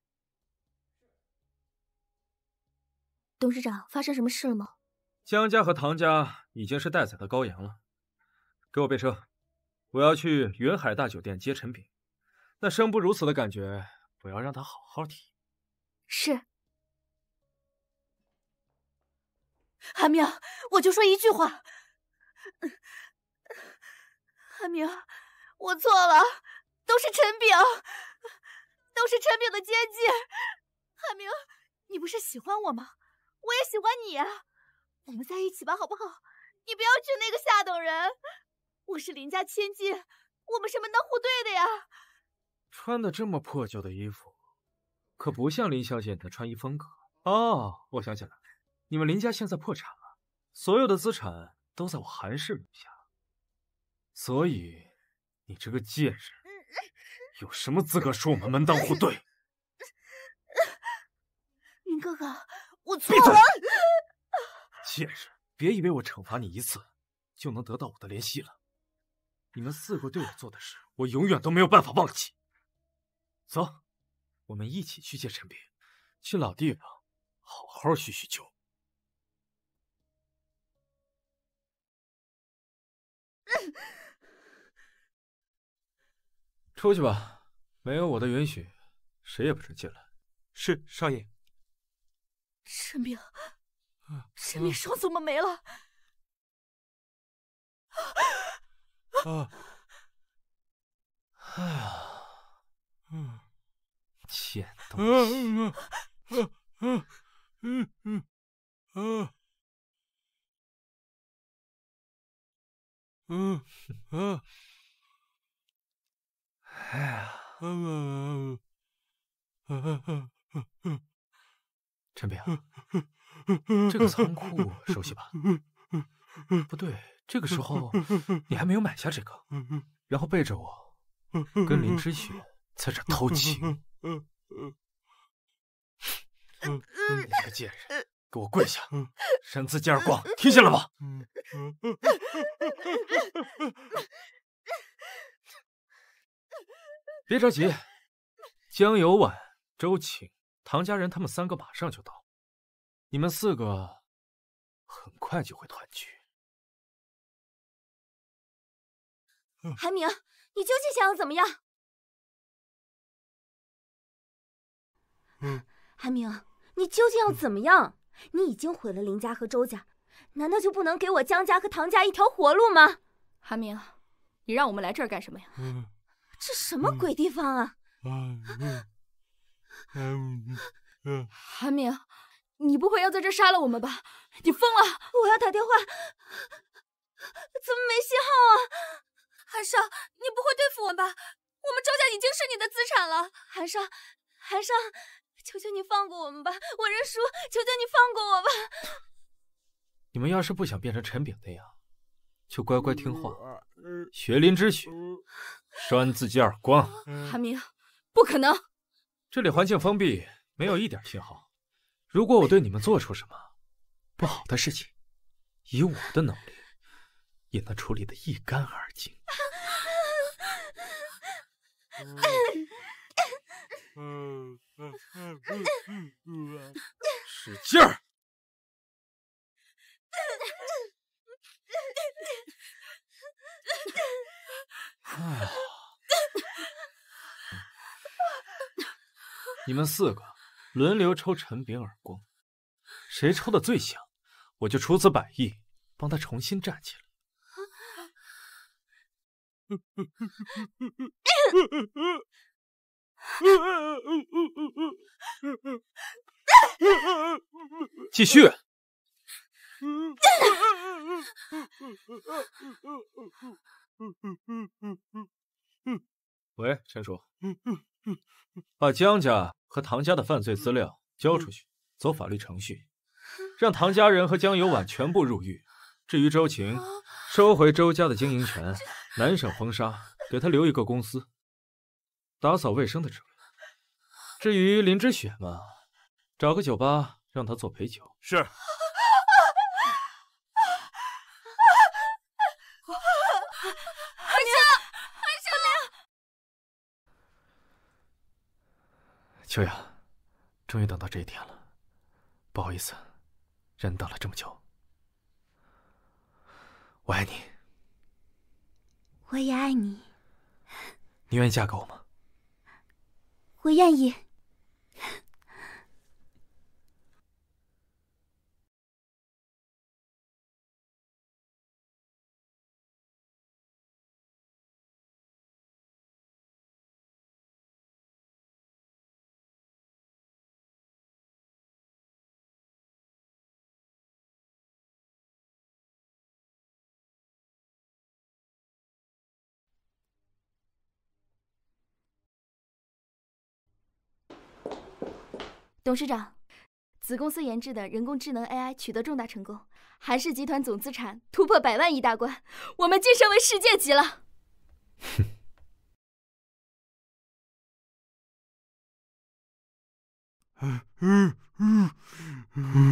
董事长，发生什么事了吗？ 江家和唐家已经是待宰的羔羊了。给我备车，我要去云海大酒店接陈炳。那生不如死的感觉，我要让他好好体验。 是。 韩明，我就说一句话。韩明，我错了，都是陈炳，都是陈炳的奸计。韩明，你不是喜欢我吗？我也喜欢你啊，我们在一起吧，好不好？你不要娶那个下等人。我是林家千金，我们是门当户对的呀。 穿的这么破旧的衣服，可不像林小姐你的穿衣风格。哦，我想起来了，你们林家现在破产了，所有的资产都在我韩氏名下，所以你这个贱人，有什么资格说我们门当户对？ 林哥哥，我错了。 贱人，别以为我惩罚你一次就能得到我的怜惜了。你们四个对我做的事，我永远都没有办法忘记。走，我们一起去见陈炳，去老地方好好叙叙旧。出去吧，没有我的允许，谁也不准进来。 是，少爷。 陈炳，陈炳手怎么没了？ 啊！哎呀，嗯，贱东西！嗯嗯嗯嗯嗯嗯，哎呀，嗯嗯嗯嗯嗯，陈炳，这个仓库熟悉吧？不对，这个时候你还没有买下这个，然后背着我跟林之雪在这偷情。你个贱人，给我跪下，身子见耳光，听见了吗？别着急，江有婉、周晴、唐家人他们三个马上就到，你们四个很快就会团聚。 韩明，你究竟想要怎么样？ 嗯， 韩明，你究竟要怎么样？你已经毁了林家和周家，难道就不能给我江家和唐家一条活路吗？ 韩明，你让我们来这儿干什么呀？ 嗯， 这什么鬼地方啊！ 嗯嗯嗯， 韩明，你不会要在这儿杀了我们吧？你疯了！ 我要打电话，怎么没信号啊？ 韩少，你不会对付我们吧？我们周家已经是你的资产了。 韩少，韩少，求求你放过我们吧！我认输，求求你放过我吧！ 你们要是不想变成陈炳那样，就乖乖听话，学林之雪，扇自己耳光。 韩明，不可能！ 这里环境封闭，没有一点信号。如果我对你们做出什么不好的事情，以我的能力，也能处理得一干二净。使劲儿！哎呀，你们四个轮流抽陈炳耳光，谁抽的最响，我就出资百亿帮他重新站起来。继续。喂，陈叔，把江家和唐家的犯罪资料交出去，走法律程序，让唐家人和江有婉全部入狱。至于周晴，收回周家的经营权，南省封杀，给他留一个公司，打扫卫生的职位。至于林之雪嘛，找个酒吧让他做陪酒。 是。 秋雅，终于等到这一天了，不好意思，让你等了这么久。我爱你， 我也爱你。 你愿意嫁给我吗？ 我愿意。董事长，子公司研制的人工智能 A I 取得重大成功，韩氏集团总资产突破百万亿大关，我们晋升为世界级了。 嗯嗯嗯嗯。